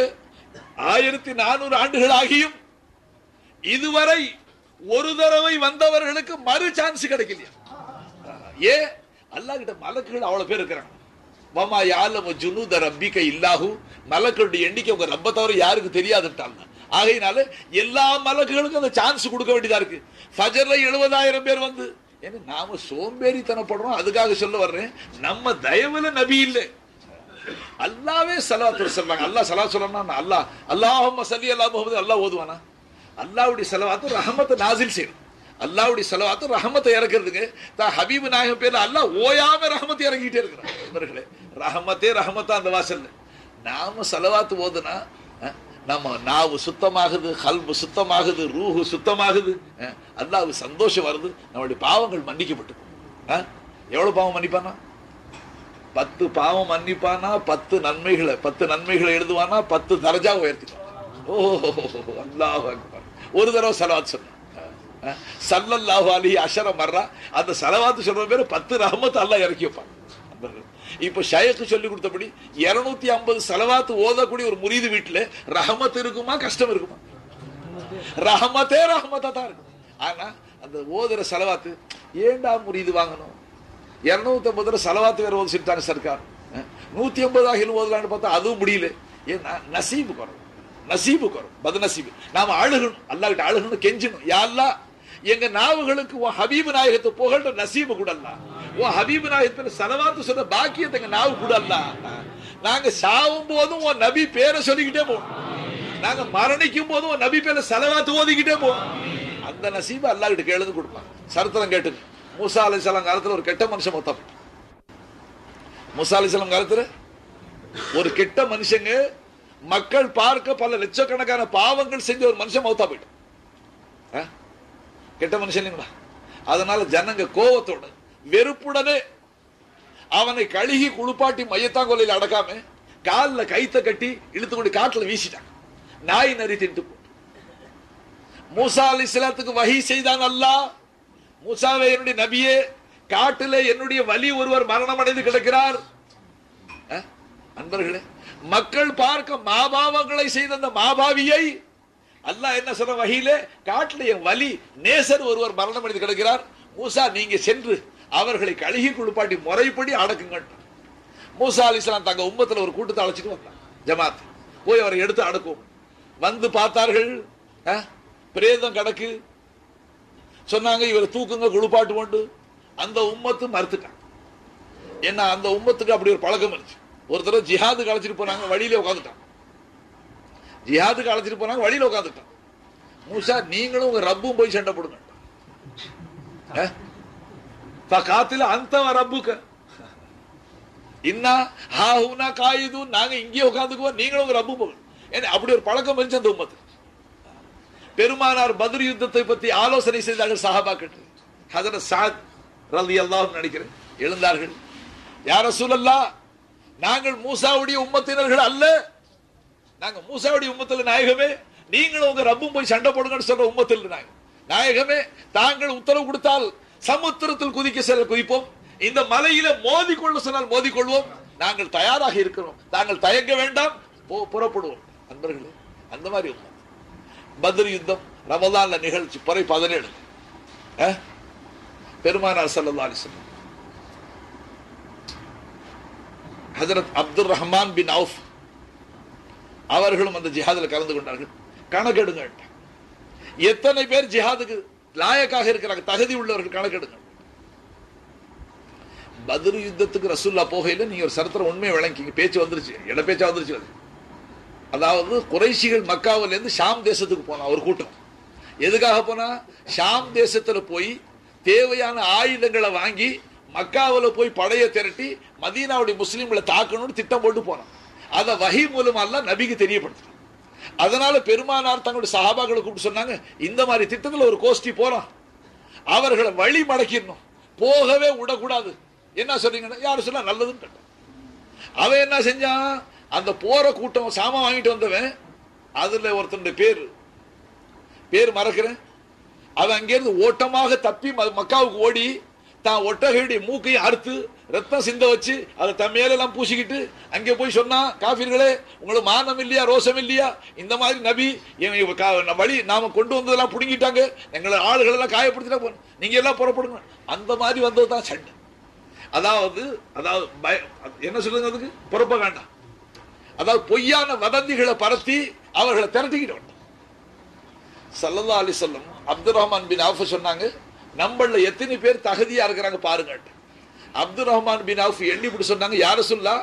1400 ஆண்டுகள் ஆகியும் இதுவரை ஒரு தடவை வந்தவர்களுக்கு மறு சான்ஸ் கிடைக்கலையா? ஏ அல்லாஹ் கிட்ட மலக்குகள் அவ்வளவு பேர் இருக்கிறாங்க. வமா யாலமு ஜுனூத ரப்பிக இல்லாஹு, மலக்குடைய எண்ணிக்கை உங்க ரப்ப தவிர யாருக்கு தெரியாதுட்டாங்க. ஆகையினால எல்லா மலக்குகளுக்கும் அந்த சான்ஸ் கொடுக்க வேண்டியதா இருக்கு. ஃபஜர்ல 70,000 பேர் வந்து ஏன்னா நாம சோம்பேறித்தனப்படுறோம். அதுக்காக சொல்ல வர்றேன், நம்ம தயவுல நபி இல்லை, அல்லாவே ஸலவாத்து சொல்றாங்க. அல்லாஹ் ஸலவாத் சொல்லணும்னா அல்லாஹ் அல்லாஹும்ம ஸல்லி அலா முஹம்மது அல்லாஹ் ஓதுவானா? அல்லாஹ்வுடைய ஸலவாத்து ரஹமத்தை நாசில் செய்யும். அல்லாஹ்வுடைய ஸலவாத்து ரஹமத்தை இறக்குறதுக்கு தான் ஹபீபு நாயகம் பேர்ல அல்லாஹ் ஓயாம ரஹமத்தை இறங்கிட்டே இருக்கிறான். நண்பர்களே, ரஹமத்தே ரஹமத்தா அந்த வாசல்ல. நாம ஸலவாத்து ஓதுனா நம்ம நாவு சுத்தமாகுது, கல்பு சுத்தமாகுது, ரூஹு சுத்தமாகுது, அல்லாஹ்வுக்கு சந்தோஷம் வருது, நம்மளுடைய பாவங்கள் மன்னிக்கப்பட்டு. எவ்வளவு பாவம் மன்னிப்பானா? 10 பாவம் மன்னிப்பானா, 10 நன்மைகளை எழுதுவானா, 10 தரஜா உயர்த்திப்பான். ஓ அல்லாஹ் அக்பர். ஒரு தடவை ஸலவாத் சொன்ன ஸல்லல்லாஹு அலைஹி அஷர மர்ரா, அந்த ஸலவாத் சொல்ற பேரு 10 ரஹமத் அல்லாஹ் இறக்கி வைப்பான். இப்ப ஷைக் சொல்லி கொடுத்தபடி 250 ஸலவாத் ஓதக்கூடிய ஒரு முரீது வீட்டுல ரஹமத் இருக்குமா, கஷ்டம் இருக்குமா? ரஹமத்தே ரஹமத்தா தான் இருக்கும். ஆனா அந்த ஓதுற ஸலவாத் ஏண்டா முரீது வாங்கணும்? 250 ஸலவாத் வேற ஓதி சிட்டாங்க சர்க்கார். 150 ஆகிலும் ஓதலான்னு பார்த்தா அதுவும் முடியல. ஏன்னா நசீபு குறவு, பத்நசீபு. நாம அழுகணும், அல்லாஹ் கிட்ட அழுகணும், கெஞ்சணும். யா அல்லாஹ், எங்க நாவுகளுக்கு உன் ஹபீபு நாயகத்தை புகழ்ற நசீபு கூட அல்ல, உன் ஹபீபு நாயகத்துல ஸலவாத்து சொல்ற பாக்கியத்தை எங்க நாவு கூட அல்ல. நாங்க சாவும் போதும் உன் நபி பேரை சொல்லிக்கிட்டே போகணும், நாங்க மரணிக்கும் போதும் உன் நபி பேரை ஸலவாத்து ஓதிக்கிட்டே போகணும். அந்த நசீபு அல்லாஹ் கிட்ட கேளுன்னு கொடுப்பான். சரித்திரம் கேட்டுங்க. மூசா அலைஹிஸ்ஸலாம் காலத்துல ஒரு கெட்ட மனுஷன் மொத்தம். மூசா அலைஹிஸ்ஸலாம் காலத்துல ஒரு கெட்ட மனுஷங்க, மக்கள் பார்க்க பல லட்சக்கணக்கான பாவங்கள் செஞ்ச ஒரு மனுஷன் மௌத்தா போயிட்டான். கெட்ட மனுஷன் இல்லைங்களா? அதனால ஜனங்க கோவத்தோட வெறுப்புடனே அவனை கழுகி குளிப்பாட்டி மையத்தாங்கொல்லையில் அடக்காம காலில் கைத்த கட்டி இழுத்து கொண்டு காட்டுல வீசிட்டாங்க. நாய் நரி தின்ட்டு போட்டு. மூசா அலைஹிஸ்ஸலாத்துக்கு வஹி செய்தான் அல்லாஹ், மூசாவே என்னுடைய நபியே, காட்டிலே என்னுடைய வலி ஒருவர் மரணம் அடைந்து கிடக்கிறார். அன்பர்களே, மக்கள் பார்க்க மாபாவங்களை செய்த அந்த மாபாவியை அல்லாஹ் என்ன சொல்ற வகையிலே, காட்டில் என் வலி நேசர் ஒருவர் மரணம் அடைந்து கிடக்கிறார், மூசா நீங்க சென்று அவர்களை கழுகி குளிப்பாட்டி முறைப்படி அடக்குங்க. மூசா அலைஹிஸ்ஸலாம் தங்க உம்மத்துல ஒரு கூட்டத்தை அழைச்சிட்டு வந்தாங்க, ஜமாத். போய் அவரை எடுத்து அடக்கும். வந்து பார்த்தார்கள், பிரேதம் கிடக்கு. சொன்னாங்க இவரை தூக்குங்க, குளிப்பாட்டு கொண்டு. அந்த உம்மத்து மறுத்துட்டாங்க. ஏன்னா அந்த உம்மத்துக்கு அப்படி ஒரு பழக்கம் இருந்துச்சு. ஒரு தடவை ஜிஹாதுக்கு அழைச்சிட்டு போனாங்க, வழியில உட்காந்துட்டான். ஜிஹாதுக்கு அழைச்சிட்டு போனாங்க, வழியில உட்காந்துட்டான். மூசா நீங்களும் உங்க ரப்பும் போய் சண்டை போடுங்க. காத்துல அந்த ரப்புக்க இன்னா ஹாஹுனா காயிது, நாங்க இங்கே உட்காந்துக்குவோம், நீங்களும் உங்க ரப்பும் போங்க. அப்படி ஒரு பழக்கம் இருந்துச்சு அந்த உம்மத்து. பெருமானார் பத்ர் யுத்தத்தை பத்தி ஆலோசனை செய்தார்கள் சஹாபாக்கள். ஹஜ்ரத் சஅத் ரலியல்லாஹு நினைக்கிறேன் எழுந்தார்கள். யா ரசூலல்லாஹ், நாங்கள் மூசாவுடைய உம்மத்தினர்கள் அல்ல, நாங்க மூசாவுடைய உம்மத்தில் நாயகமே, நீங்களும் உங்க ரப்பும் போய் சண்டை போடுங்கன்னு சொல்ற உம்மத்தில் நாயகமே, தாங்கள் உத்தரவு கொடுத்தால் சமுத்திரத்தில் குதிப்போம், இந்த மலையில மோதிக்கொள்ள சொன்னால் மோதிக்கொள்வோம், நாங்கள் தயாராக இருக்கிறோம், தாங்கள் தயங்க வேண்டாம், புறப்படுவோம். அன்பர்களே, அந்த மாதிரி உம்மத். பத்ர் யுத்தம் ரமலான்ல நிகழ்ச்சி பிறை 17 பெருமானார் ஸல்லல்லாஹு அலைஹி வஸல்லம் ஹஜ்ரத் அப்துல் ரஹ்மான் பின் அவுஃப் அவர்களும் அந்த ஜிஹாதில் கலந்து கொண்டார்கள். கணக்கெடுங்க, எத்தனை பேர் ஜிஹாதுக்கு லாயக்காக இருக்கிறாங்க, தகுதி உள்ளவர்கள் கணக்கெடுங்க. பத்ர் யுத்தத்துக்கு ரசூல்லா போகையில நீங்க ஒரு சரித்திரம் உண்மையை விளங்கிங்க. பேச்சு வந்துருச்சு, இட பேச்சா வந்துருச்சு. அதாவது குறைஷிகள் மக்காவில இருந்து ஷாம் தேசத்துக்கு போனா ஒரு கூட்டம். எதுக்காக போனா? ஷாம் தேசத்துல போய் தேவையான ஆயுதங்களை வாங்கி மக்காவில் போய் படையை திரட்டி மதீனாவுடைய முஸ்லீம்களை தாக்கணும்னு திட்டம் போட்டு போனான். அதை வஹி மூலமா அல்லாஹ் நபிக்கு தெரியப்படுத்தினான். அதனால பெருமானார் தங்களுடைய சஹாபாக்களை கூப்பிட்டு சொன்னாங்க, இந்த மாதிரி திட்டத்தில் ஒரு கோஷ்டி போறோம், அவர்களை வழி மடக்கிடணும், போகவே விடக்கூடாது. என்ன சொல்றீங்கன்னா யாரும் சொல்ல நல்லதுன்னு கேட்டான். அவன் என்ன செஞ்சான், அந்த போற கூட்டம் சாமான் வாங்கிட்டு வந்தவன், அதுல ஒருத்தனுடைய பேர் மறக்கிறேன், அவன் அங்கிருந்து ஓட்டமாக தப்பி மக்காவுக்கு ஓடி தான் ஒட்டகையுடைய மூக்கையும் அறுத்து ரத்தம் சிந்த வச்சு அதை தன் மேலெல்லாம் பூசிக்கிட்டு அங்கே போய் சொன்னா, காஃபிர்களே உங்களுக்கு மானம் இல்லையா, ரோசம் இல்லையா, இந்த மாதிரி நபி வழி நாம கொண்டு வந்ததெல்லாம் புடுங்கிட்டாங்க, எங்களை ஆளுகள் எல்லாம் காயப்படுத்திட்டா போறோம், நீங்க எல்லாம் புறப்படுங்க. அந்த மாதிரி வந்ததுதான் சண்டை. அதாவது என்ன சொல்லுங்க, அதுக்கு புறப்பகாண்டா. அதாவது பொய்யான வதந்திகளை பரத்தி அவர்களை திரட்டிக்கிட்டு ஸல்லல்லாஹு அலைஹி வஸல்லம் அப்துர் ரஹ்மான் பின் அவுஃப் சொன்னாங்க, நம்மள எத்தனை பேர் தகுதியா இருக்கிறாங்க பாருங்க. அப்துர் ரஹ்மான் பின் அவுஃப் எண்ணி இப்படி சொன்னாங்க, யா ரசூலுல்லாஹ்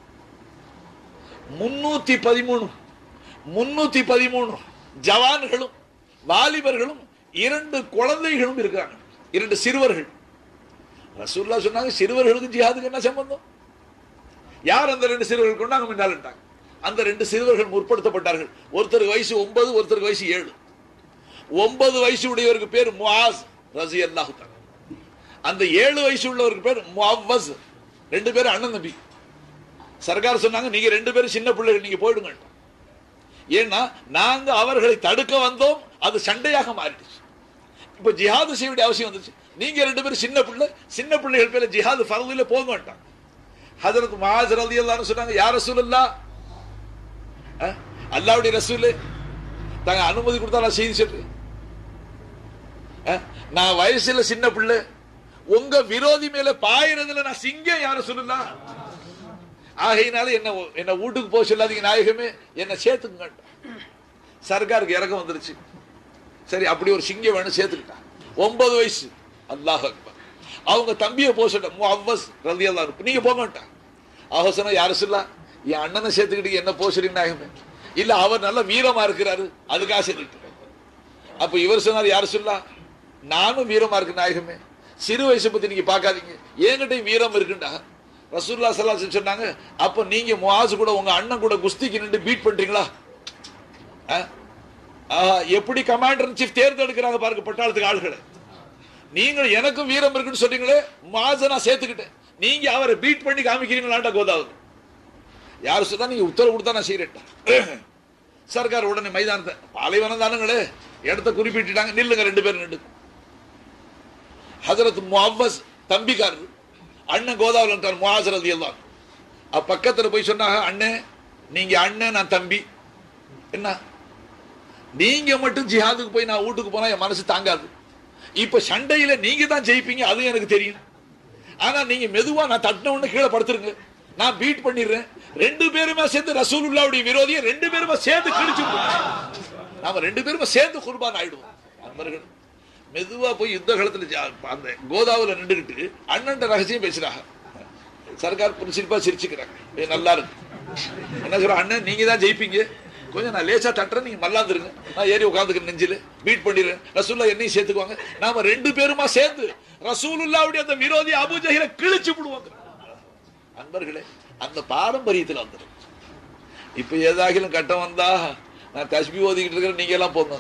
313 ஜவான்களும் வாலிபர்களும் 2 குழந்தைகளும் இருக்காங்க, 2 சிறுவர்கள். ரசூலுல்லாஹ் சொன்னாங்க, சிறுவர்களுக்கு ஜிஹாதுக்கு என்ன சம்பந்தம்? யார் அந்த 2 சிறுவர்கள் கொண்டாங்க முன்னால்ட்டாங்க. அந்த 2 சிறுவர்கள் முற்படுத்தப்பட்டார்கள். ஒருத்தருக்கு வயசு 9, ஒருத்தருக்கு வயசு 7. 9 வயசு உடையவருக்கு பேர் முஆஸ் ரலியல்லாஹு தஆலா. அந்த 7 வயசு உள்ளவருக்கு பேர் முஅவ்வஸ். 2 பேரும் அண்ணன் தம்பி. சர்க்கார் சொன்னாங்க, நீங்க 2 பேரும் சின்ன பிள்ளைகள், நீங்க போயிடுங்க. ஏன்னா நாங்க அவர்களை தடுக்க வந்தோம், அது சண்டையாக மாறிடுச்சு. இப்ப ஜிஹாது செய்ய வேண்டிய அவசியம் வந்துச்சு. நீங்க 2 பேரும் சின்ன பிள்ளைகள் பேர்ல ஜிஹாது ஃபர்துல போங்கட்டாங்க. ஹஜ்ரத் முஆஸ் ரலியல்லாஹு அன்ஹு சொன்னாங்க, யா ரசூலுல்லாஹ், அல்லாஹ்வுடைய ரசூலே தாங்க அனுமதி கொடுத்தா நான் செய்தி சொல்றேன். நான் வயசுல சின்ன பிள்ளை, உங்க விரோதி மேல பாயிரதுல நான் சிங்கம், யார சொல்லலாம். ஆகையினால என்ன வீட்டுக்கு போக சொல்லாதீங்க நாயகமே, என்ன சேர்த்துங்க. சர்க்காருக்கு இறக்கம் வந்துருச்சு. சரி, அப்படி ஒரு சிங்கம் வேணும், சேர்த்துக்கிட்டான். 9 வயசு. அல்லாஹ் அக்பர். அவங்க தம்பியை போக சொல்ல முஅவ்வஸ் ரலியல்லாஹு அன்ஹு, நீங்க போக மாட்டான். அவங்க சொன்னா, யார சொல்லா, என் அண்ணனை சேர்த்துக்கிட்டு என்ன போக சொல்றீங்க நாயகமே? இல்ல, அவர் நல்ல வீரமா இருக்கிறாரு, அதுக்காக சேர்த்துக்கிட்டு. அப்ப இவர் சொன்னார், யார சொல்லா, நானும் வீரமா இருக்கு நாயகமே, சிறு வயசை பத்தி நீங்க பாக்காதீங்க, என்கிட்ட வீரம் இருக்குண்டா. ரசூலுல்லாஹி ஸல்லல்லாஹு அலைஹி வஸல்லம் சொன்னாங்க, அப்ப நீங்க முஆஸ் கூட உங்க அண்ணன் கூட குஸ்திக்கு நின்று பீட் பண்றீங்களா? எப்படி கமாண்டர் இன் சீஃப் தேர்ந்தெடுக்கிறாங்க பாருங்க பட்டாளத்துக்கு ஆளுகளை. நீங்க எனக்கும் வீரம் இருக்குன்னு சொன்னீங்களே, முஆஸை நான் சேர்த்துக்கிட்டேன், நீங்க அவரை பீட் பண்ணி காமிக்கிறீங்களாண்டா கோதாவது. யாரு சொன்னா, நீங்க உத்தரவு கொடுத்தா நான் செய்யறேன். சர்க்கார் உடனே மைதானத்தை, பாலைவனம் தானுங்களே, இடத்த குறிப்பிட்டாங்க, நில்லுங்க 2 பேரும் நின்று. ஹஜ்ரத் முஅவ்வஸ் தம்பிக்காரர், அண்ணன் கோதாவரி முஆஸ் ரலியல்லாஹு அன்ஹு பக்கத்துல போய் சொன்னாங்க, அண்ணே நீங்க அண்ணன், நான் தம்பி, என்ன நீங்க மட்டும் ஜிஹாதுக்கு போய் நான் வீட்டுக்கு போனா என் மனசு தாங்காது. இப்ப சண்டையில நீங்க தான் ஜெயிப்பீங்க, அது எனக்கு தெரியும். ஆனா நீங்க மெதுவா நான் தட்டின உடனே கீழே படுத்துருங்க, நான் பீட் பண்ணிடுறேன். 2 பேருமே சேர்ந்து ரசூலுல்லாஹ்வுடைய விரோதியை 2 பேருமே சேர்ந்து கிழிச்சுடுவோம். நாம 2 பேருமே சேர்ந்து குர்பான் ஆயிடுவோம். நண்பர்கள் மெதுவா போய் யுத்த காலத்துல அந்த கோதாவுல நின்றுகிட்டு அண்ணன் ரகசியம் பேசுறாங்க. சர்க்கார் பிரின்சிபா சிரிச்சுக்கிறாங்க, நல்லா இருக்கு. என்ன சொல்ற, அண்ணன் நீங்க தான் ஜெயிப்பீங்க, கொஞ்சம் நான் லேசா தட்டுறேன், நீங்க மல்லாந்துருங்க, நான் ஏறி உட்காந்துக்கிறேன், நெஞ்சில பீட் பண்ணிடுறேன், ரசூலுல்லாஹ் என்னையும் சேர்த்துக்குவாங்க, நாம 2 பேருமா சேர்ந்து ரசூலுல்லாஹ்வுடைய அந்த விரோதி அபூ ஜஹலை கிழிச்சு விடுவாங்க. நண்பர்களே, அந்த பாரம்பரியத்தில் வந்துடும். இப்ப ஏதாகிலும் கட்டம் வந்தா நான் தஸ்பீ ஓதிக்கிட்டு இருக்கிறேன், நீங்க எல்லாம் போங்க.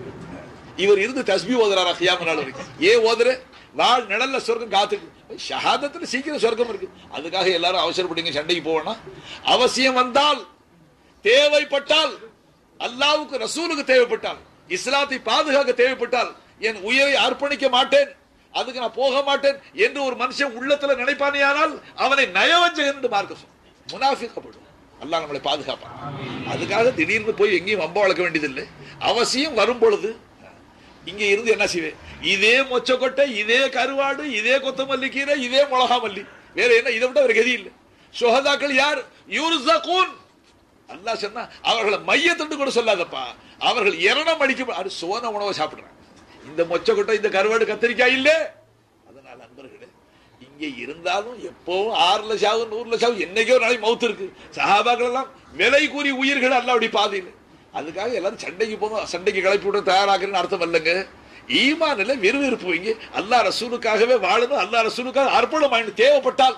இவர் இருந்து தஸ்பீ ஓதுறாரா கியாமத் நாள் வரைக்கும்? ஓதுற வாழ் நிழல்ல சொர்க்கம் காத்துக்கு, ஷஹாதத்துல சீக்கிரம் சொர்க்கம் இருக்கு. அதுக்காக எல்லாரும் அவசரப்பட்டீங்க சண்டைக்கு போவேன்னா, அவசியம் வந்தால், தேவைப்பட்டால், அல்லாஹ்வுக்கு ரசூலுக்கு தேவைப்பட்டால், இஸ்லாத்தை பாதுகாக்க தேவைப்பட்டால், என் உயிரை அர்ப்பணிக்க மாட்டேன், அதுக்கு நான் போக மாட்டேன் என்று ஒரு மனுஷன் உள்ளத்துல நினைப்பானேயானால் அவனை நயவஞ்சகன் என்று மார்க்க முனாஃபிக்கப்படும். அல்லாஹ் நம்மளை பாதுகாப்பான். அதுக்காக திடீர்னு போய் எங்கேயும் வம்ப வளர்க்க வேண்டியதில்லை. அவசியம் வரும் பொழுது இங்க இருந்து என்ன செய்வேன், இதே மொச்சக்கொட்டை, இதே கருவாடு, இதே கொத்தமல்லி கீரை, இதே மிளகா மல்லி, வேற என்ன, இதை விட ஒரு கதி இல்லை. சுஹதாக்கள் யார்? யுர்ஸகூன். அல்லாஹ் சொன்னா அவர்களை மையத்தண்டு கூட சொல்லாதப்பா, அவர்கள் இரணம் அடிக்க சோன உணவை சாப்பிடுறாங்க. இந்த மொச்சக்கொட்டை, இந்த கருவாடு, கத்திரிக்காய் இல்லை. அதனால நண்பர்களே, இங்க இருந்தாலும் எப்பவும் 6 லட்சம் 100 லட்சம் என்னைக்கோ ஒரு நாளைக்கு மவுத்து இருக்கு. சஹாபாக்கள் எல்லாம் விலை கூறி உயிர்கள் அல்லாஹ்வுடைய பாதையில். அதுக்காக எல்லாரும் சண்டைக்கு போகணும், சண்டைக்கு கிளப்பி விட தயாராகிறேன்னு அர்த்தம் இல்லைங்க. ஈமான்ல விறுவிறுப்பு வைங்க, அல்லாஹ் ரசூலுக்காகவே வாழணும், அல்லாஹ் ரசூலுக்காக அர்ப்பணம் ஆயிடும். தேவைப்பட்டால்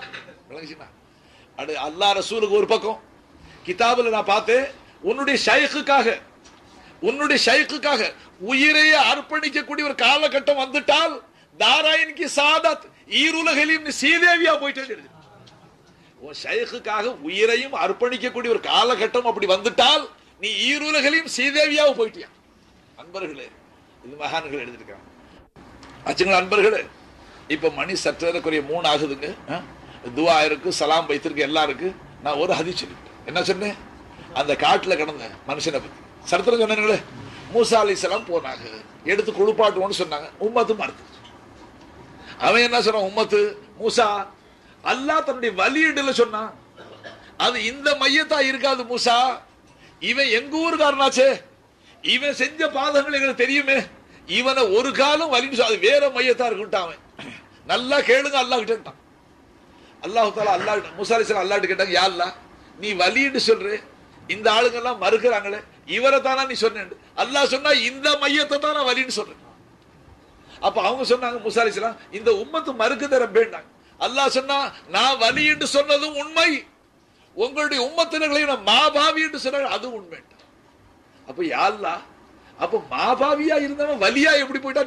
அல்லாஹ் ரசூலுக்கு ஒரு பக்கம் கிதாபுல நான் பார்த்தேன், உன்னுடைய ஷைக்குக்காக உயிரையே அர்ப்பணிக்கக்கூடிய ஒரு காலகட்டம் வந்துட்டால் தாராயின் கி சாதத், ஈருலகிலும் நீ சீதேவியா போயிட்டு. உன் ஷைக்குக்காக உயிரையும் அர்ப்பணிக்கக்கூடிய ஒரு காலகட்டம் அப்படி வந்துட்டால் நீ ஈருலகிலும் சீதேவியாவை போயிட்டியா. அன்பர்களே, இது மகான்கள் எழுதியிருக்காங்க. ஆச்சுங்களா அன்பர்களே? இப்ப மணி சற்றேறக்குரிய 3 ஆகுதுங்க. துவா இருக்கு, சலாம் வைத்திருக்கு, எல்லாம் இருக்கு. நான் ஒரு ஹதீஸ் சொல்லிட்டேன். என்ன சொன்னேன்? அந்த காட்டுல கிடந்த மனுஷனை பத்தி சரித்திரம் சொன்னீங்களே. மூசா அலைஹிஸ்ஸலாம் போனாங்க, எடுத்து குளிப்பாட்டுவோன்னு சொன்னாங்க. உம்மத்து மறுத்து. அவன் என்ன சொன்னான்? உம்மத்து, மூசா, அல்லாஹ் தன்னுடைய வழியிடல சொன்னான். அது இந்த மையத்தா இருக்காது மூசா, இவன் எங்க ஊருக்காரனாச்சே, இவன் செஞ்ச பாதங்கள் எங்களுக்கு தெரியுமே, இவனை ஒரு காலம் வலின்னு அது வேற மையத்தா இருக்குட்டான். அவன் நல்லா கேளுங்க, அல்லாஹ் கிட்ட. அல்லாஹ் தாலா அல்லாஹ் மூசா அலைஹிஸ்ஸலாம் அல்லாஹ் கேட்டாங்க, யா அல்லாஹ், நீ வலின்னு சொல்ற, இந்த ஆளுங்க எல்லாம் மறுக்கிறாங்களே, இவரை தானா நீ சொன்ன? அல்லாஹ் சொன்னா இந்த மையத்தை தான் நான் வலின்னு சொல்றேன். அப்ப அவங்க சொன்னாங்க மூசா அலைஹிஸ்ஸலாம், இந்த உம்மத்து மறுக்குதே ரப்பேன்னாங்க. அல்லாஹ் சொன்னா, நான் வலி என்று சொன்னதும் உண்மை, உங்களுடைய உம்மத்தினர்களை மாபாவி என்று சொன்னாங்க, அதுவும் உண்மை. அப்ப யா அல்லாஹ், அப்ப மாபாவியா இருந்தவன் வலியா எப்படி போயிட்டான்?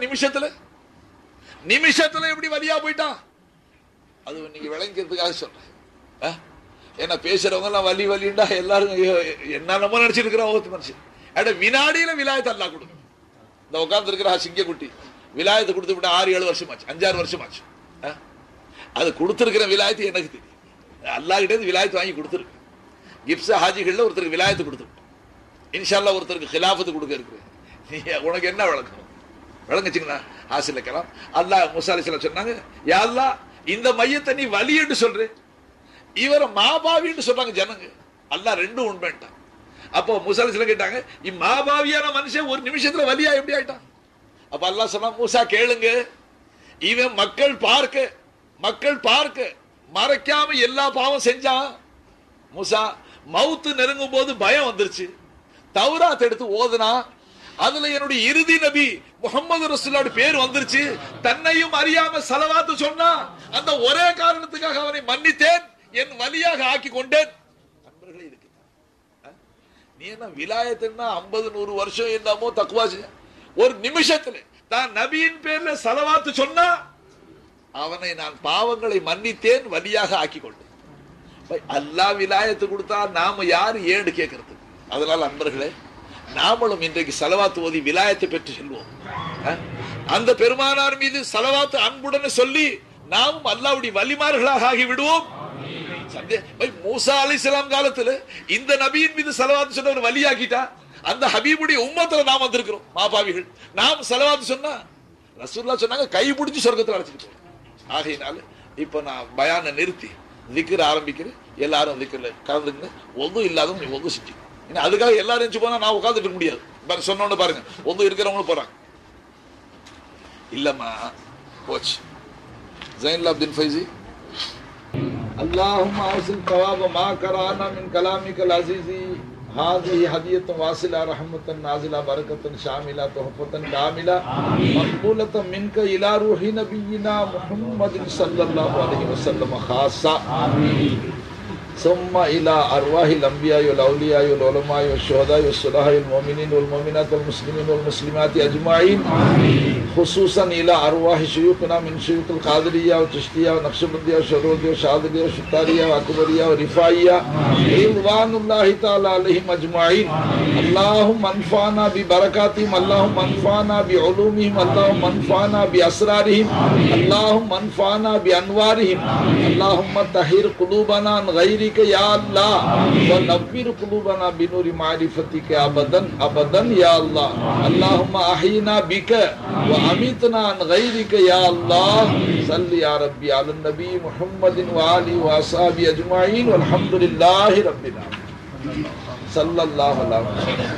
நிமிஷத்துல எப்படி வலியா போயிட்டான்? அது நீங்க விளங்கிறதுக்காக சொல்றேன். ஏன்னா பேசுறவங்க எல்லாம் வலி வலிண்டா எல்லாரும் என்னென்னமோ நினைச்சிருக்கிறோம். மனுஷன் வினாடியில விலாயத்தை அல்லாஹ் கொடுக்கும். இந்த உட்கார்ந்து இருக்கிற சிங்கக்குட்டி விலாயத்தை கொடுத்து விட்டா 6-7 வருஷம் ஆச்சு, 5-6 வருஷம் ஆச்சு. அது கொடுத்திருக்கிற விலாயத்து எனக்கு தெரியும். அல்லாஹ் கிட்ட விலாயத்து வாங்கி கொடுத்துருக்கு. கிப்ஸ் ஹாஜிகள்ல ஒருத்தருக்கு விலாயத்து கொடுத்துருக்கு. இன்ஷால்லா ஒருத்தருக்கு கிலாஃபத்து கொடுக்க இருக்கு. உனக்கு என்ன வழக்கம் விளங்குச்சுங்களா? ஹாசில் கலாம். அல்லாஹ் மூசா அலைஹிஸ்ஸலாம் சொன்னாங்க, யா அல்லாஹ், இந்த மையத்தை நீ வலி என்று சொல்ற, இவரை மாபாவின்னு சொல்றாங்க ஜனங்க. அல்லாஹ் ரெண்டும் உண்மைட்டான். அப்போ மூசா அலைஹிஸ்ஸலாம் கேட்டாங்க, மாபாவியான மனுஷன் ஒரு நிமிஷத்துல வலியா எப்படி ஆயிட்டான்? அப்ப அல்லாஹ் சொன்னா, மூசா கேளுங்க, இவன் மக்கள் பார்க்க மறைக்காம எல்லா பாவம் செஞ்சான். மூசா மவுத்து நெருங்கும் போது பயம் வந்துருச்சு, தௌராத் எடுத்து ஓதுனா, அதுல என்னுடைய இறுதி நபி முஹம்மது ரசூலுல்லாஹ் பேர் வந்துருச்சு. தன்னையும் அறியாம ஸலவாத்து சொன்னா, அந்த ஒரே காரணத்துக்காக அவனை மன்னித்தேன், என் வலியாக ஆக்கி கொண்டேன். நண்பர்களே, இருக்கு நீ என்ன விலாயத்துன்னா 50-100 வருஷம் என்னமோ தக்வா ஒரு நிமிஷத்துல தான் நபியின் பேர்ல ஸலவாத்து சொன்னா, அவனை நான் பாவங்களை மன்னித்தேன், வலியாக ஆக்கி கொண்டேன். அல்லாஹ் விலாயத்து கொடுத்தா நாம யாரு ஏன்னு கேட்கறது? அதனால அன்பர்களே, நாமளும் இன்றைக்கு ஸலவாத்து ஓதி விலாயத்தை பெற்று செல்வோம். அந்த பெருமானார் மீது ஸலவாத்து அன்புடன் சொல்லி நாமும் அல்லாஹ்வுடைய வலிமார்களாக ஆகி விடுவோம். மூசா அலைஹிஸ்ஸலாம் காலத்துல இந்த நபியின் மீது ஸலவாத்து சொன்ன ஒரு வலியாக்கிட்டா, அந்த ஹபீபுடைய உம்மத்துல நாம் வந்திருக்கிறோம் மாபாவிகள். நாம் ஸலவாத்து சொன்னா ரசூலுல்லாஹ் சொன்னாங்க, கை பிடிச்சு சொர்க்கத்துல அழைச்சிட்டு போறோம். ஆகையினால இப்ப நான் பயானை நிறுத்தி திக்ர் ஆரம்பிக்கிறேன். எல்லாரும் திக்ர்ல கலந்துங்க. ஒன்றும் இல்லாதவங்க நீ ஒன்று செஞ்சு. அதுக்காக எல்லாரும் எஞ்சி போனா நான் உட்காந்துட்டு முடியாது. சொன்னோன்னு பாருங்க, ஒன்று இருக்கிறவங்களும் போறாங்க. இல்லம்மா போச்சு. ஜைனுல் ஆபிதீன் ஃபைஸி, அல்லாஹும்ம அவ்ஸில் தவாப மா கரானா மின் கலாமிக்கல் அஸீஸி ஹாதிஹி ஹதியத்துன் வாசிலா ரஹ்மத்தன் நாஸிலா பரக்கத்தன் ஷாமிலா துஹஃபத்தன் காமிலா மக்பூலத்தன் மின்க இலா ரூஹி நபியினா முஹம்மதின் ஸல்லல்லாஹு அலைஹி வஸல்லம் ஹாஸா. ஆமீன். ثم إلى أرواح الأنبياء والأولياء والعلماء والشهداء والصلحاء والمؤمنين والمؤمنات والمسلمين والمسلمات أجمعين، خصوصا إلى أرواح شيوخنا من شيوخ القادرية والچشتية والنقشبندية والشذولية والشاذلية والشتارية والأكبرية والرفاعية رضوان الله تعالى عليهم أجمعين. اللهم انفعنا ببركاتهم، اللهم انفعنا بعلومهم، اللهم انفعنا بأسرارهم، اللهم انفعنا بأنوارهم، اللهم طهر قلوبنا عن غير يا الله ونور قلوبنا بنور معرفتك ابدا ابدا يا الله. اللهم احينا بك واميتنا عن غيرك يا الله. صل يا ربي على النبي محمد وآله واصحابه اجمعين والحمد لله رب العالمين. صلى الله عليه وسلم.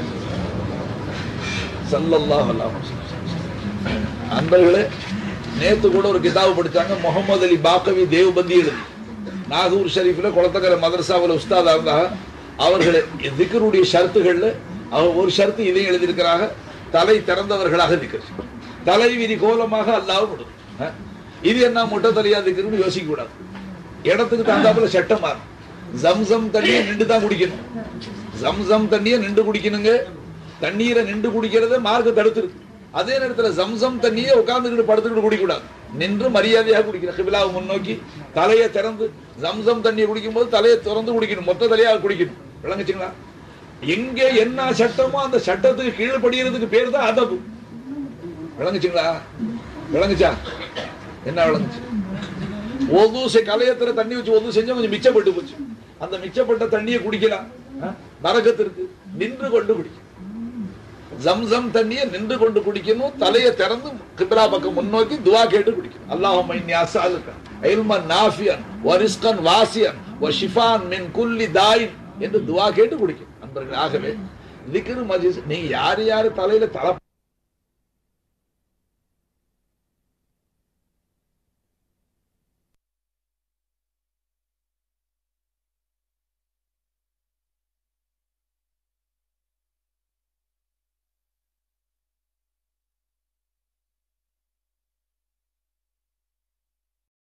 صلى الله عليه وسلم. அன்பர்களே, நேத்து கூட ஒரு கிதாபு படிச்சாங்க, முகமது அலி பாக்கவி தேவபந்தி எழுதி நாகூர் ஷரீஃப்ல குளத்தக்கரை மதரசாவில் உஸ்தாதா இருந்தாங்க. அவர்கள் திக்ருடைய ஷர்த்துகள்ல அவர் ஒரு ஷர்த்து இதையும் எழுதியிருக்கிறாங்க, தலை திறந்தவர்களாக திக்ர், தலை விரி கோலமாக அல்லாஹ் விடும். இது என்ன முட்டை தலையா திக்ருன்னு யோசிக்க கூடாது. இடத்துக்கு தகுந்தாப்புல சட்டம் மாறும். ஜம்சம் தண்ணியை நின்று தான் குடிக்கணும். ஜம்சம் தண்ணியை நின்று குடிக்கணுங்க. தண்ணீரை நின்று குடிக்கிறத மார்க்க தடுத்துருக்கு. அதே நேரத்தில் ஜம்சம் தண்ணியை உட்கார்ந்துக்கிட்டு படுத்துக்கிட்டு குடிக்க கூடாது. நின்று மரியாதையாக குடிக்கணும். கிபிலாவை முன்னோக்கி தலையை திறந்து ஜம்சம் தண்ணியை குடிக்கும் போது தலையை திறந்து குடிக்கணும், மொத்த தலையாக குடிக்கணும். விளங்குச்சுங்களா? எங்க என்ன சட்டமோ அந்த சட்டத்துக்கு கீழ்படுகிறதுக்கு பேர் தான் அதபு. விளங்குச்சுங்களா? விளங்குச்சா? என்ன விளங்குச்சு? ஒது கலையத்துல தண்ணி வச்சு ஒது செஞ்சா கொஞ்சம் மிச்சப்பட்டு போச்சு. அந்த மிச்சப்பட்ட தண்ணியை குடிக்கலாம், பரக்கத்திற்கு நின்று கொண்டு குடிக்கணும். ஜம்சம் தண்ணியை நின்று கொண்டு குடிக்கணும். தலையை திறந்து கிப்லா பக்கம் முன்னோக்கி துவா கேட்டு குடிக்கணும். அல்லாஹும்ம இன்னி அஸ்அலுக இல்மன் நாஃபியன் வ ரிஸ்கன் வாசியன் வ ஷிஃபான் மின் குல்லி தாயின் என்று துவா கேட்டு குடிக்கணும். நண்பர்களே, ஆகவே திக்ர் மஜ்லிஸ் நீங்க யார் யார் தலையில தலை